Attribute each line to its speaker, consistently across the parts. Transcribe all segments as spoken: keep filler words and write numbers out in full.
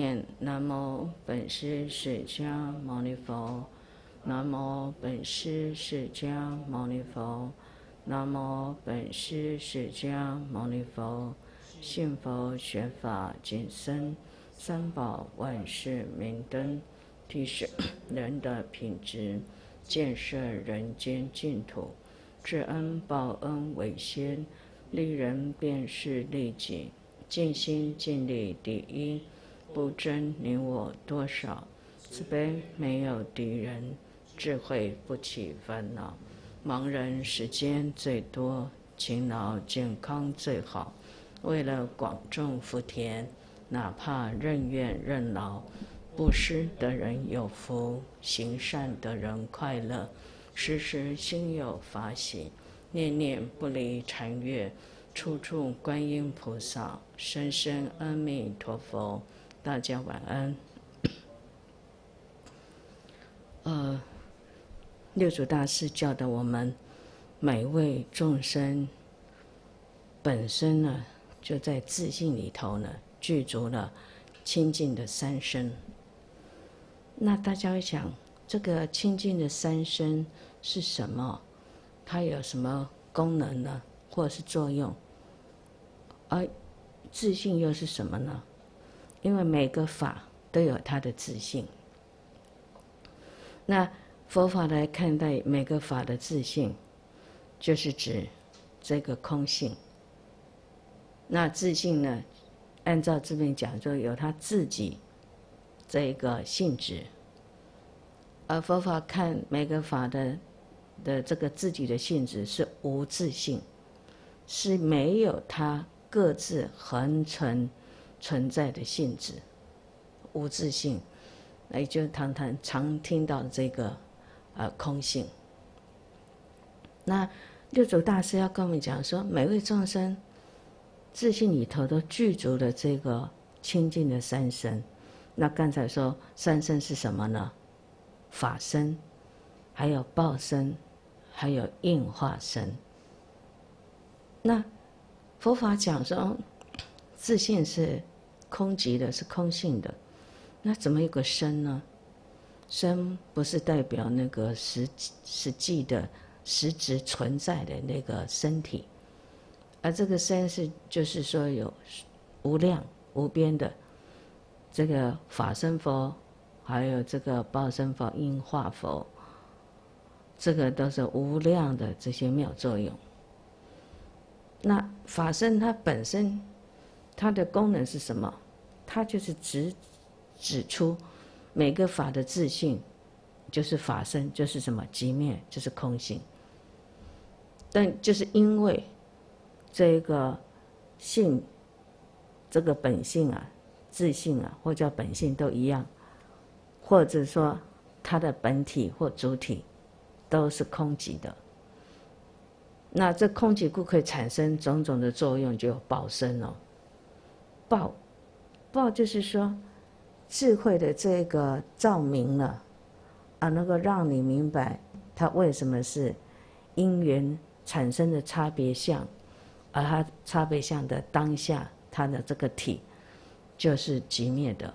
Speaker 1: 念南无本师释迦牟尼佛，南无本师释迦牟尼佛，南无本师释迦牟尼佛。信佛学法谨深，三宝万事明灯，提升人的品质，建设人间净土，知恩报恩为先，利人便是利己，尽心尽力第一，不争你我多少，慈悲没有敌人，智慧不起烦恼，盲人时间最多，勤劳健康最好。为了广种福田，哪怕任怨任劳，布施的人有福，行善的人快乐，时时心有法喜，念念不离禅悦，处处观音菩萨，深深阿弥陀佛。大家晚安。呃，六祖大师教导我们，每位众生本身呢，就在自性里头呢，具足了清净的三身。那大家会想，这个清净的三身是什么？它有什么功能呢？或者是作用？而自性又是什么呢？因为每个法都有它的自性。那佛法来看待每个法的自性，就是指这个空性。那自性呢，按照这边讲，就有它自己这个性质。而佛法看每个法的的这个自己的性质是无自性，是没有它各自恒存存在的性质，无自性，也就是常常常听到的这个呃空性。那六祖大师要跟我们讲说，每位众生自性里头都具足了这个清净的三身。那刚才说三身是什么呢？法身，还有报身，还有应化身。那佛法讲说自性是空寂的，是空性的，那怎么有个身呢？身不是代表那个实实际的实质存在的那个身体，而这个身是就是说有无量无边的这个法身佛，还有这个报身佛、应化佛，这个都是无量的这些妙作用。那法身它本身它的功能是什么？它就是指指出每个法的自性，就是法身，就是什么寂灭，就是空性。但就是因为这个性，这个本性啊、自性啊，或叫本性都一样，或者说它的本体或主体都是空寂的。那这空寂故可以产生种种的作用，就有报身哦。报，报就是说智慧的这个照明了啊，能够让你明白它为什么是因缘产生的差别相，而它差别相的当下，它的这个体就是寂灭的。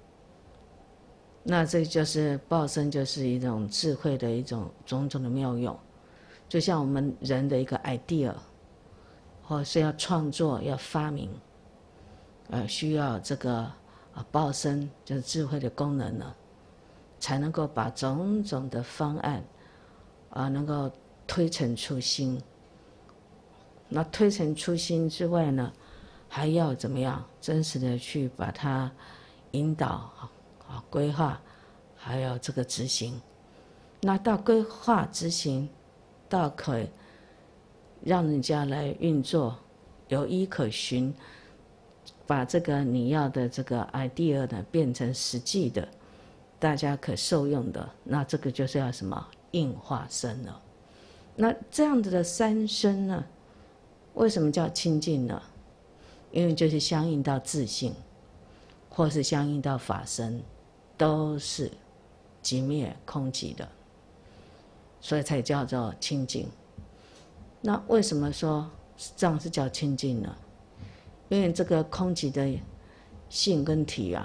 Speaker 1: 那这就是报身，就是一种智慧的一种种种的妙用。就像我们人的一个 idea， 或是要创作、要发明，呃，需要这个啊报身，就是智慧的功能呢，才能够把种种的方案啊能够推陈出新。那推陈出新之外呢，还要怎么样真实的去把它引导啊规划，还有这个执行。那到规划执行，到可以让人家来运作，有依可循，把这个你要的这个 idea 呢变成实际的，大家可受用的，那这个就是要什么应化身了。那这样子的三身呢，为什么叫清净呢？因为就是相应到自性，或是相应到法身，都是寂灭空寂的，所以才叫做清净。那为什么说这样是叫清净呢？因为这个空寂的性跟体啊，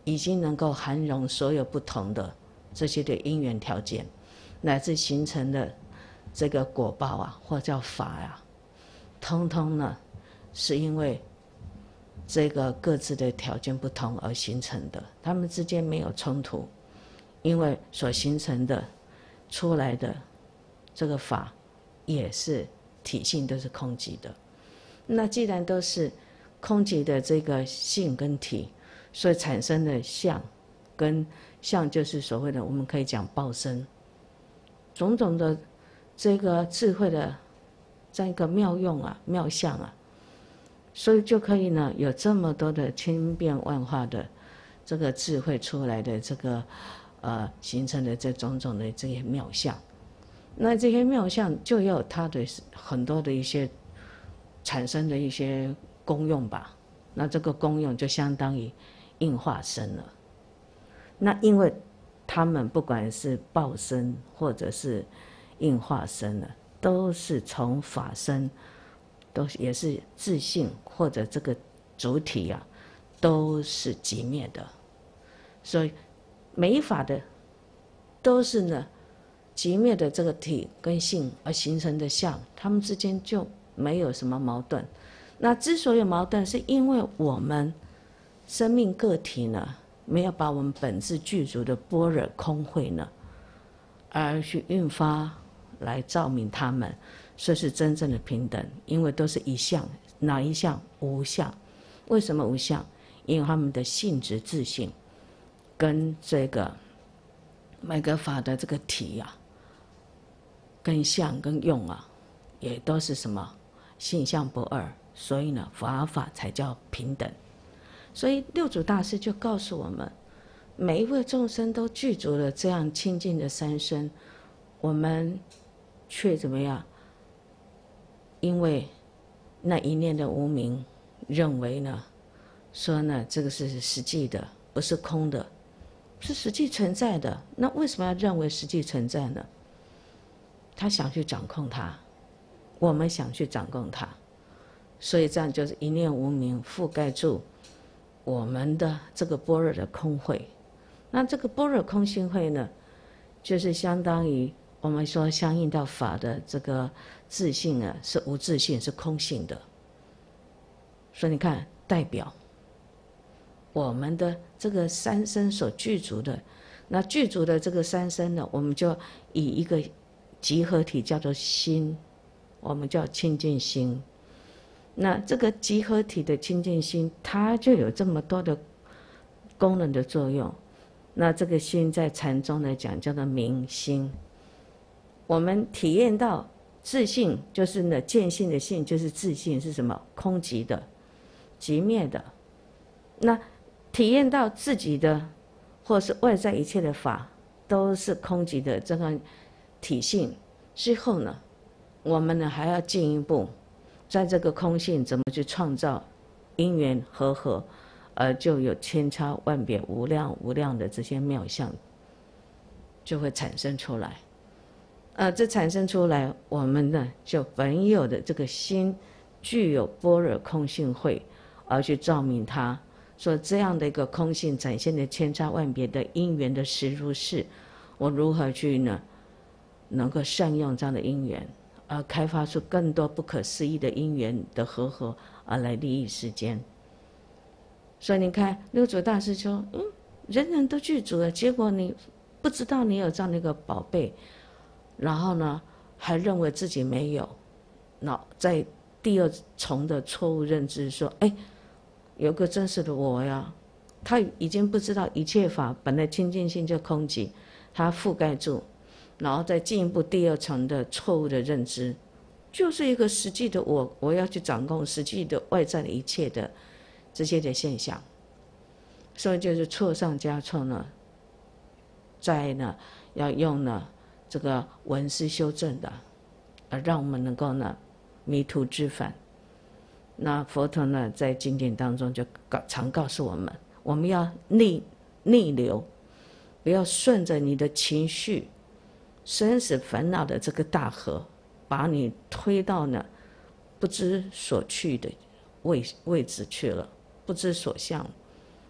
Speaker 1: 已经能够涵容所有不同的这些的因缘条件，乃至形成的这个果报啊，或叫法啊，通通呢是因为这个各自的条件不同而形成的，它们之间没有冲突，因为所形成的出来的这个法也是体性都是空寂的。那既然都是空寂的这个性跟体，所以产生的相跟相就是所谓的我们可以讲报身，种种的这个智慧的这样一个妙用啊妙相啊，所以就可以呢有这么多的千变万化的这个智慧出来的这个呃形成的这种种的这些妙相。那这些妙相就有它的很多的一些产生的一些功用吧，那这个功用就相当于应化身了。那因为他们不管是报身或者是应化身了，都是从法身，都也是自性或者这个主体啊，都是寂灭的，所以每一法的都是呢寂灭的这个体跟性而形成的相，它们之间就没有什么矛盾。那之所以有矛盾，是因为我们生命个体呢，没有把我们本质具足的般若空慧呢，而去运发来照明他们，这是真正的平等。因为都是一相，哪一相？无相。为什么无相？因为他们的性质自性跟这个每个法的这个体啊，跟相跟用啊，也都是什么性相不二，所以呢法法才叫平等。所以六祖大师就告诉我们，每一位众生都具足了这样清净的三身，我们却怎么样？因为那一念的无明，认为呢，说呢这个是实际的，不是空的，是实际存在的。那为什么要认为实际存在呢？他想去掌控它，我们想去掌控它，所以这样就是一念无明覆盖住我们的这个般若的空慧。那这个般若空性慧呢，就是相当于我们说相应到法的这个自性啊，是无自性，是空性的。所以你看，代表我们的这个三身所具足的，那具足的这个三身呢，我们就以一个集合体叫做心，我们叫清净心。那这个集合体的清净心，它就有这么多的功能的作用。那这个心在禅宗来讲叫做明心。我们体验到自性，就是呢见性的性，就是自性是什么？空寂的、寂灭的。那体验到自己的，或是外在一切的法都是空寂的这个体性之后呢，我们呢还要进一步，在这个空性怎么去创造因缘和合，而就有千差万别、无量无量的这些妙相，就会产生出来。呃，这产生出来，我们呢就本有的这个心具有般若空性慧，而去照明它。说这样的一个空性展现的千差万别的因缘的实如是，我如何去呢？能够善用这样的因缘，而开发出更多不可思议的因缘的和合，而来利益世间。所以你看，六祖大师说，嗯，人人都具足了，结果你不知道你有这样的一个宝贝，然后呢，还认为自己没有，那在第二重的错误认知说，哎，有个真实的我呀，他已经不知道一切法本来清净性就空寂，他覆盖住，然后再进一步第二层的错误的认知，就是一个实际的我，我要去掌控实际的外在的一切的这些的现象，所以就是错上加错呢，在呢要用呢这个文思修正的，而让我们能够呢迷途知返。那佛陀呢在经典当中就常告诉我们，我们要逆逆流，不要顺着你的情绪、生死烦恼的这个大河，把你推到呢不知所去的位位置去了，不知所向，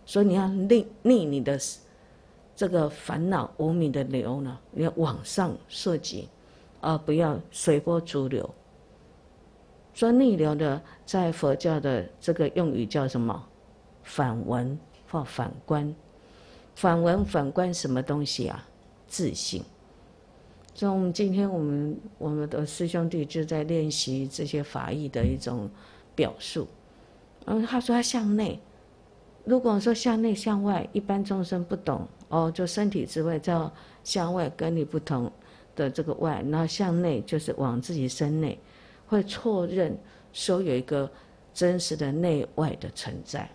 Speaker 1: 所以你要逆逆你的这个烦恼无明的流呢，你要往上涉及，而不要随波逐流。说逆流的，在佛教的这个用语叫什么？反闻或反观。反闻反观什么东西啊？自性。所以我们今天我们我们的师兄弟就在练习这些法义的一种表述。嗯，他说他向内，如果说向内向外，一般众生不懂哦，就身体之外叫向外，跟你不同的这个外，然后向内就是往自己身内，会错认说有一个真实的内外的存在。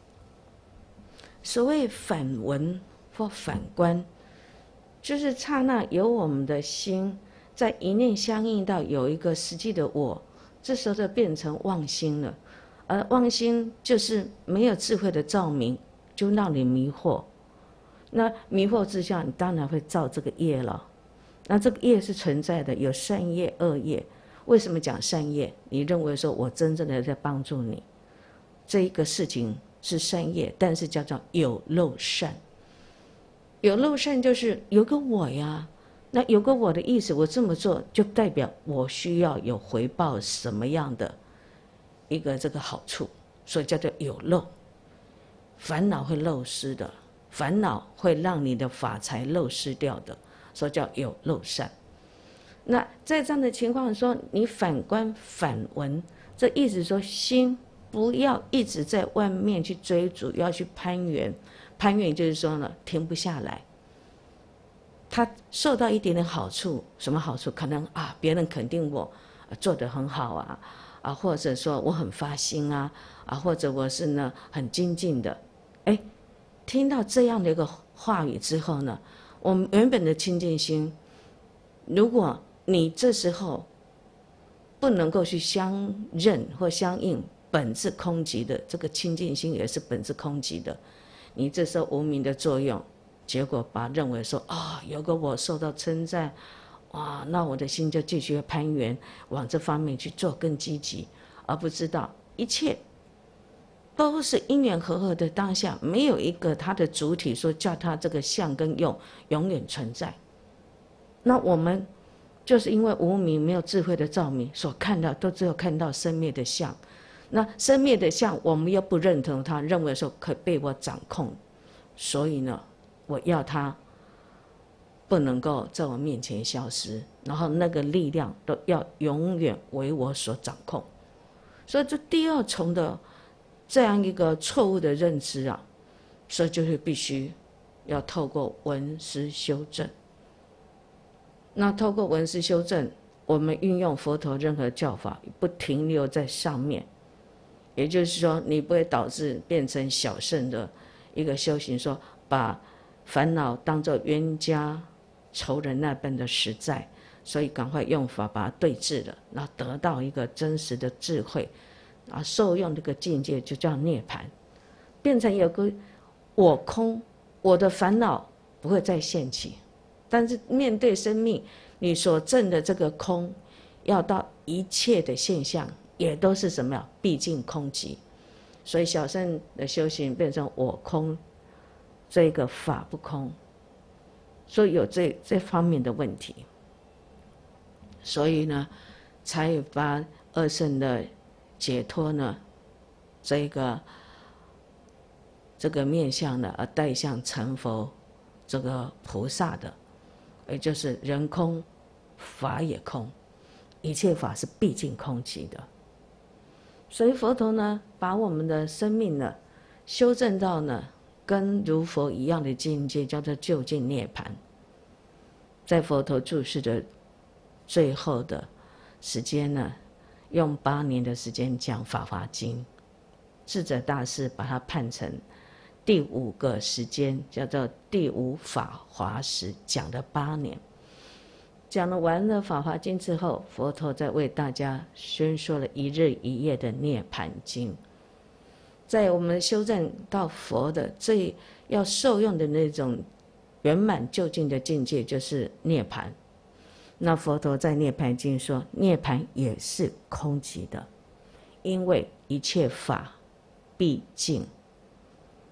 Speaker 1: 所谓反闻或反观，就是刹那有我们的心在一念相应到有一个实际的我，这时候就变成妄心了。而妄心就是没有智慧的照明，就让你迷惑。那迷惑之下，你当然会造这个业了。那这个业是存在的，有善业、恶业。为什么讲善业？你认为说我真正的在帮助你，这一个事情是善业，但是叫做有漏善。有漏善就是有个我呀，那有个我的意思，我这么做就代表我需要有回报什么样的一个这个好处，所以叫做有漏。烦恼会漏失的，烦恼会让你的法财漏失掉的，所以叫有漏善。那在这样的情况说，你反观反闻，这意思说心不要一直在外面去追逐，要去攀援。攀援就是说呢，停不下来。他受到一点点好处，什么好处？可能啊，别人肯定我做得很好啊，啊，或者说我很发心啊，啊，或者我是呢很精进的。哎，听到这样的一个话语之后呢，我们原本的清净心，如果你这时候不能够去相认或相应本质空寂的，这个清净心也是本质空寂的，你这时候无明的作用，结果把认为说啊、哦，有个我受到称赞，哇，那我的心就继续攀援，往这方面去做更积极，而不知道一切都是因缘和合的当下，没有一个它的主体说叫它这个相跟用永远存在。那我们就是因为无明没有智慧的照明，所看到都只有看到生灭的相。那生灭的相，我们又不认同它，认为说可以被我掌控，所以呢，我要它不能够在我面前消失，然后那个力量都要永远为我所掌控。所以这第二重的这样一个错误的认知啊，所以就是必须要透过闻思修正。那透过闻思修正，我们运用佛陀任何教法，不停留在上面，也就是说，你不会导致变成小乘的一个修行，说把烦恼当作冤家仇人那般的实在，所以赶快用法把它对治了，然后得到一个真实的智慧，啊，受用这个境界就叫涅槃，变成有个我空，我的烦恼不会再现起。但是面对生命，你所证的这个空，要到一切的现象也都是什么呀？毕竟空寂。所以小乘的修行变成我空，这个法不空，所以有这这方面的问题。所以呢，才把二乘的解脱呢，这个这个面向呢，而带向成佛这个菩萨的。也就是人空，法也空，一切法是毕竟空寂的。所以佛陀呢，把我们的生命呢，修正到呢，跟如佛一样的境界，叫做究竟涅槃。在佛陀住世的最后的时间呢，用八年的时间讲《法华经》，智者大师把它判成第五个时间，叫做第五法华时，讲了八年。讲了完了《法华经》之后，佛陀再为大家宣说了一日一夜的涅槃经。在我们修正到佛的最要受用的那种圆满究竟的境界，就是涅槃。那佛陀在《涅槃经》说，涅槃也是空寂的，因为一切法毕竟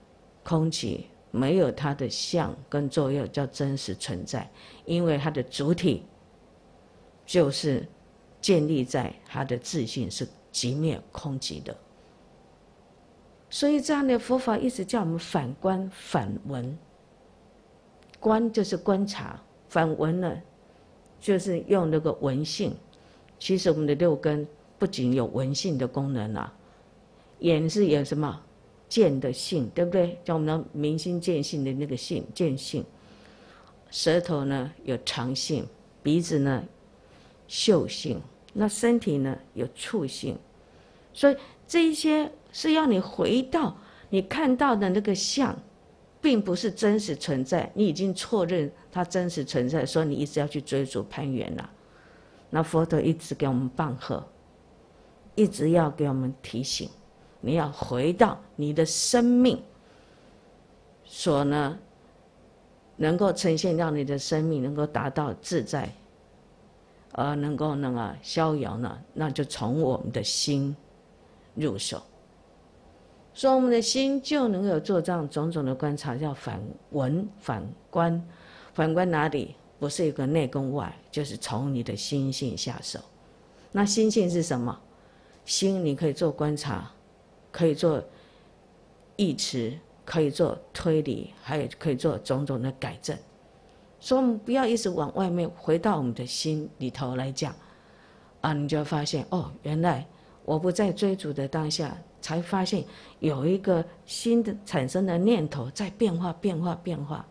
Speaker 1: 空寂，没有它的相跟作用叫真实存在，因为它的主体就是建立在它的自性是寂灭空寂的。所以这样的佛法一直叫我们反观反闻，观就是观察，反闻呢就是用那个闻性。其实我们的六根不仅有闻性的功能啊，眼是有什么见的性，对不对？像我们的明心见性的那个性见性，舌头呢有尝性，鼻子呢嗅性，那身体呢有触性。所以这一些是要你回到你看到的那个相，并不是真实存在，你已经错认它真实存在，所以你一直要去追逐攀缘了。那佛陀一直给我们棒喝，一直要给我们提醒，你要回到你的生命所呢能够呈现，让你的生命能够达到自在，而能够那个逍遥呢，那就从我们的心入手。所以我们的心就能够做这样种种的观察，叫反闻反观。反观哪里？不是一个内跟外，就是从你的心性下手。那心性是什么？心你可以做观察，可以做忆持，可以做推理，还有可以做种种的改正。所以我们不要一直往外面，回到我们的心里头来讲啊，你就会发现哦，原来我不在追逐的当下，才发现有一个新的产生的念头在变化变化变化。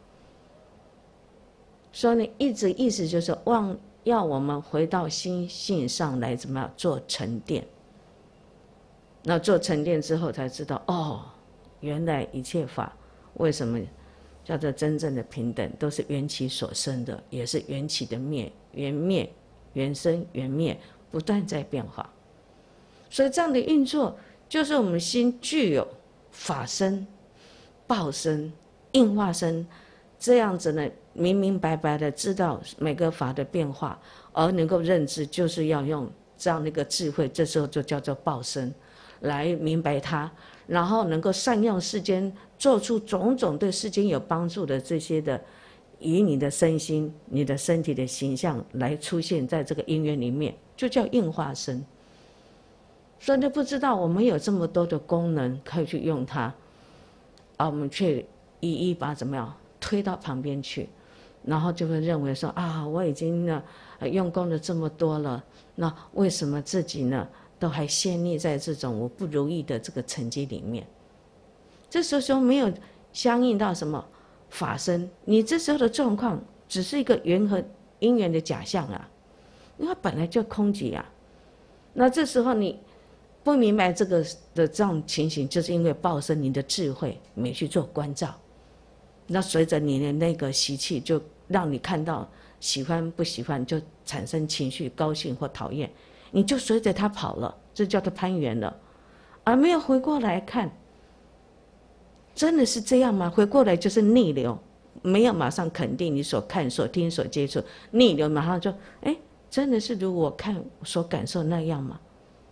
Speaker 1: 所以呢，一直意思就是望要我们回到心性上来，怎么样做沉淀？那做沉淀之后，才知道哦，原来一切法为什么叫做真正的平等，都是缘起所生的，也是缘起的灭，缘灭缘生缘灭，不断在变化。所以这样的运作，就是我们心具有法身、报身、应化身这样子呢，明明白白的知道每个法的变化，而能够认知，就是要用这样的一个智慧，这时候就叫做报身，来明白它，然后能够善用世间，做出种种对世间有帮助的这些的，以你的身心、你的身体的形象来出现在这个因缘里面，就叫应化身。所以就不知道我们有这么多的功能可以去用它，而我们却一一把怎么样推到旁边去，然后就会认为说啊，我已经呢用功了这么多了，那为什么自己呢都还陷溺在这种我不如意的这个成绩里面？这时候没有相应到什么法身，你这时候的状况只是一个缘和因缘的假象啊，因为它本来就空寂啊。那这时候你不明白这个的这样情形，就是因为报身你的智慧没去做关照，那随着你的那个习气，就让你看到喜欢不喜欢，就产生情绪，高兴或讨厌，你就随着他跑了，这叫做攀缘了，而没有回过来看，真的是这样吗？回过来就是逆流，没有马上肯定你所看、所听、所接触，逆流马上就，哎，真的是如我看、所感受那样吗？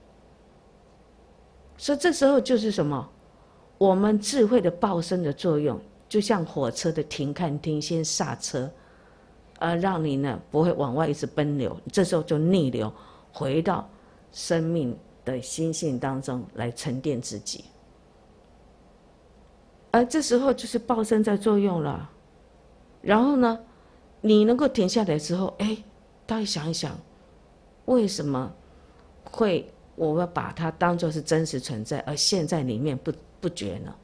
Speaker 1: 所以这时候就是什么？我们智慧的报身的作用，就像火车的停看听，先刹车，而让你呢不会往外一直奔流，这时候就逆流，回到生命的心性当中来沉淀自己。而这时候就是报身在作用了。然后呢，你能够停下来之后，哎，大家想一想，为什么会我要把它当作是真实存在，而现在里面不不觉呢？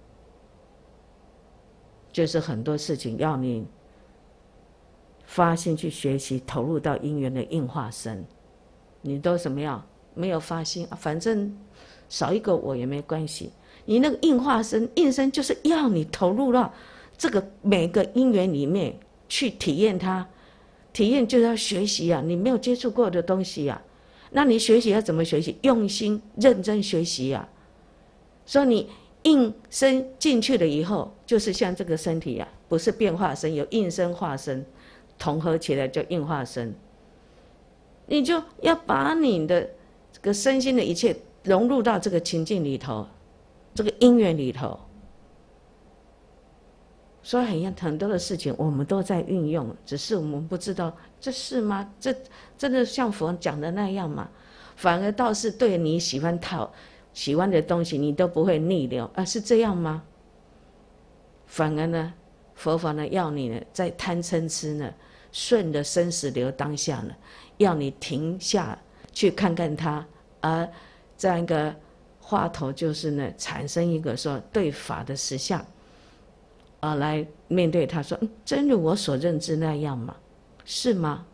Speaker 1: 就是很多事情要你发心去学习，投入到因缘的应化身，你都什么样？没有发心，反正少一个我也没关系。你那个应化身、应身，就是要你投入到这个每个因缘里面去体验它。体验就是要学习啊，你没有接触过的东西啊，那你学习要怎么学习？用心认真学习啊。所以你应身进去了以后，就是像这个身体啊，不是变化身，有应身化身，统合起来叫应化身。你就要把你的这个身心的一切融入到这个情境里头，这个因缘里头， 所以很多很多的事情我们都在运用，只是我们不知道这是吗？这真的像佛讲的那样吗？反而倒是对你喜欢讨喜欢的东西，你都不会逆流啊，是这样吗？反而呢，佛法呢要你呢在贪嗔痴呢顺着生死流当下呢，要你停下去看看它，而这样一个话头就是呢产生一个说对法的实相。啊，来面对他说：“嗯，真如我所认知那样吗？是吗？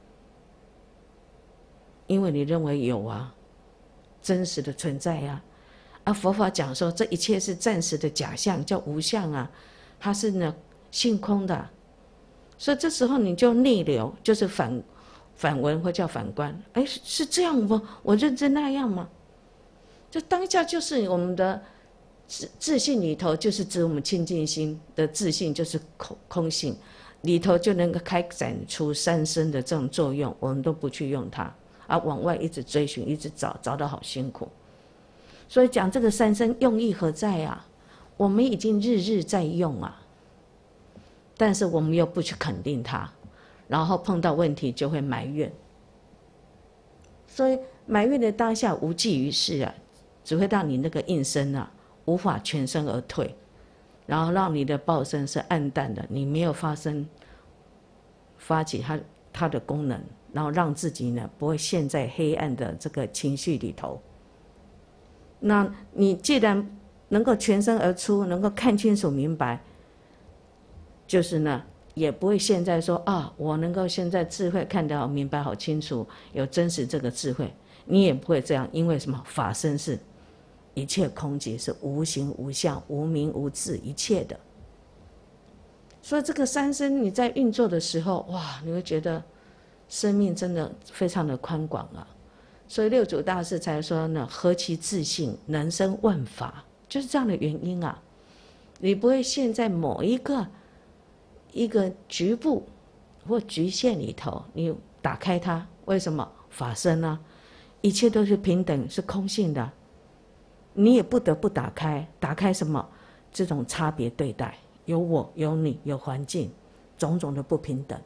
Speaker 1: 因为你认为有啊，真实的存在啊。啊，佛法讲说这一切是暂时的假象，叫无相啊，它是呢性空的、啊。所以这时候你就逆流，就是反反闻或叫反观。哎，是这样吗？我认知那样吗？这当下就是我们的。”自自信里头就是指我们清净心的自信，就是空空性里头就能够开展出三身的这种作用，我们都不去用它，而往外一直追寻，一直找，找得好辛苦。所以讲这个三身用意何在啊？我们已经日日在用啊，但是我们又不去肯定它，然后碰到问题就会埋怨。所以埋怨的当下无济于事啊，只会让你那个应身啊无法全身而退，然后让你的报身是暗淡的，你没有发生发起它它的功能，然后让自己呢不会陷在黑暗的这个情绪里头。那你既然能够全身而出，能够看清楚明白，就是呢也不会现在说啊，我能够现在智慧看得好明白好清楚，有真实这个智慧，你也不会这样，因为什么？法身是一切空寂，是无形无相无名无字一切的。所以这个三身你在运作的时候，哇，你会觉得生命真的非常的宽广啊。所以六祖大师才说呢，何其自信能生万法，就是这样的原因啊。你不会陷在某一个一个局部或局限里头，你打开它，为什么？法身啊，一切都是平等，是空性的。你也不得不打开，打开什么？这种差别对待，有我有你有环境，种种的不平等。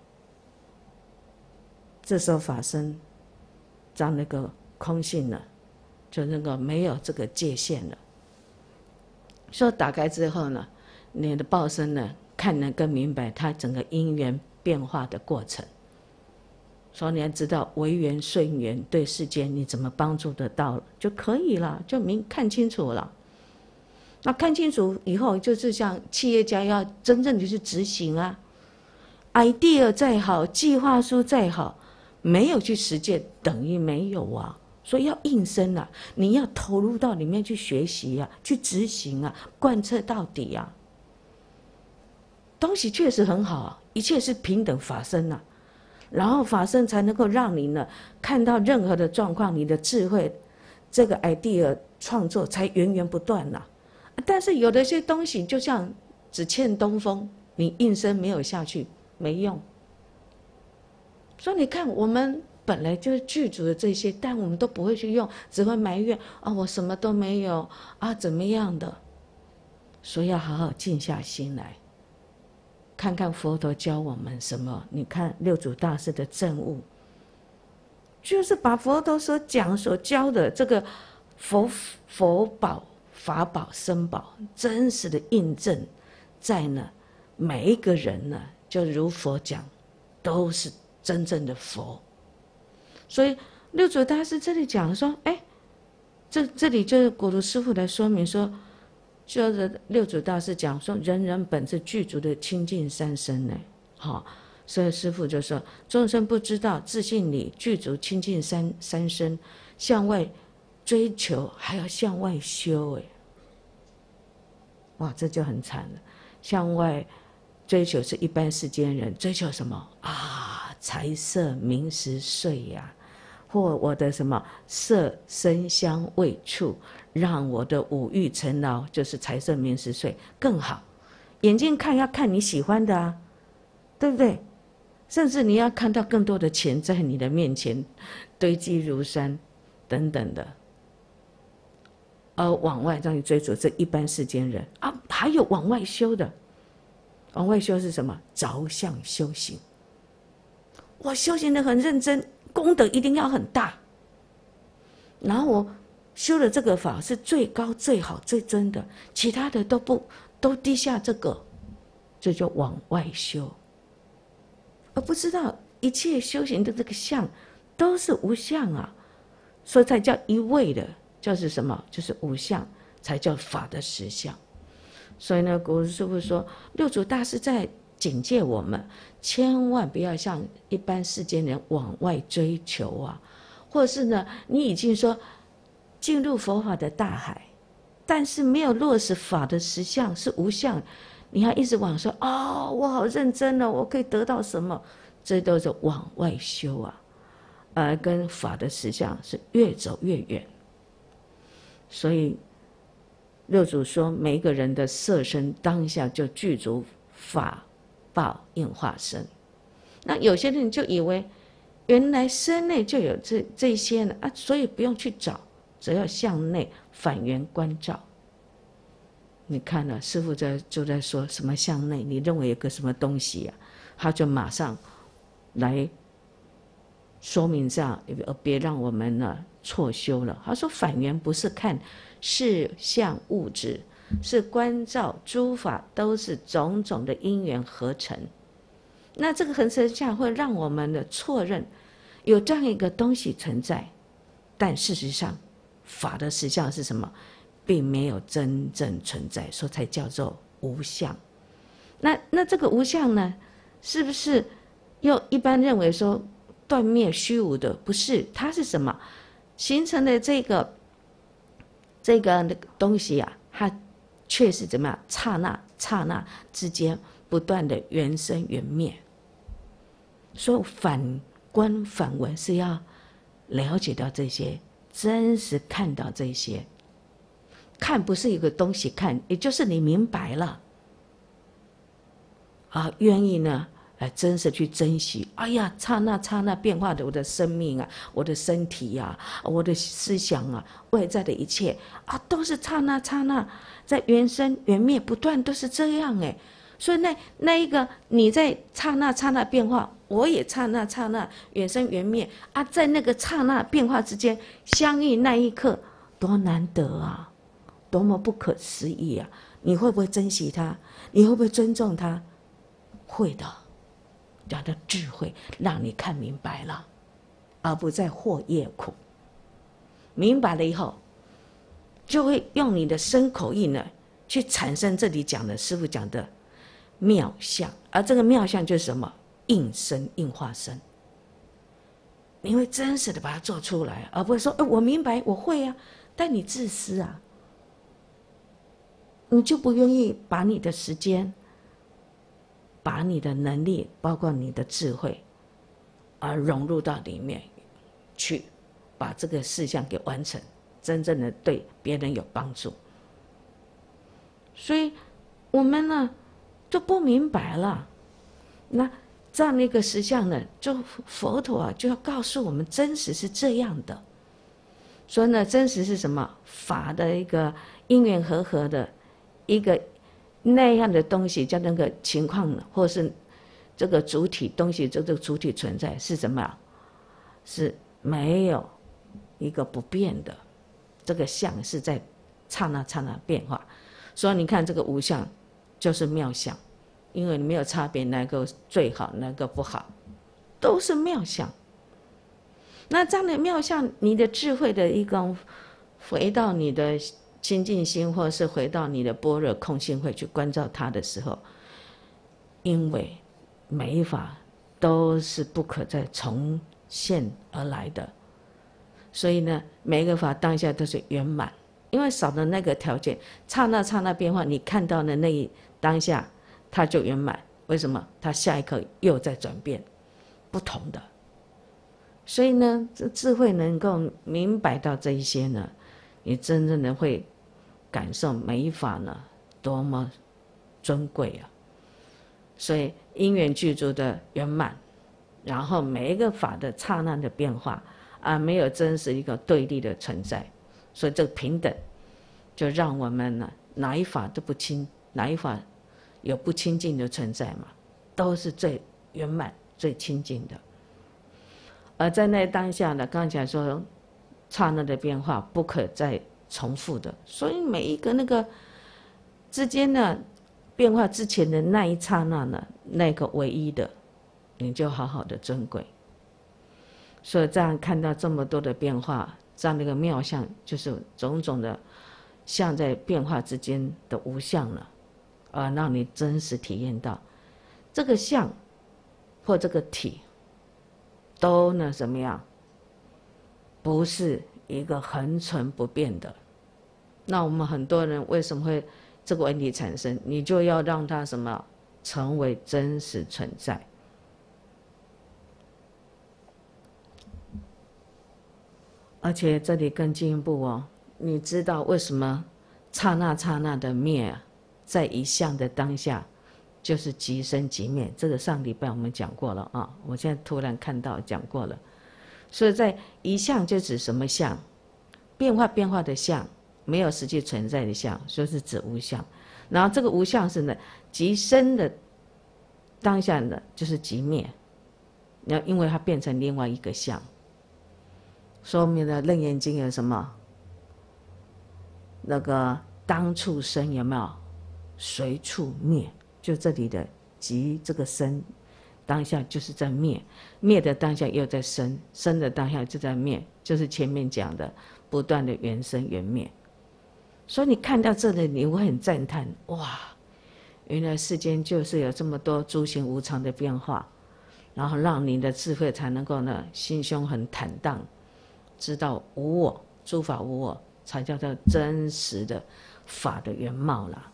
Speaker 1: 这时候法身让那个空性了，就那个没有这个界限了。所以打开之后呢，你的报身呢看得更明白它整个因缘变化的过程。所以你要知道违缘顺缘对世间你怎么帮助得到就可以了，就明看清楚了。那看清楚以后，就是像企业家要真正的去执行啊 ，idea 再好，计划书再好，没有去实践等于没有啊。所以要应身啊，你要投入到里面去学习啊，去执行啊，贯彻到底啊。东西确实很好啊，一切是平等法身啊。然后法身才能够让你呢看到任何的状况，你的智慧这个 idea 创作才源源不断呐、啊。但是有的些东西就像只欠东风，你应声没有下去没用。所以你看我们本来就是具足的这些，但我们都不会去用，只会埋怨啊，我什么都没有啊，怎么样的。所以要好好静下心来看看佛陀教我们什么。你看六祖大师的证悟，就是把佛陀所讲所教的这个佛佛宝法宝僧宝真实的印证在呢每一个人呢，就如佛讲都是真正的佛。所以六祖大师这里讲说，哎，这这里就是古鲁师父来说明说，就是六祖大师讲说，人人本是具足的清净三身呢。好，所以师父就说，众生不知道自信里具足清净三三身，向外追求还要向外修，哎，哇，这就很惨了。向外追求是一般世间人追求什么啊？财色名食睡呀、啊，或我的什么色声香味触，让我的五欲尘劳，就是财色名食睡更好。眼睛看要看你喜欢的啊，对不对？甚至你要看到更多的钱在你的面前堆积如山等等的，而往外让你追逐这一般世间人啊，还有往外修的往外修是什么？着相修行。我修行得很认真，功德一定要很大。然后我修的这个法是最高、最好、最真的，其他的都不都低下这个，这就往外修，而不知道一切修行的这个相都是无相啊，所以才叫一味的，就是什么？就是无相，才叫法的实相。所以呢，古师父说，六祖大师在警戒我们，千万不要像一般世间人往外追求啊，或者是呢，你已经说进入佛法的大海，但是没有落实法的实相是无相，你还一直往说哦，我好认真哦，我可以得到什么？这都是往外修啊，而跟法的实相是越走越远。所以六祖说，每一个人的色身当下就具足法报应化身。那有些人就以为原来身内就有这这些呢啊，所以不用去找，只要向内反圆观照。你看了、啊、师父在就在说什么向内，你认为有个什么东西啊，他就马上来说明这样，别让我们呢错修了。他说反圆不是看事相物质，是观照诸法都是种种的因缘合成。那这个合成下会让我们的错认有这样一个东西存在，但事实上法的实相是什么？并没有真正存在，所以才叫做无相。那那这个无相呢，是不是又一般认为说断灭虚无的？不是，它是什么形成的这个这个东西啊？它却是怎么样？刹那刹那之间不断的缘生缘灭。所以反观反闻是要了解到这些，真实看到这些。看不是一个东西看，也就是你明白了啊，愿意呢来真实去珍惜。哎呀，刹那刹那变化的我的生命啊，我的身体呀、啊，我的思想啊，外在的一切啊，都是刹那刹那在缘生缘灭不断，都是这样哎。所以那那一个你在刹那刹那变化，我也刹那刹那缘生缘灭啊，在那个刹那变化之间相遇那一刻，多难得啊！多么不可思议啊！你会不会珍惜它？你会不会尊重它？会的，这样的智慧让你看明白了，而不再惑业苦。明白了以后，就会用你的身口意呢，去产生这里讲的师父讲的妙相，而这个妙相就是什么？应身应化身。你会真实的把它做出来，而不会说：“哎，我明白，我会啊。”但你自私啊！你就不愿意把你的时间、把你的能力，包括你的智慧，而融入到里面去，把这个事项给完成，真正的对别人有帮助。所以我们呢就不明白了。那这样的一个实相呢，就佛陀啊就要告诉我们，真实是这样的。所以呢，真实是什么？法的一个因缘和合的。一个那样的东西，叫那个情况，或是这个主体东西，这个主体存在是什么呀？是没有一个不变的，这个相是在刹那刹那变化。所以你看这个无相就是妙相，因为你没有差别，哪个最好，哪个不好，都是妙相。那这样的妙相，你的智慧的一个回到你的清净心，或是回到你的般若空性会去关照它的时候，因为每一法都是不可再重现而来的，所以呢，每一个法当下都是圆满，因为少了那个条件，刹那刹那变化，你看到的那一当下，它就圆满。为什么？它下一刻又在转变，不同的。所以呢，这智慧能够明白到这一些呢，你真正的会感受每一法呢多么尊贵啊！所以因缘具足的圆满，然后每一个法的刹那的变化啊，没有真实一个对立的存在，所以这个平等就让我们呢哪一法都不轻，哪一法有不清净的存在嘛？都是最圆满、最清净的。而在那当下呢，刚才讲说，刹那的变化不可再重复的，所以每一个那个之间呢，变化之前的那一刹那呢，那个唯一的，你就好好的珍贵。所以这样看到这么多的变化，这样的一个妙相，就是种种的相在变化之间的无相了，而让你真实体验到这个相或这个体都呢怎么样，不是一个恒存不变的。那我们很多人为什么会这个问题产生？你就要让它什么成为真实存在。而且这里更进一步哦，你知道为什么刹那刹那的灭啊，在一相的当下就是即生即灭？这个上礼拜我们讲过了啊，我现在突然看到讲过了。所以在一相就指什么相？变化变化的相，没有实际存在的相，所以是指无相。然后这个无相是呢，即生的当下呢，就是即灭。那因为它变成另外一个相。说明了《楞严经》有什么？那个当处生有没有？随处灭，就这里的即这个生，当下就是在灭，灭的当下又在生，生的当下就在灭，就是前面讲的不断的缘生缘灭。所以你看到这里，你会很赞叹，哇，原来世间就是有这么多诸行无常的变化，然后让你的智慧才能够呢，心胸很坦荡。知道无我，诸法无我，才叫做真实的法的原貌啦。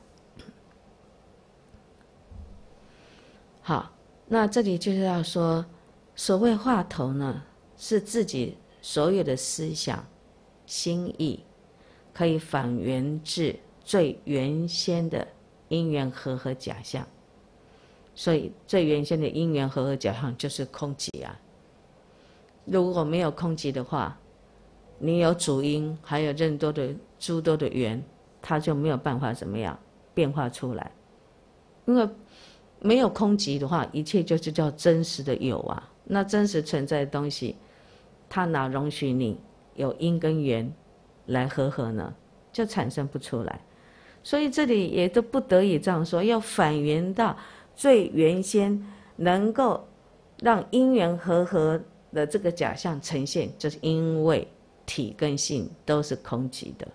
Speaker 1: 好，那这里就是要说，所谓话头呢，是自己所有的思想、心意，可以反缘至最原先的因缘和合假象。所以最原先的因缘和合假象就是空寂啊。如果没有空寂的话，你有主因，还有任多的诸多的缘，它就没有办法怎么样变化出来。因为没有空寂的话，一切就是叫真实的有啊。那真实存在的东西，它哪容许你有因跟缘来和合呢？就产生不出来。所以这里也都不得已这样说，要反缘到最原先能够让因缘和合的这个假象呈现，就是因为体跟性都是空寂的。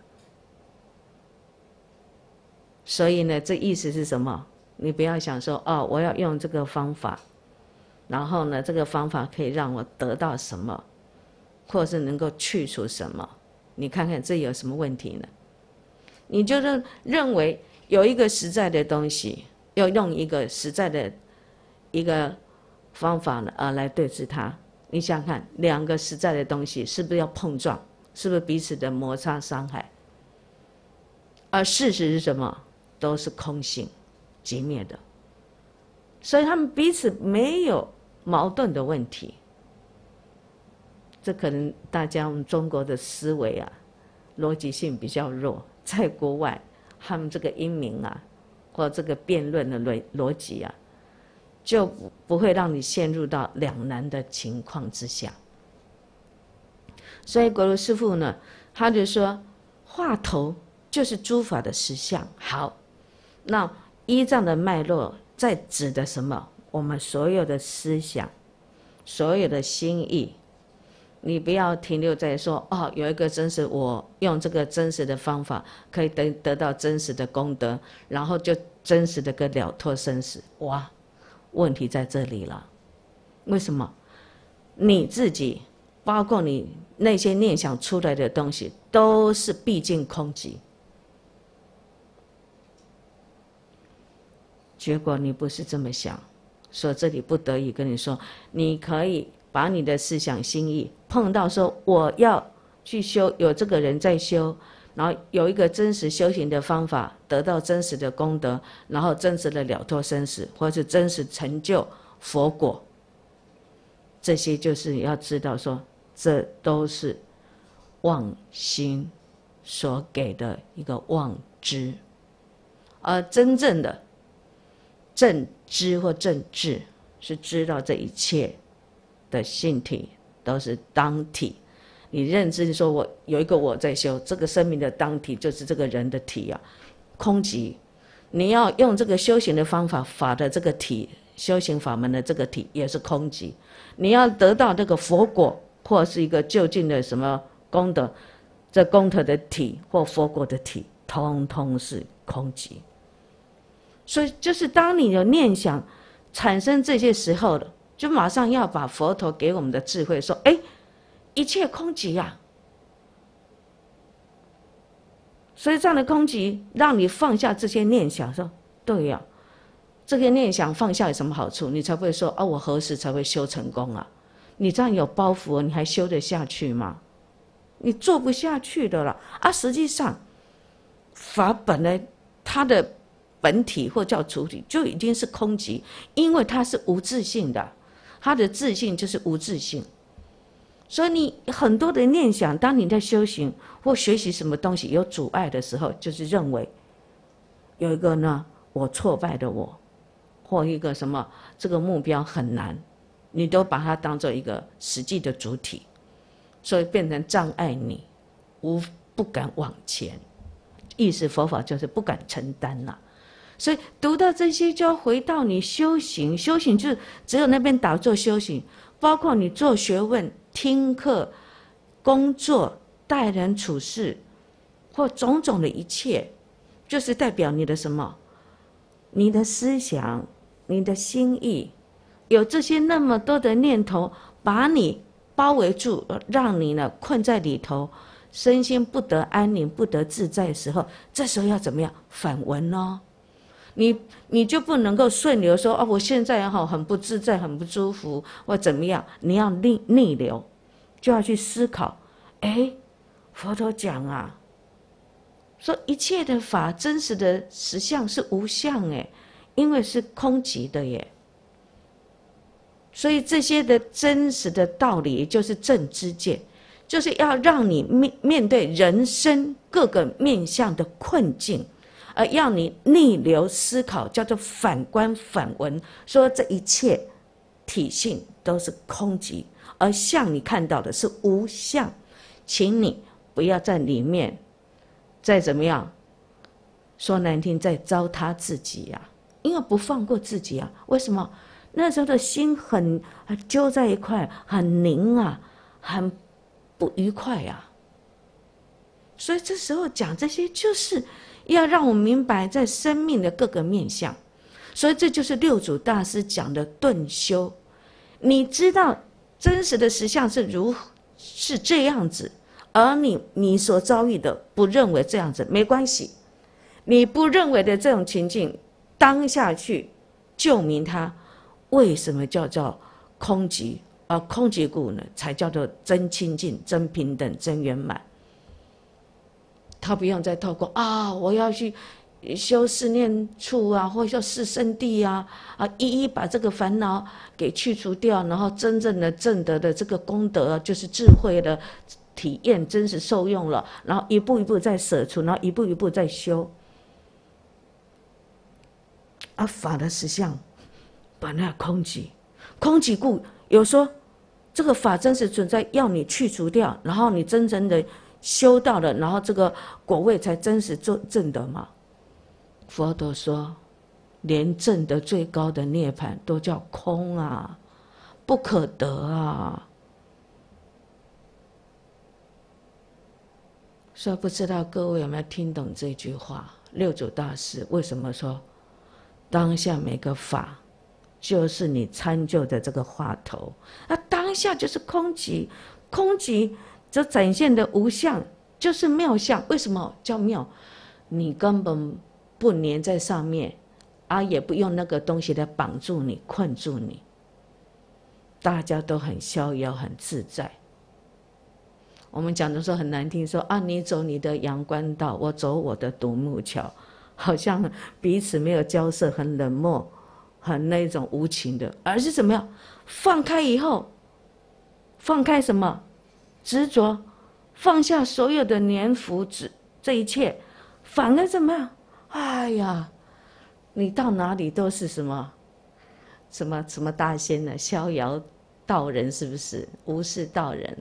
Speaker 1: 所以呢，这意思是什么？你不要想说哦，我要用这个方法，然后呢，这个方法可以让我得到什么，或是能够去除什么？你看看这有什么问题呢？你就认认为有一个实在的东西，要用一个实在的一个方法呢，而来对治它。你想想看，两个实在的东西是不是要碰撞？是不是彼此的摩擦伤害？而事实是什么？都是空性即灭的，所以他们彼此没有矛盾的问题。这可能大家我们中国的思维啊，逻辑性比较弱，在国外他们这个英明啊，或这个辩论的逻逻辑啊，就不会让你陷入到两难的情况之下。所以国如师父呢，他就说话头就是诸法的实相。好，那依这样的脉络，在指的什么？我们所有的思想，所有的心意，你不要停留在说哦，有一个真实，我用这个真实的方法可以得得到真实的功德，然后就真实的个了脱生死。哇，问题在这里了。为什么？你自己，包括你那些念想出来的东西，都是毕竟空寂。结果你不是这么想，所以这里不得已跟你说，你可以把你的思想心意碰到说我要去修，有这个人在修，然后有一个真实修行的方法，得到真实的功德，然后真实的了脱生死，或是真实成就佛果，这些就是要知道说，这都是妄心所给的一个妄知，而真正的正知或正智，是知道这一切的性体都是当体。你认知说我有一个我在修，这个生命的当体就是这个人的体啊，空寂。你要用这个修行的方法，法的这个体，修行法门的这个体也是空寂。你要得到这个佛果或是一个究竟的什么功德，这功德的体或佛果的体，通通是空寂。所以就是当你有念想产生这些时候了，就马上要把佛陀给我们的智慧说，哎，一切空寂啊。所以这样的空寂让你放下这些念想，说对呀、啊，这些念想放下有什么好处？你才不会说啊，我何时才会修成功啊？你这样有包袱，你还修得下去吗？你做不下去的了啊！实际上，法本来它的本体或叫主体就已经是空寂，因为它是无自性的，它的自性就是无自性。所以你很多的念想，当你在修行或学习什么东西有阻碍的时候，就是认为有一个呢，我挫败的我，或一个什么这个目标很难，你都把它当做一个实际的主体，所以变成障碍你，无不敢往前。意识佛法就是不敢承担了。所以读到这些，就要回到你修行，修行就是只有那边打坐修行，包括你做学问、听课、工作、待人处事，或种种的一切，就是代表你的什么？你的思想、你的心意，有这些那么多的念头，把你包围住，让你呢困在里头，身心不得安宁、不得自在的时候，这时候要怎么样？反闻哦。你你就不能够顺流说，哦，我现在哈很不自在，很不舒服，或怎么样？你要逆逆流，就要去思考。哎，佛陀讲啊，说一切的法真实的实相是无相，哎，因为是空寂的耶。所以这些的真实的道理，也就是正知见，就是要让你面面对人生各个面向的困境。而要你逆流思考，叫做反观反闻，说这一切体性都是空寂，而相你看到的是无相，请你不要在里面再怎么样说难听，再糟蹋自己啊，因为不放过自己啊。为什么？那时候的心很揪在一块，很凝啊，很不愉快啊。所以这时候讲这些，就是要让我明白在生命的各个面向。所以这就是六祖大师讲的顿修。你知道真实的实相是如是这样子，而你你所遭遇的不认为这样子，没关系。你不认为的这种情境，当下去救明它，为什么叫做空寂？而空寂故呢，才叫做真清净、真平等、真圆满。他不用再透过啊，我要去修四念处啊，或者修四圣谛啊，啊，一一把这个烦恼给去除掉，然后真正的正德的这个功德，就是智慧的体验，真实受用了，然后一步一步再舍除，然后一步一步再修。啊，法的实相本来空寂，空寂故有说这个法真实存在，要你去除掉，然后你真正的修到了，然后这个果位才真实做正德嘛。佛陀说，连正德最高的涅槃都叫空啊，不可得啊。所以不知道各位有没有听懂这句话？六祖大师为什么说，当下每个法就是你参究的这个话头，那当下就是空寂，空寂则展现的无相，就是妙相。为什么叫妙？你根本不粘在上面，啊，也不用那个东西来绑住你、困住你，大家都很逍遥、很自在。我们讲的时候很难听，说啊，你走你的阳关道，我走我的独木桥，好像彼此没有交涉，很冷漠，很那种无情的，而是怎么样？放开以后，放开什么？执着，放下所有的粘附，这一切，反而怎么样？哎呀， 你到哪里都是什么什么什么大仙呢？逍遥道人是不是？无事道人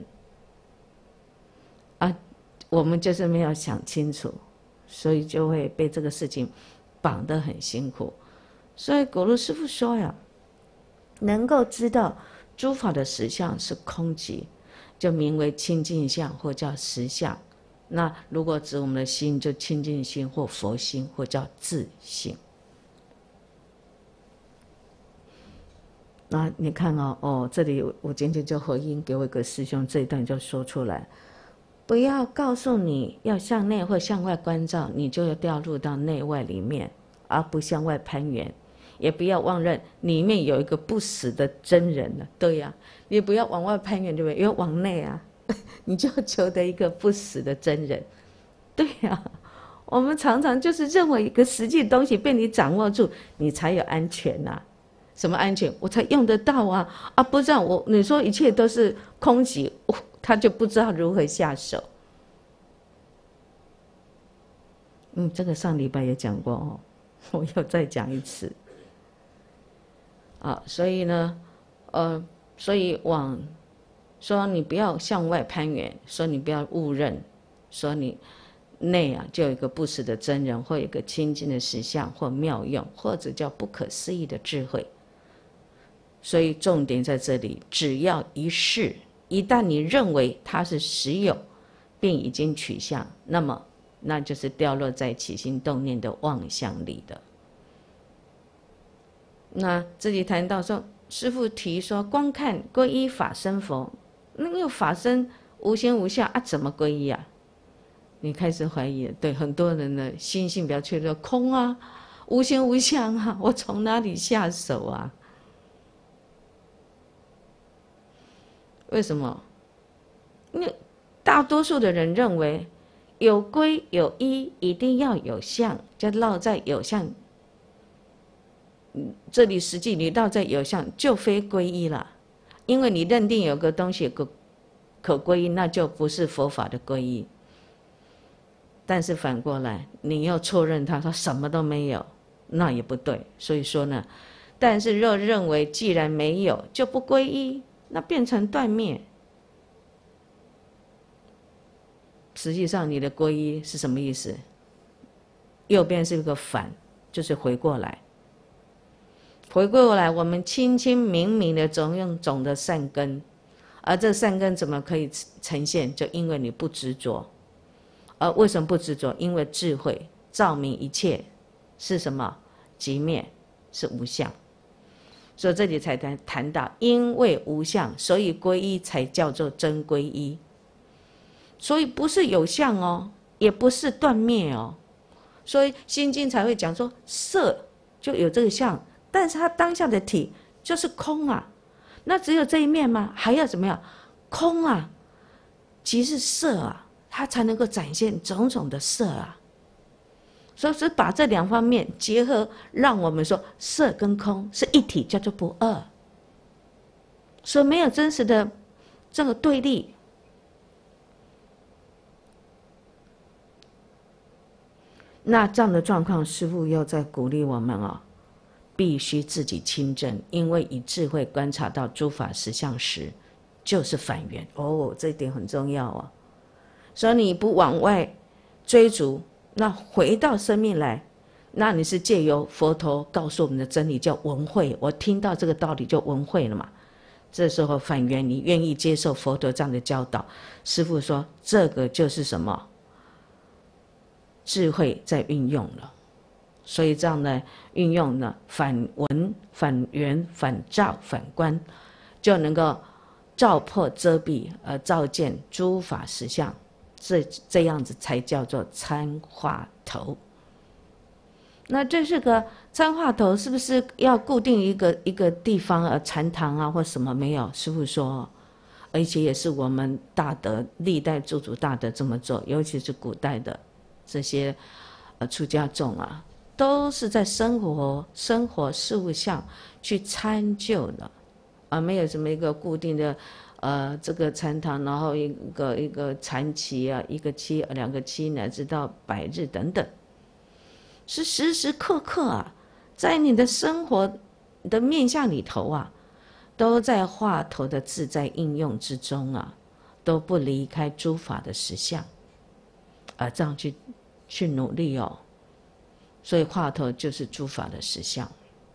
Speaker 1: 啊，我们就是没有想清楚，所以就会被这个事情绑得很辛苦。所以果如师父说呀，能够知道诸法的实相是空寂，就名为清净相，或叫实相。那如果指我们的心，就清净心或佛心，或叫自性。那你看哦，哦，这里我今天就回应给我一个师兄，这一段就说出来，不要告诉你要向内或向外关照，你就要掉入到内外里面，而不向外攀缘。也不要忘认里面有一个不死的真人了，对呀、啊，你不要往外攀缘，对不对？要往内啊，你就求得一个不死的真人，对呀、啊。我们常常就是认为一个实际的东西被你掌握住，你才有安全呐、啊。什么安全？我才用得到啊！啊，不然我你说一切都是空寂，他就不知道如何下手。嗯，这个上礼拜也讲过哦，我又再讲一次。啊，所以呢，呃，所以往说你不要向外攀缘，说你不要误认，说你内啊就有一个不死的真人，或有一个清净的实相，或妙用，或者叫不可思议的智慧。所以重点在这里，只要一试，一旦你认为它是实有，并已经取相，那么那就是掉落在起心动念的妄想里的。那这里谈到说，师父提说，光看皈依法身佛，那个法身无形无相啊，怎么皈依啊？你开始怀疑了，对很多人的心性比较脆弱，空啊，无形无相啊，我从哪里下手啊？为什么？因为大多数的人认为有皈有依一定要有相，就绕在有相。这里实际你绕在有相就非皈依了，因为你认定有个东西可可皈依，那就不是佛法的皈依。但是反过来，你要错认它，它什么都没有，那也不对。所以说呢，但是若认为既然没有就不皈依，那变成断灭。实际上你的皈依是什么意思？右边是一个反，就是回过来。回过来，我们清清明明的总用总的善根，而这善根怎么可以呈现？就因为你不执着。而为什么不执着？因为智慧照明一切是什么？即灭，是无相。所以这里才谈谈到，因为无相，所以皈依才叫做真皈依。所以不是有相哦，也不是断灭哦。所以心经才会讲说，色就有这个相。但是它当下的体就是空啊，那只有这一面吗？还要怎么样？空啊，即是色啊，它才能够展现种种的色啊。所以是把这两方面结合，让我们说色跟空是一体，叫做不二。所以没有真实的这个对立。那这样的状况，师父又在鼓励我们哦。必须自己亲证，因为以智慧观察到诸法实相时，就是反缘哦，这一点很重要哦。所以你不往外追逐，那回到生命来，那你是借由佛陀告诉我们的真理，叫闻慧。我听到这个道理就闻慧了嘛。这时候反缘，你愿意接受佛陀这样的教导，师父说这个就是什么？智慧在运用了。所以这样呢，运用呢反闻、反缘、反照、反观，就能够照破遮蔽而照见诸法实相，这这样子才叫做参话头。那这是个参话头，是不是要固定一个一个地方啊，禅堂啊或什么？没有，师父说，而且也是我们大德历代诸祖大德这么做，尤其是古代的这些呃出家众啊。都是在生活、生活事物上去参究的，啊，没有什么一个固定的，呃，这个禅堂，然后一个一个禅期啊，一个期、两个期，乃至到百日等等，是时时刻刻啊， 在你的生活的面向里头啊，都在华佗的自在应用之中啊，都不离开诸法的实相，而这样去去努力哦。所以华佗就是诸法的实相。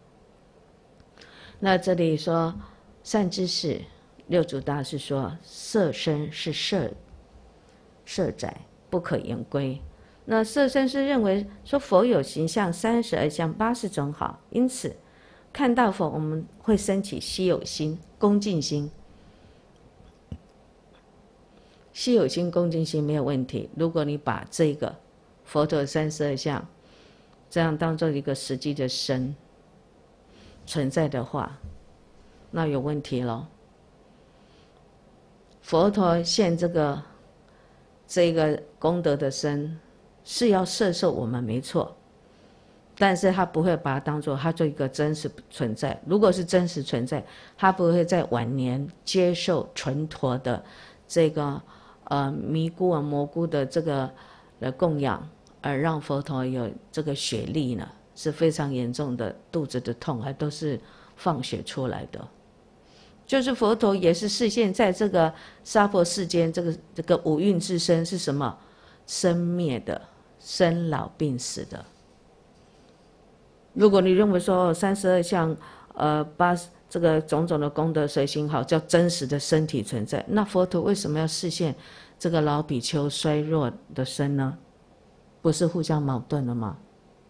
Speaker 1: 那这里说善知识，六祖大师说色身是色色窄，不可言归。那色身是认为说佛有形象三十二相八十种好，因此看到佛我们会升起稀有心、恭敬心。稀有心、恭敬心没有问题。如果你把这个佛陀三十二相这样当做一个实际的身存在的话，那有问题咯。佛陀现这个这个功德的身是要摄受我们没错，但是他不会把它当作他做一个真实存在。如果是真实存在，他不会在晚年接受纯陀的这个呃尼姑啊蘑菇的这个的供养，而让佛陀有这个血痢呢，是非常严重的肚子的痛，还都是放血出来的。就是佛陀也是示现在这个娑婆世间，这个这个五蕴之身是什么？生灭的，生老病死的。如果你认为说三十二相，呃，八这个种种的功德随行好，叫真实的身体存在，那佛陀为什么要示现这个老比丘衰弱的身呢？不是互相矛盾了吗？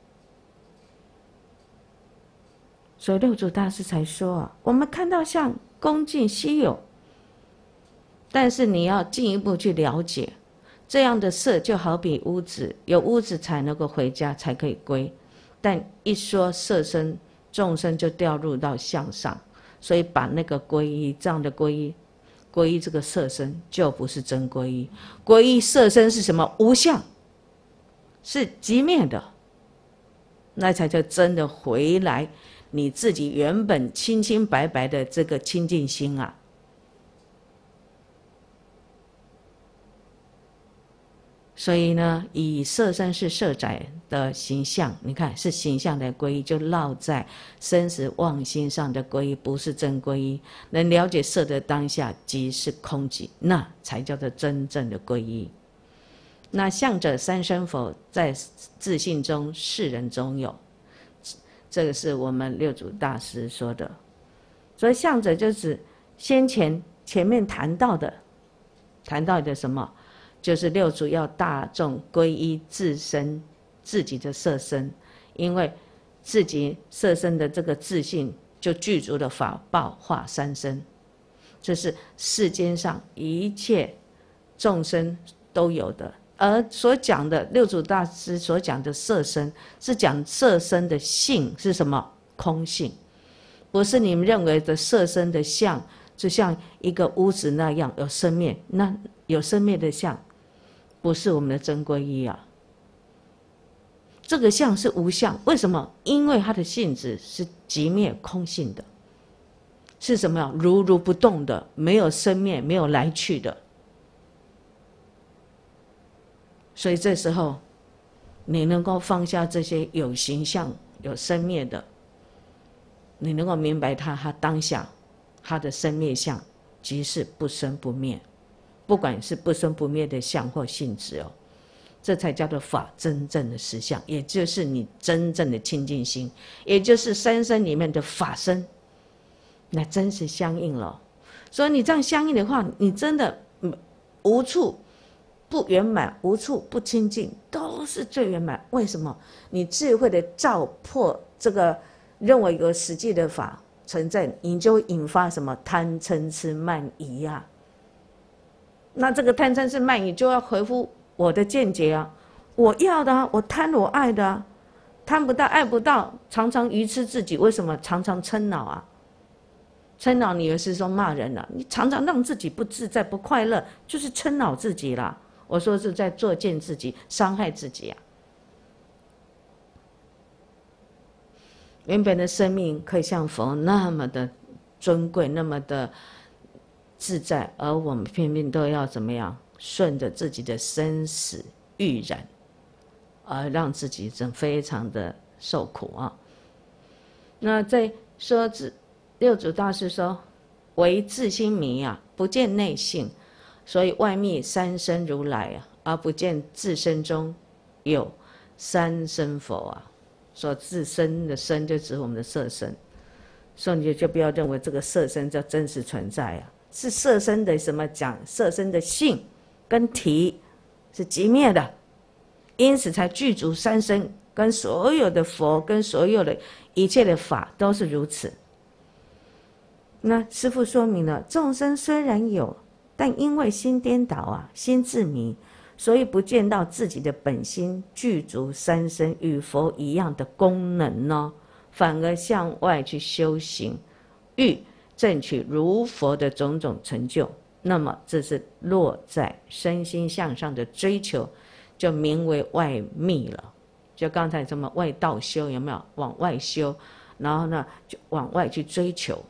Speaker 1: 所以六祖大师才说啊，我们看到像恭敬稀有，但是你要进一步去了解，这样的色就好比屋子，有屋子才能够回家，才可以归。但一说色身，众生就掉入到相上，所以把那个皈依这样的皈依，皈依这个色身就不是真皈依。皈依色身是什么？无相，是寂灭的，那才叫真的回来你自己原本清清白白的这个清净心啊。所以呢，以色身是色窄的形象，你看是形象的皈依，就落在生死妄心上的皈依，不是真皈依。能了解色的当下即是空寂，那才叫做真正的皈依。那相者三身佛，在自性中世人中有，这个是我们六祖大师说的。所以相者就指先前前面谈到的，谈到的什么？就是六祖要大众皈依自身自己的色身，因为自己色身的这个自性就具足的法报化三身，这是世间上一切众生都有的。而所讲的六祖大师所讲的色身，是讲色身的性是什么？空性，不是你们认为的色身的相，就像一个屋子那样有生灭，那有生灭的相不是我们的真皈依啊。这个相是无相，为什么？因为它的性质是寂灭空性的，是什么呀？如如不动的，没有生灭，没有来去的。所以这时候你能够放下这些有形象有生灭的，你能够明白它它当下它的生灭相即是不生不灭，不管是不生不灭的相或性质哦，这才叫做法真正的实相，也就是你真正的清净心，也就是三身里面的法身，那真是相应了。所以你这样相应的话，你真的无处不圆满，无处不清净，都是最圆满。为什么？你智慧的照破这个认为有实际的法存在，你就会引发什么贪嗔痴慢疑啊。那这个贪嗔痴慢疑就要回复我的见解啊，我要的啊，我贪我爱的啊，贪不到爱不到，常常愚痴自己。为什么？常常嗔恼啊，嗔恼你以为是说骂人了、啊？你常常让自己不自在不快乐，就是嗔恼自己啦。我说是在作践自己，伤害自己啊。原本的生命可以像佛那么的尊贵，那么的自在，而我们偏偏都要怎么样？顺着自己的生死欲染，而让自己真非常的受苦啊。 那在说自六祖大师说，唯自心迷啊，不见内性，所以外密三身如来啊，而不见自身中有三身佛啊。说自身的身就指我们的色身，所以你就不要认为这个色身叫真实存在啊，是色身的什么讲色身的性跟体是寂灭的，因此才具足三身，跟所有的佛跟所有的一切的法都是如此。那师父说明了，众生虽然有，但因为心颠倒啊，心自迷，所以不见到自己的本心具足三身与佛一样的功能呢，反而向外去修行，欲证取如佛的种种成就。那么这是落在身心向上的追求，就名为外密了。就刚才什么外道修，有没有往外修，然后呢就往外去追求。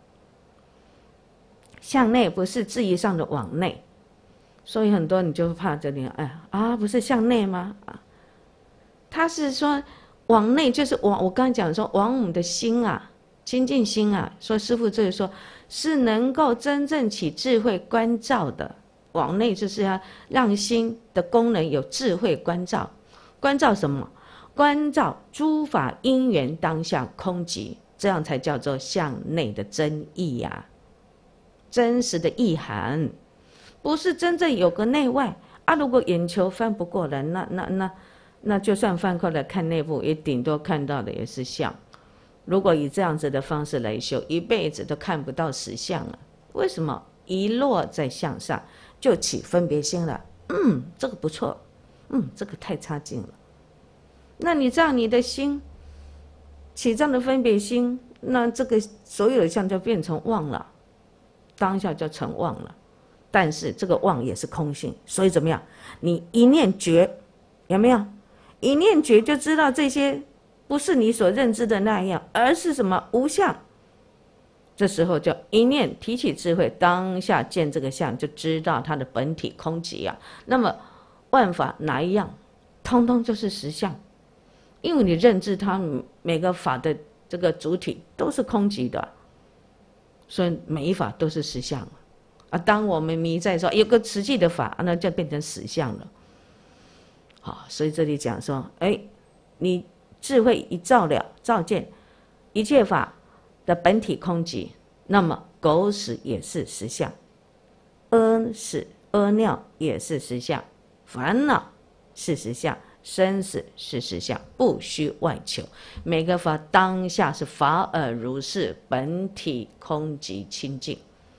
Speaker 1: 向内不是字义上的往内，所以很多你就怕这里，哎啊，不是向内吗？啊，他是说往内，就是往我刚才讲说往我们的心啊，清净心啊。说师父这里说是能够真正起智慧观照的，往内就是要让心的功能有智慧观照。观照什么？观照诸法因缘当下空寂，这样才叫做向内的真意呀、啊。真实的意涵，不是真正有个内外啊。如果眼球翻不过来，那那那那就算翻过来看内部，也顶多看到的也是相。如果以这样子的方式来修，一辈子都看不到实相了。为什么？一落在相上，就起分别心了。嗯，这个不错，嗯，这个太差劲了。那你这样，你的心起这样的分别心，那这个所有的相就变成妄了。当下就成妄了，但是这个妄也是空性，所以怎么样？你一念觉，有没有？一念觉就知道这些不是你所认知的那样，而是什么无相。这时候就一念提起智慧，当下见这个相，就知道它的本体空寂啊。那么万法哪一样，通通就是实相，因为你认知它每个法的这个主体都是空寂的。所以每一法都是实相啊！当我们迷在说有个实际的法，那就变成实相了。好，所以这里讲说，哎，你智慧一照了，照见一切法的本体空寂，那么狗屎也是实相，屙屎屙尿也是实相，烦恼是实相，生死是实相，不需外求。每个法当下是法尔如是，本体空寂清净。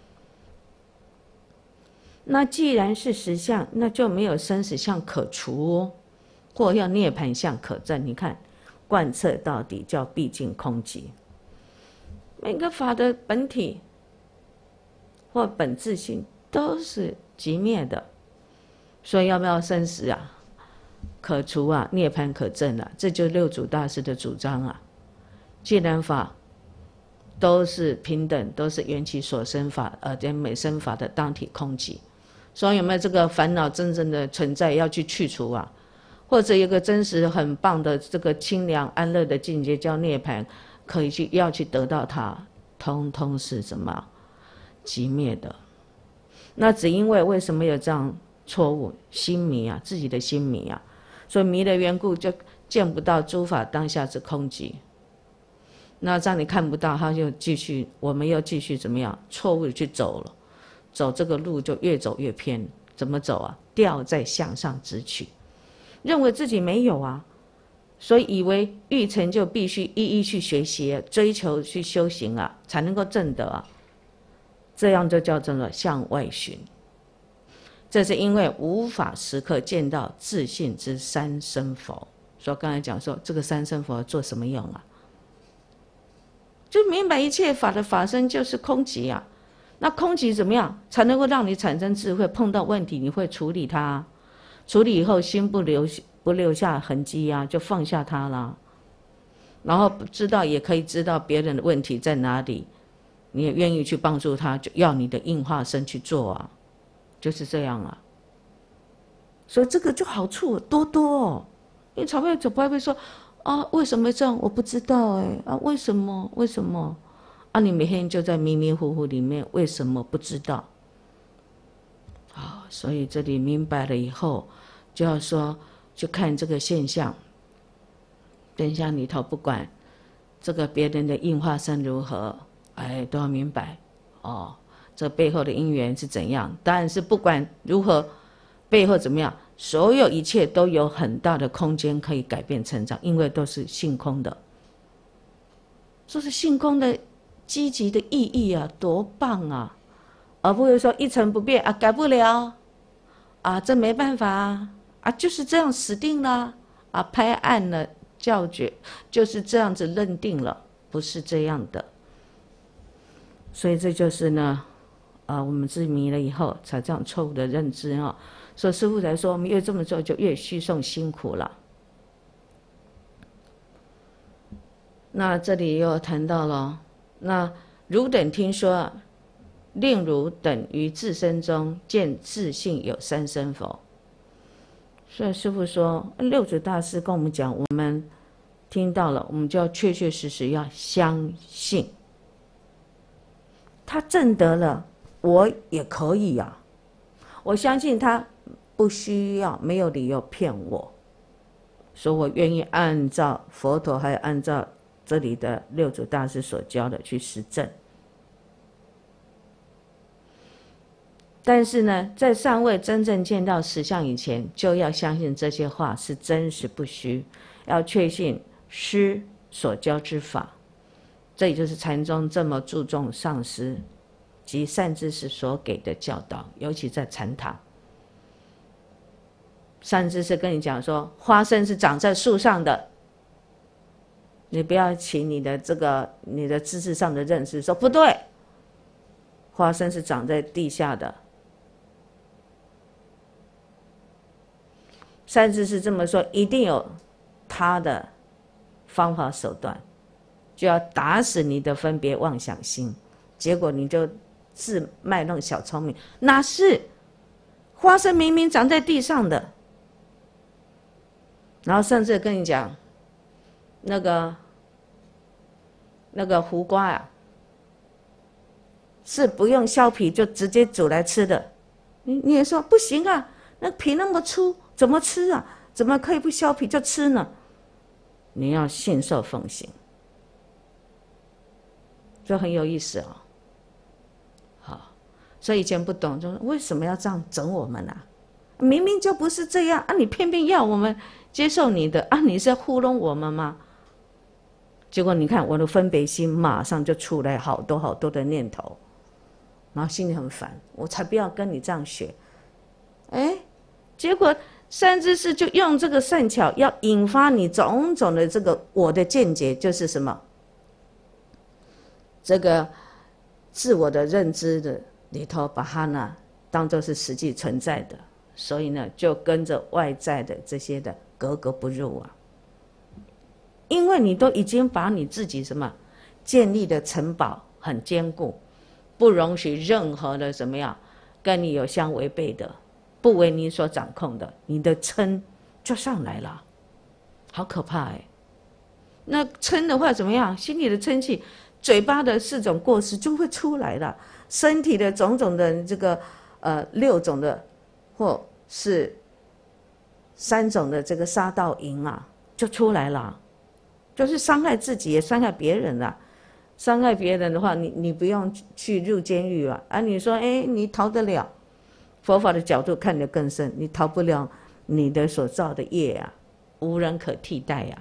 Speaker 1: 那既然是实相，那就没有生死相可除哦，或要涅槃相可证。你看，贯彻到底叫毕竟空寂。每个法的本体或本自性都是寂灭的，所以要不要生死啊？可除啊，涅槃可证啊，这就是六祖大师的主张啊。既然法都是平等，都是缘起所生法，而且每生法的当体空寂，所以有没有这个烦恼真正的存在要去去除啊？或者一个真实很棒的这个清凉安乐的境界叫涅槃，可以去要去得到它，通通是什么寂灭的。那只因为为什么有这样错误心迷啊，自己的心迷啊，所以迷的缘故，就见不到诸法当下之空寂。那这样你看不到，他就继续，我们又继续怎么样？错误的去走了，走这个路就越走越偏。怎么走啊？掉在向上直取，认为自己没有啊，所以以为欲成就必须一一去学习、追求、去修行啊，才能够证得啊。这样就叫做向外寻。这是因为无法时刻见到自性之三身佛。所以刚才讲说，这个三身佛做什么用啊？就明白一切法的法身就是空寂啊。那空寂怎么样才能够让你产生智慧？碰到问题你会处理它，处理以后心不留不留下痕迹啊，就放下它啦。然后知道也可以知道别人的问题在哪里，你也愿意去帮助他，就要你的应化身去做啊。就是这样啊，所以这个就好处多多哦。因为常会就不会说， 啊，为什么这样？我不知道哎，啊，为什么？为什么？啊，你每天就在迷迷糊糊里面，为什么不知道？啊，所以这里明白了以后，就要说，就看这个现象。等下里头不管这个别人的应化身如何，哎，都要明白哦，这背后的因缘是怎样。当然是不管如何，背后怎么样，所有一切都有很大的空间可以改变成长，因为都是性空的。这是性空的积极的意义啊，多棒啊！而不是说一成不变啊，改不了啊，这没办法啊，啊就是这样死定了啊，拍案了。教决就是这样子认定了，不是这样的，所以这就是呢，啊，我们自迷了以后才这样错误的认知啊。所以师父才说，我们越这么做就越虚诵辛苦了。那这里又谈到了，那汝等听说，令汝等于自身中见自性有三身否？所以师父说，六祖大师跟我们讲，我们听到了，我们就要确确实实要相信，他证得了，我也可以啊。我相信他不需要，没有理由骗我，所以我愿意按照佛陀还有按照这里的六祖大师所教的去实证。但是呢，在尚未真正见到实相以前，就要相信这些话是真实不虚，要确信师所教之法。这也就是禅宗这么注重上师及善知识所给的教导，尤其在禅堂。善知识跟你讲说，花生是长在树上的，你不要起你的这个你的知识上的认识，说不对，花生是长在地下的。善知识这么说，一定有他的方法手段，就要打死你的分别妄想心。结果你就自卖弄小聪明，哪是？花生明明长在地上的。然后甚至跟你讲，那个那个胡瓜啊，是不用削皮就直接煮来吃的。你你也说不行啊，那皮那么粗。怎么吃啊？怎么可以不削皮就吃呢？你要信受奉行，就很有意思哦。好，所以以前不懂，就说为什么要这样整我们啊？明明就不是这样啊！你偏偏要我们接受你的啊！你是在糊弄我们吗？结果你看我的分别心马上就出来好多好多的念头，然后心里很烦，我才不要跟你这样学。哎，结果。善知识就用这个善巧，要引发你种种的这个我的见解，就是什么？这个自我的认知的里头，把它呢当作是实际存在的，所以呢就跟着外在的这些的格格不入啊。因为你都已经把你自己什么建立的城堡很坚固，不容许任何的怎么样跟你有相违背的。不为你所掌控的，你的嗔就上来了，好可怕哎！那嗔的话怎么样？心里的嗔气，嘴巴的四种过失就会出来了，身体的种种的这个呃六种的，或是三种的这个杀盗淫啊，就出来了，就是伤害自己也伤害别人了。伤害别人的话，你你不用去入监狱啊，啊，你说哎，你逃得了？佛法的角度看得更深，你逃不了你的所造的业啊，无人可替代啊。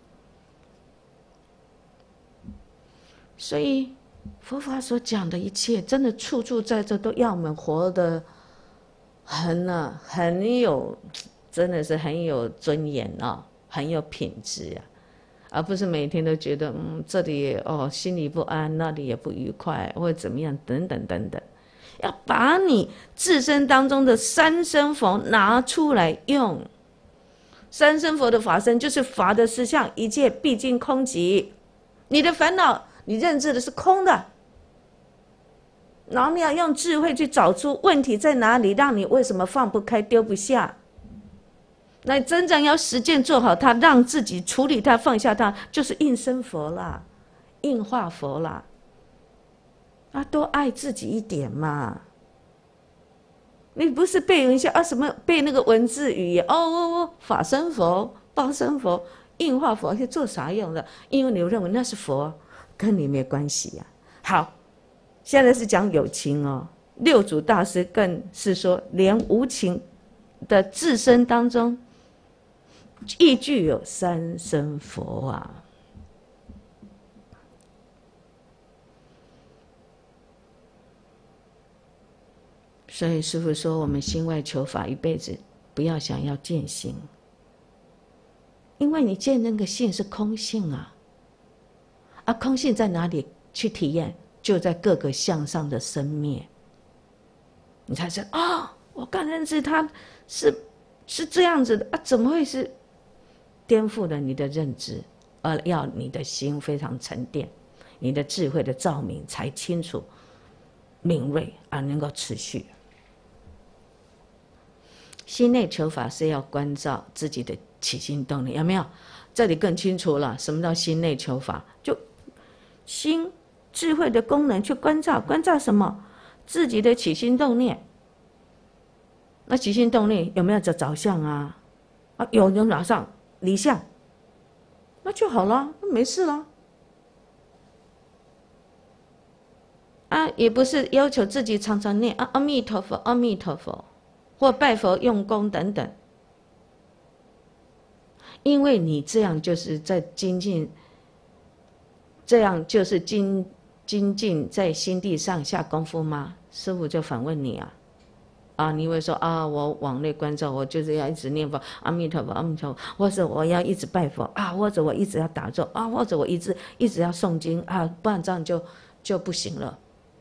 Speaker 1: 所以佛法所讲的一切，真的处处在这都要我们活得很啊，很有，真的是很有尊严啊，很有品质啊，而不是每天都觉得嗯这里哦心里不安，那里也不愉快，或者怎么样等等等等。要把你自身当中的三身佛拿出来用，三身佛的法身就是法的实相，一切毕竟空寂。你的烦恼，你认知的是空的，然后你要用智慧去找出问题在哪里，让你为什么放不开、丢不下。 那真正要实践做好它，让自己处理它、放下它，就是应身佛啦，应化佛啦。啊，多爱自己一点嘛！你不是背一下啊？什么背那个文字语言？哦哦哦，法身佛、报身佛、应化佛，是做啥用的？因为你认为那是佛，跟你没关系呀、啊。好，现在是讲有情哦。六祖大师更是说，连无情的自身当中，亦具有三身佛啊。所以师父说，我们心外求法，一辈子不要想要见性，因为你见那个性是空性啊，啊，空性在哪里去体验？就在各个相上的生灭，你才知道啊、哦，我刚认识他是是这样子的啊，怎么会是颠覆了你的认知？而要你的心非常沉淀，你的智慧的照明才清楚、敏锐而能够持续。心内求法是要关照自己的起心动念，有没有？这里更清楚了，什么叫心内求法？就心智慧的功能去关照，关照什么？自己的起心动念。那起心动念有没有着着相啊？啊，有就马上离相，那就好了，没事了。啊，也不是要求自己常常念啊阿弥陀佛，阿弥陀佛。或拜佛用功等等，因为你这样就是在精进，这样就是精精进在心地上下功夫吗？师父就反问你啊，啊，你会说啊，我往内关照，我就是要一直念佛，阿弥陀佛，阿弥陀佛，或者我要一直拜佛啊，或者我一直要打坐啊，或者我一直一直要诵经啊，不然这样就就不行了。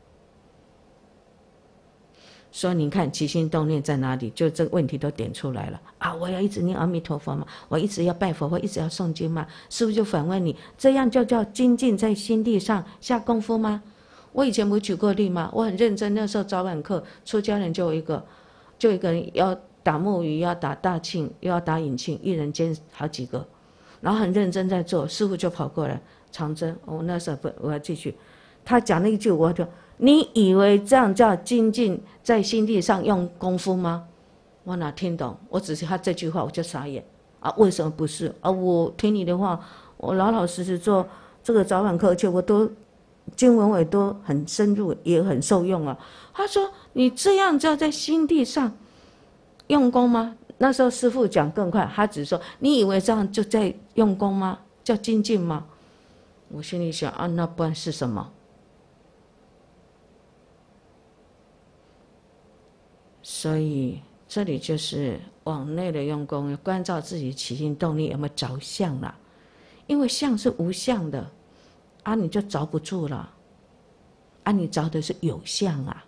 Speaker 1: 所以你看起心动念在哪里，就这个问题都点出来了啊！我要一直念阿弥陀佛嘛，我一直要拜佛，我一直要诵经嘛，是不是就反问你，这样就叫精进在心地上下功夫吗？我以前不举过例吗？我很认真，那时候早晚课，出家人就有一个，就有一个人要打木鱼，要打大磬，又要打引磬，一人兼好几个，然后很认真在做，师父就跑过来长征，我、哦、那时候不，我要继续，他讲那一句，我就。你以为这样叫精进在心地上用功夫吗？我哪听懂？我只是他这句话我就傻眼啊！为什么不是啊？我听你的话，我老老实实做这个早晚课，而且我都经文也都很深入，也很受用啊。他说：“你这样叫在心地上用功吗？”那时候师父讲更快，他只说：“你以为这样就在用功吗？叫精进吗？”我心里想啊，那不然是什么？所以这里就是往内的用功，关照自己起心动念有没有着相啦。因为相是无相的，啊，你就着不住了，啊，你着的是有相啊。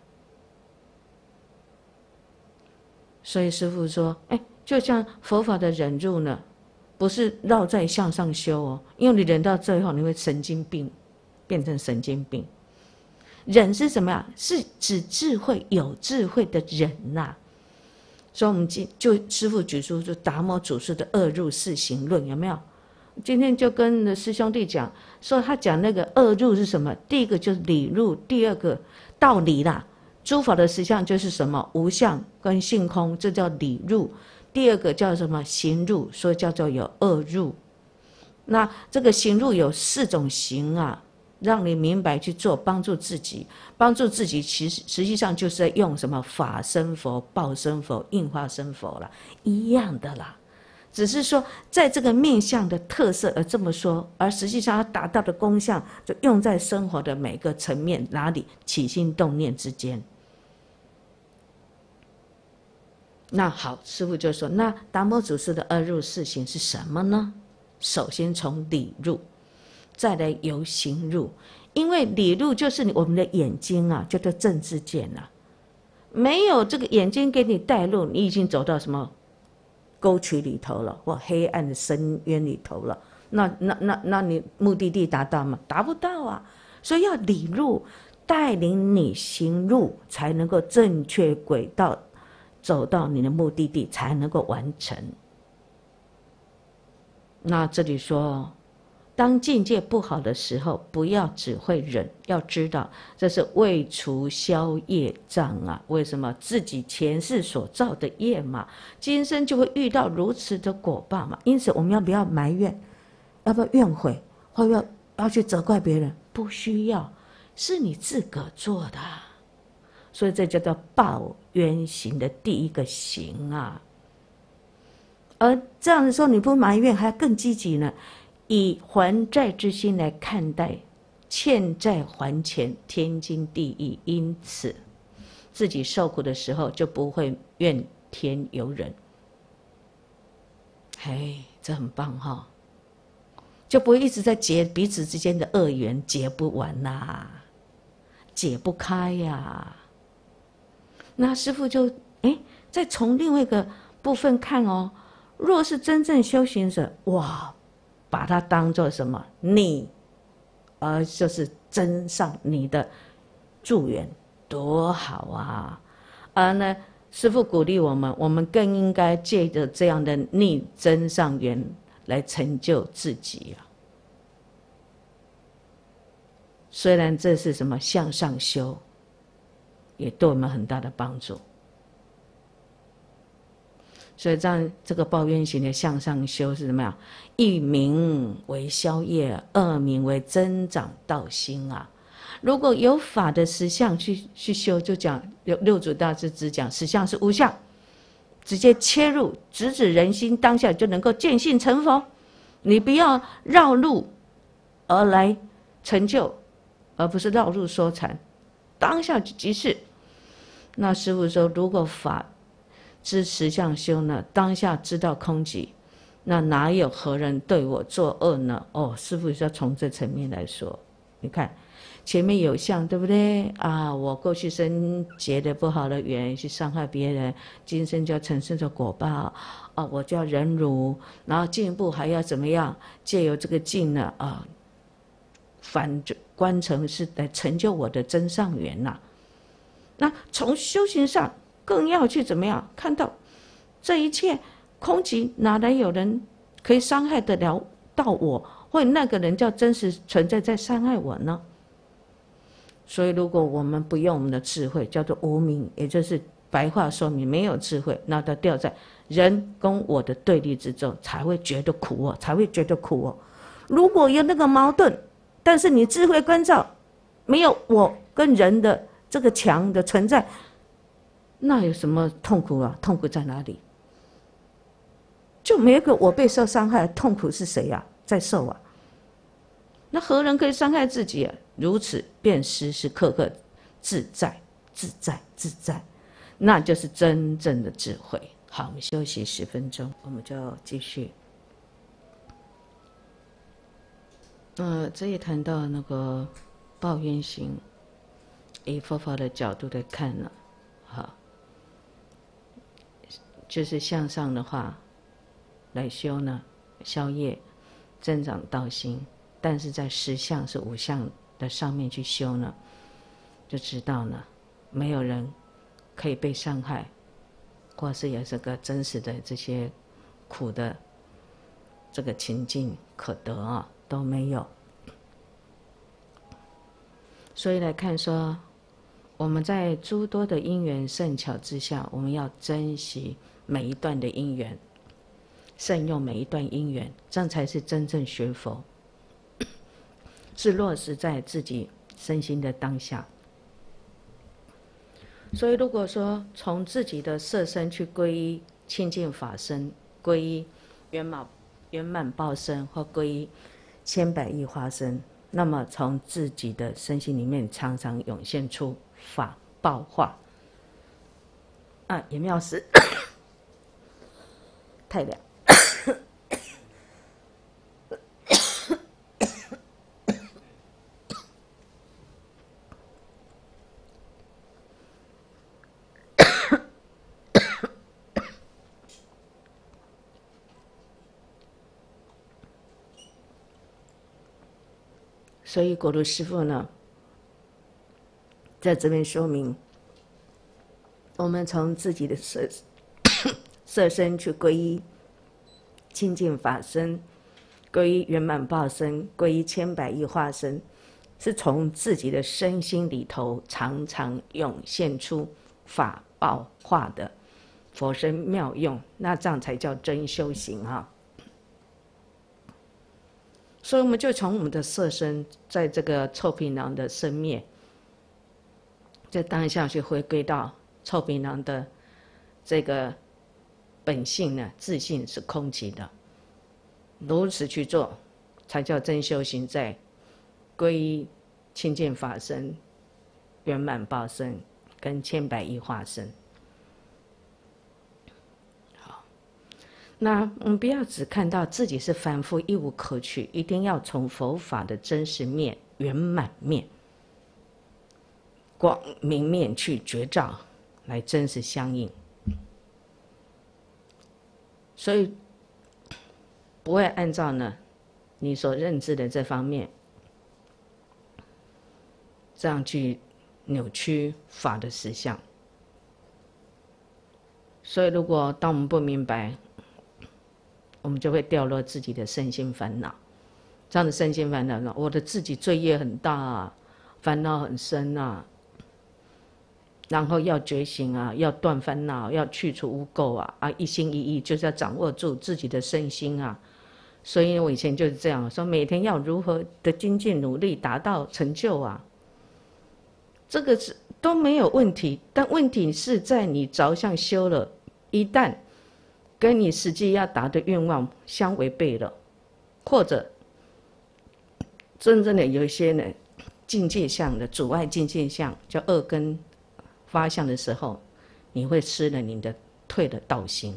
Speaker 1: 所以师父说，哎，就像佛法的忍辱呢，不是绕在相上修哦，因为你忍到最后，你会神经病，变成神经病。忍是什么呀？是指智慧，有智慧的忍呐、啊。所以我们今就师父举出就达摩祖师的二入四行论，有没有？今天就跟师兄弟讲，说他讲那个二入是什么？第一个就是理入，第二个道理啦。诸法的实相就是什么？无相跟性空，这叫理入。第二个叫什么？行入，所以叫做有二入。那这个行入有四种行啊。让你明白去做，帮助自己，帮助自己，其实实际上就是在用什么法身佛、报身佛、应化身佛啦，一样的啦。只是说在这个面相的特色而这么说，而实际上要达到的功效，就用在生活的每个层面，哪里起心动念之间。那好，师父就说，那达摩祖师的二入四行是什么呢？首先从理入。再来由行入，因为理入就是我们的眼睛啊，叫做正知见啊。没有这个眼睛给你带路，你已经走到什么沟渠里头了，或黑暗的深渊里头了。那那那那你目的地达到吗？达不到啊。所以要理入，带领你行入，才能够正确轨道走到你的目的地，才能够完成。 那这里说，当境界不好的时候，不要只会忍，要知道这是为除消业障啊。为什么？自己前世所造的业嘛，今生就会遇到如此的果报嘛。因此，我们要不要埋怨？要不要怨悔？或要要去责怪别人？不需要，是你自个做的。所以这叫做报冤行的第一个行啊。而这样的时候，你不埋怨，还更积极呢。以还债之心来看待，欠债还钱，天经地义。因此，自己受苦的时候就不会怨天尤人。嘿，这很棒哈、哦，就不会一直在结彼此之间的恶缘，结不完呐、啊，解不开呀、啊。那师父就哎，再从另外一个部分看哦，若是真正修行者，哇！把它当作什么？你，而就是增上你的助缘，多好啊！而呢，师父鼓励我们，我们更应该借着这样的逆增上缘来成就自己啊。虽然这是什么向上修，也对我们很大的帮助。所以这样，这个报冤行的向上修是什么呀？一名为消业，二名为增长道心啊。如果有法的实相去去修，就讲六六祖大师只讲实相是无相，直接切入，直指人心，当下就能够见性成佛。你不要绕路而来成就，而不是绕路说禅，当下即是。那师父说，如果法知实相修呢，当下知道空寂，那哪有何人对我作恶呢？哦，师父是要从这层面来说。你看前面有相，对不对啊？我过去生结的不好的缘，去伤害别人，今生就要承受着果报啊！我就要忍辱，然后进一步还要怎么样？借由这个境呢啊，反观成是来成就我的真上缘呐、啊。那从修行上，更要去怎么样看到这一切空寂，哪来有人可以伤害得了到我，或者那个人叫真实存在在伤害我呢？所以如果我们不用我们的智慧，叫做无明，也就是白话说明没有智慧，那它掉在人跟我的对立之中，才会觉得苦哦，才会觉得苦哦。如果有那个矛盾，但是你智慧关照，没有我跟人的这个墙的存在，那有什么痛苦啊？痛苦在哪里？就没有个我被受伤害，痛苦是谁啊？在受啊？那何人可以伤害自己啊？如此便时时刻刻自在自在自在，那就是真正的智慧。好，我们休息十分钟，我们就继续。呃，这一谈到那个报冤行，以佛法的角度来看呢，好，就是向上的话来修呢，消业，增长道心。但是在实相是无相的上面去修呢，就知道呢，没有人可以被伤害，或是有这个真实的这些苦的这个情境可得啊，都没有。所以来看说，我们在诸多的因缘圣巧之下，我们要珍惜每一段的因缘，善用每一段因缘，这样才是真正学佛，是落实在自己身心的当下。所以如果说从自己的色身去皈依清净法身，皈依圆满圆满报身，或皈依千百亿花身，那么从自己的身心里面常常涌现出法报化啊，也妙是太凉。所以果如师父呢，在这边说明，我们从自己的色色身去皈依清净法身， 皈依圆满报身，皈依千百亿化身，是从自己的身心里头常常涌现出法报化的佛身妙用，那这样才叫真修行哈。所以我们就从我们的色身，在这个臭皮囊的生灭，在当下去回归到臭皮囊的这个本性呢，自性是空寂的，如此去做，才叫真修行，在皈依清净法身、圆满报身跟千百亿化身。好，那我们不要只看到自己是凡夫一无可取，一定要从佛法的真实面、圆满面、光明面去觉照，来真实相应。所以不会按照呢你所认知的这方面，这样去扭曲法的实相。所以如果当我们不明白，我们就会掉落自己的身心烦恼。这样的身心烦恼呢，我的自己罪业很大啊，烦恼很深啊，然后要觉醒啊，要断烦恼，要去除污垢啊，啊，一心一意就是要掌握住自己的身心啊。所以我以前就是这样说，每天要如何的精进努力，达到成就啊，这个是都没有问题。但问题是在你着相修了，一旦跟你实际要达的愿望相违背了，或者真正的有一些呢境界相的阻碍境界相，叫恶根发相的时候，你会失了你的退了道心。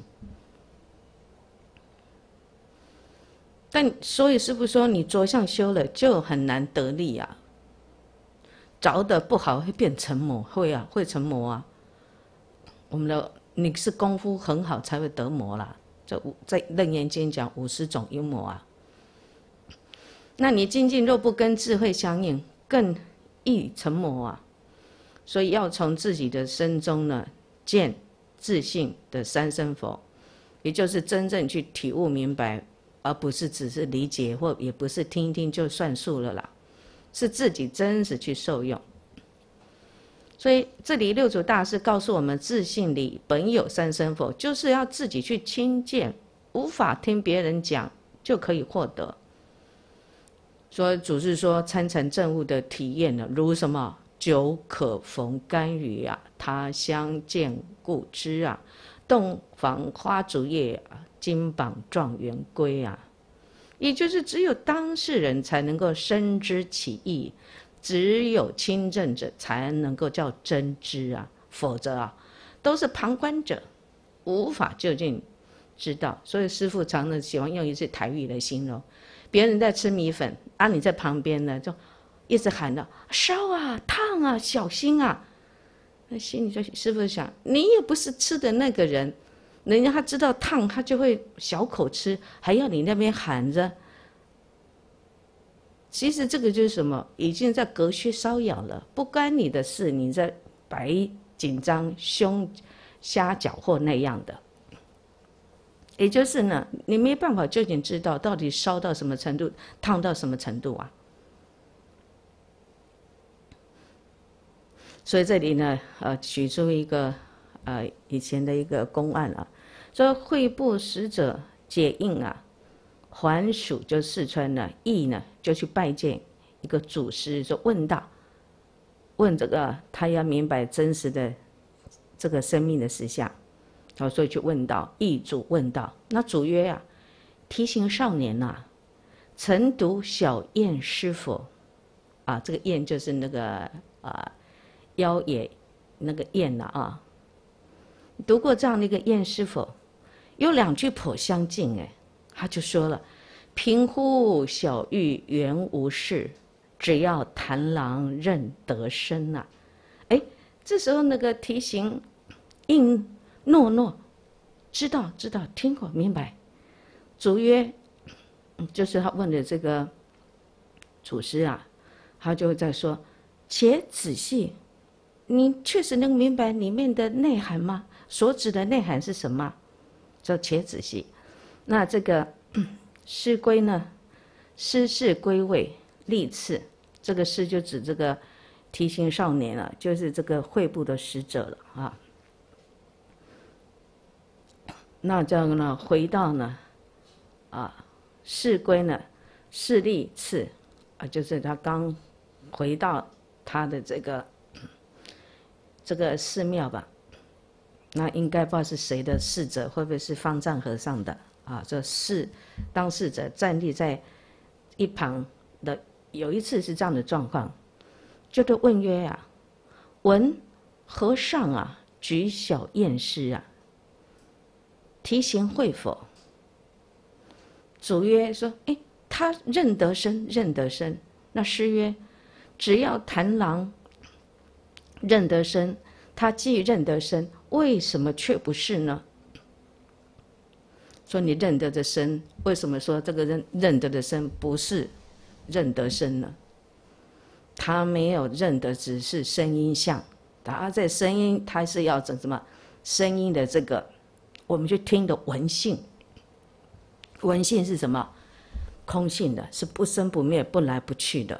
Speaker 1: 但所以师父说，你着相修了就很难得力啊，着的不好会变成魔，会啊，会成魔啊。我们的你是功夫很好才会得魔啦，这在楞严经讲五十种阴魔啊。那你精进若不跟智慧相应，更易成魔啊。所以要从自己的身中呢，见自性的三身佛，也就是真正去体悟明白，而不是只是理解，或也不是听一听就算数了啦，是自己真实去受用。所以这里六祖大师告诉我们，自性里本有三身佛，就是要自己去亲见，无法听别人讲就可以获得。所以祖是说参禅证悟的体验呢，如什么久可逢甘雨啊，他乡见故知啊，洞房花烛夜啊，金榜状元归啊。也就是只有当事人才能够深知其意，只有亲证者才能够叫真知啊，否则啊都是旁观者，无法究竟知道。所以师父常常喜欢用一句台语来形容，别人在吃米粉啊，你在旁边呢就一直喊着烧啊烫啊小心啊，那心里就师父想，你也不是吃的那个人，人家他知道烫他就会小口吃，还要你那边喊着。其实这个就是什么，已经在隔靴搔痒了，不干你的事，你在白紧张凶瞎搅和那样的。也就是呢，你没办法究竟知道到底烧到什么程度，烫到什么程度啊。所以这里呢，呃，举出一个呃以前的一个公案啊，说会部使者解印啊，还蜀就四川呢，义呢就去拜见一个祖师，说问道，问这个他要明白真实的这个生命的实相，哦，所以去问道，义主问道，那主曰啊，提醒少年呐、啊，曾读小砚师佛，啊，这个砚就是那个啊妖也那个砚呐 啊, 啊，读过这样的一个砚师佛，有两句颇相近哎，他就说了，贫乎小玉原无事，只要檀郎认得身呐、啊。哎，这时候那个提醒应诺诺，知道知道，听过明白。主曰，就是他问的这个祖师啊，他就在说，且仔细，你确实能明白里面的内涵吗？所指的内涵是什么？说且仔细。那这个师归呢， 师事归位，历次。这个师就指这个提刑少年了，就是这个会部的使者了啊。那这样呢，回到呢，啊，事归呢，事历次，啊，就是他刚回到他的这个这个寺庙吧。那应该不知道是谁的侍者，会不会是方丈和尚的啊？这侍当事者站立在一旁的，有一次是这样的状况，就都问曰啊：“闻和尚啊，举小验师啊，提刑会否？”主曰说：“哎，他认得身，认得身。”那师曰：“只要谭郎认得身，他既认得身，为什么却不是呢？”说你认得的身，为什么说这个人认得的身不是认得身呢？他没有认得，只是声音相。他在声音，他是要整什么声音的这个，我们去听的闻性。闻性是什么？空性的，是不生不灭、不来不去的。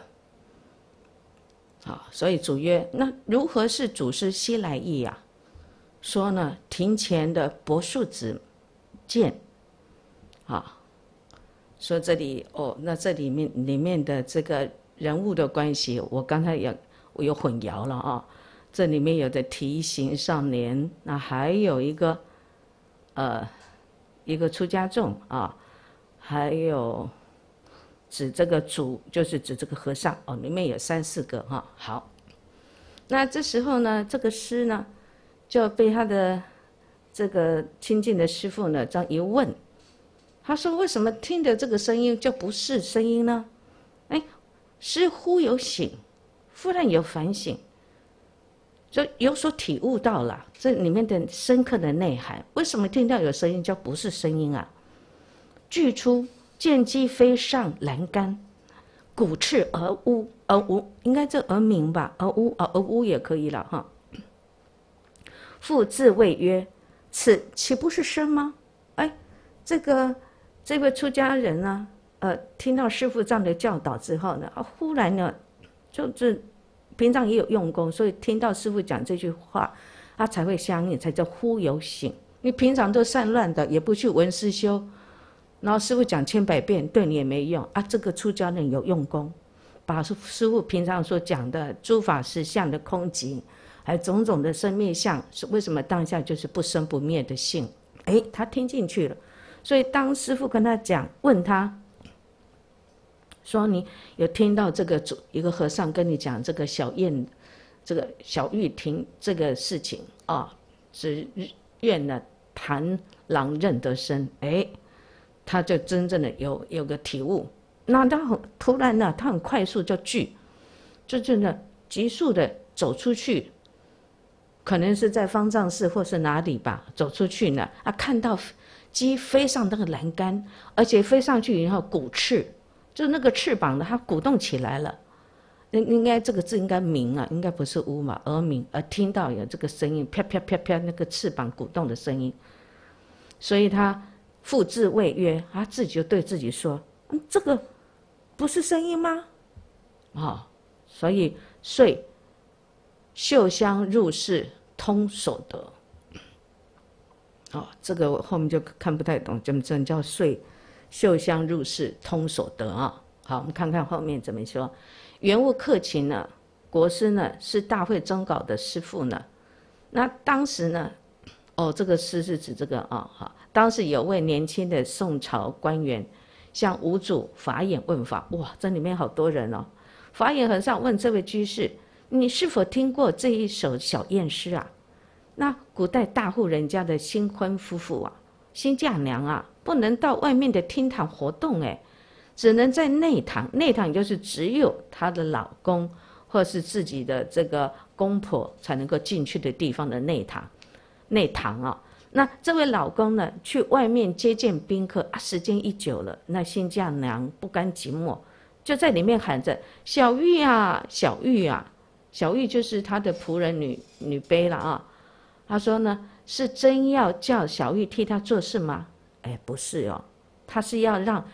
Speaker 1: 好，所以主曰：“那如何是祖师西来意呀？”说呢，庭前的柏树子见，啊，说这里哦，那这里面里面的这个人物的关系，我刚才也我有混淆了啊。这里面有的提刑少年，那还有一个呃一个出家众啊，还有指这个主，就是指这个和尚哦，里面有三四个哈、啊。好，那这时候呢，这个师呢就被他的这个亲近的师父呢这样一问，他说：“为什么听的这个声音就不是声音呢？”哎，师忽有醒，忽然有反省，就有所体悟到了这里面的深刻的内涵。为什么听到有声音就不是声音啊？具出见机飞上栏杆，鼓翅而呜而呜，应该这而鸣吧？而呜而而呜也可以了哈。复自谓曰：“此岂不是声吗？”哎，这个这位出家人呢，呃，听到师父这样的教导之后呢，啊，忽然呢，就是平常也有用功，所以听到师父讲这句话，他才会相应，才叫忽有醒。你平常都散乱的，也不去闻思修。然后师父讲千百遍，对你也没用啊！这个出家人有用功，把师父平常所讲的诸法实相的空寂，还有种种的生灭相，是为什么当下就是不生不灭的性？哎，他听进去了。所以当师父跟他讲，问他说：“你有听到这个主一个和尚跟你讲这个小燕，这个小玉亭这个事情啊？只愿呢谭郎认得身。”哎。他就真正的有有个体悟，那他很突然呢，他很快速就聚，就真的急速的走出去，可能是在方丈室或是哪里吧，走出去呢，啊，看到鸡飞上那个栏杆，而且飞上去以后鼓翅，就那个翅膀呢，它鼓动起来了。应应该这个字应该鸣啊，应该不是呜嘛，而鸣，而听到有这个声音，啪啪啪啪，那个翅膀鼓动的声音，所以他。复自谓曰：“他自己就对自己说，嗯，这个不是声音吗？”啊、哦，所以遂嗅香入室，通所得。哦，这个我后面就看不太懂，怎么怎么叫遂嗅香入室，通所得啊？好，我们看看后面怎么说。原物克勤呢，国师呢是大会征稿的师父呢，那当时呢，哦，这个师是指这个啊，好。当时有位年轻的宋朝官员向五祖法眼问法，哇，这里面好多人哦。法眼和尚问这位居士：“你是否听过这一首小燕诗啊？那古代大户人家的新婚夫妇啊，新嫁娘啊，不能到外面的厅堂活动，哎，只能在内堂。内堂就是只有她的老公或是自己的这个公婆才能够进去的地方的内堂。内堂啊。”那这位老公呢，去外面接见宾客啊，时间一久了，那新嫁娘不甘寂寞，就在里面喊着：“小玉啊，小玉啊！”小玉就是他的仆人女女婢了啊。他说呢，是真要叫小玉替他做事吗？哎，不是哦，他是要让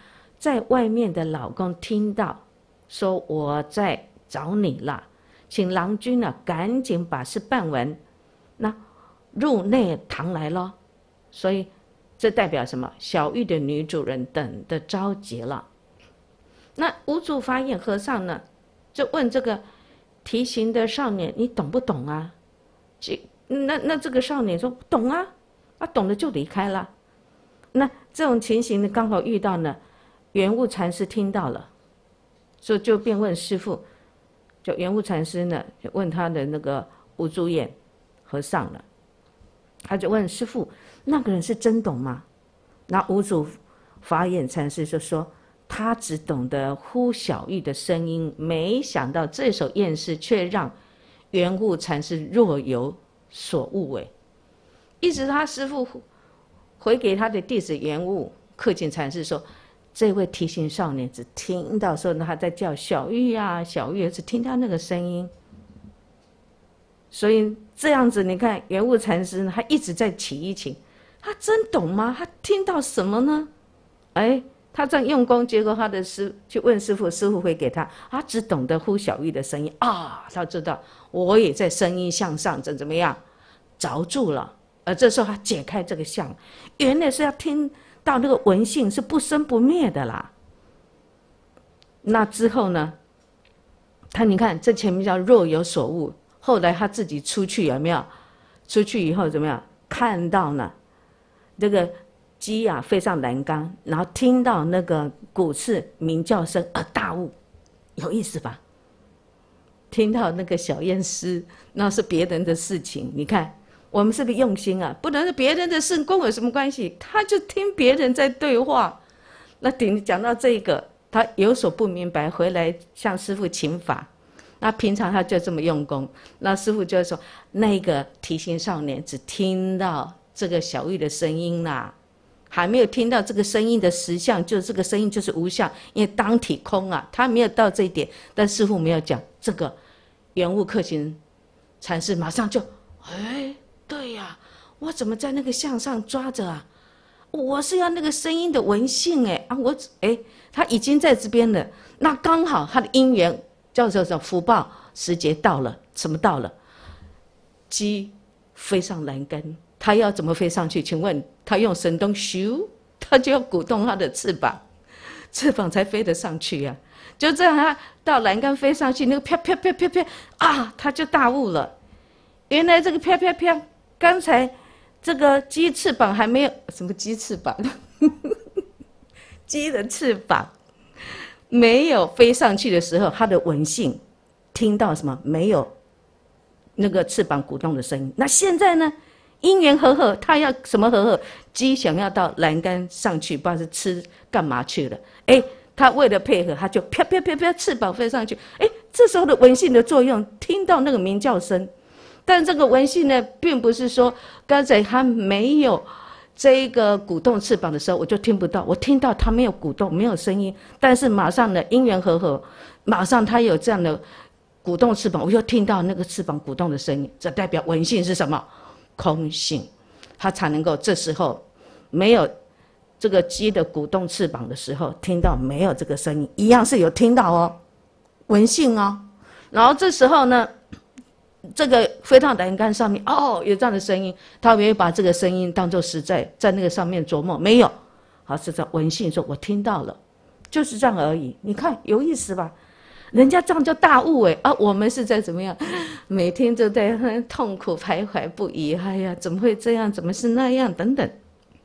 Speaker 1: 在外面的老公听到说我在找你啦，请郎君啊赶紧把事办完，那入内堂来咯。所以这代表什么？小玉的女主人等得着急了。那无主法眼和尚呢，就问这个提刑的少年：“你懂不懂啊？”那那这个少年说：“懂啊。”啊，懂了就离开了。那这种情形呢，刚好遇到呢，圆悟禅师听到了，所以就便问师父，就圆悟禅师呢，就问他的那个无主眼和尚了，他就问师父：“那个人是真懂吗？”那无主法眼禅师就说：“他只懂得呼小玉的声音，没想到这首验诗却让圆悟禅师若有所悟。”哎，一直他师父回给他的弟子圆悟克勤禅师说，这位提刑少年只听到说他在叫小玉啊小玉，只听到那个声音。所以这样子你看圆悟禅师他一直在起疑情，他真懂吗？他听到什么呢？哎，他这样用功，结果他的师去问师父，师父会给他，他只懂得呼小玉的声音啊，他知道我也在声音向上怎怎么样着住了。而这时候他解开这个相，原来是要听到那个闻性是不生不灭的啦。那之后呢，他你看这前面叫若有所悟，后来他自己出去有没有？出去以后怎么样？看到呢这个鸡啊飞上栏杆，然后听到那个鼓翅鸣叫声而大悟，有意思吧？听到那个小验诗，那是别人的事情，你看我们是不是用心啊？不能是别人的事，跟我有什么关系？他就听别人在对话。那顶讲到这个，他有所不明白，回来向师父请法。那平常他就这么用功，那师父就会说，那个提刑少年只听到这个小玉的声音啦，还没有听到这个声音的实相，就是这个声音就是无相，因为当体空啊，他没有到这一点。但师父没有讲这个，圆悟克勤禅师马上就，哎。对呀、啊，我怎么在那个相上抓着啊？我是要那个声音的闻性哎啊！我哎，他已经在这边了，那刚好他的因缘叫做什么福报时节到了，什么到了？鸡飞上栏杆，他要怎么飞上去？请问他用神通咻，他就要鼓动他的翅膀，翅膀才飞得上去呀、啊！就这样，他到栏杆飞上去，那个飘飘飘飘飘啊，他就大悟了。原来这个飘飘飘。刚才这个鸡翅膀还没有什么鸡翅膀，鸡的翅膀没有飞上去的时候，它的闻性听到什么？没有那个翅膀鼓动的声音。那现在呢？因缘和合，它要什么和合？鸡想要到栏杆上去，不知道是吃干嘛去了。哎，它为了配合，它就飘飘飘飘，翅膀飞上去。哎，这时候的闻性的作用，听到那个鸣叫声。但这个闻性呢，并不是说刚才他没有这一个鼓动翅膀的时候，我就听不到。我听到他没有鼓动，没有声音，但是马上呢，因缘和合，马上他有这样的鼓动翅膀，我又听到那个翅膀鼓动的声音。这代表闻性是什么？空性，他才能够这时候没有这个鸡的鼓动翅膀的时候，听到没有这个声音，一样是有听到哦，闻性哦。然后这时候呢。这个飞到栏杆上面，哦，有这样的声音，他没有把这个声音当作实在，在那个上面琢磨，没有，好是在闻性说，我听到了，就是这样而已。你看有意思吧？人家这样叫大悟哎啊，我们是在怎么样？每天都在痛苦徘徊不已，哎呀，怎么会这样？怎么是那样？等等，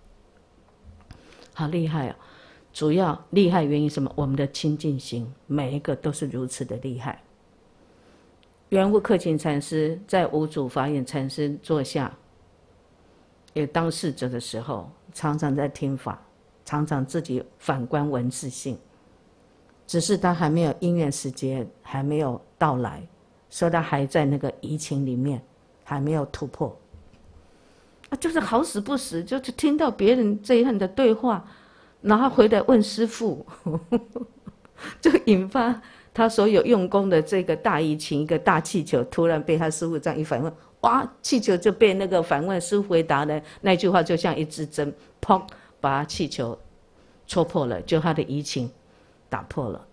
Speaker 1: 好厉害啊！主要厉害原因什么？我们的清净心，每一个都是如此的厉害。圆悟克勤禅师在无主法眼禅师座下，也当侍者的时候，常常在听法，常常自己反观文字性，只是他还没有因缘时节还没有到来，所以他还在那个移情里面，还没有突破。啊，就是好死不死，就是听到别人这样的对话，然后回来问师父，就引发。他所有用功的这个大移情，一个大气球，突然被他师父这样一反问，哇，气球就被那个反问师父回答的那句话，就像一支针，砰，把气球戳破了，就他的移情打破了。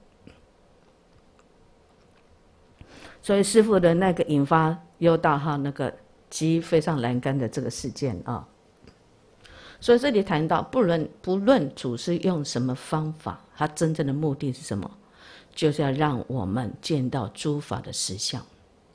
Speaker 1: 所以师父的那个引发幽大号那个击飞上栏杆的这个事件啊，所以这里谈到不论不论祖师用什么方法，他真正的目的是什么？就是要让我们见到诸法的实相。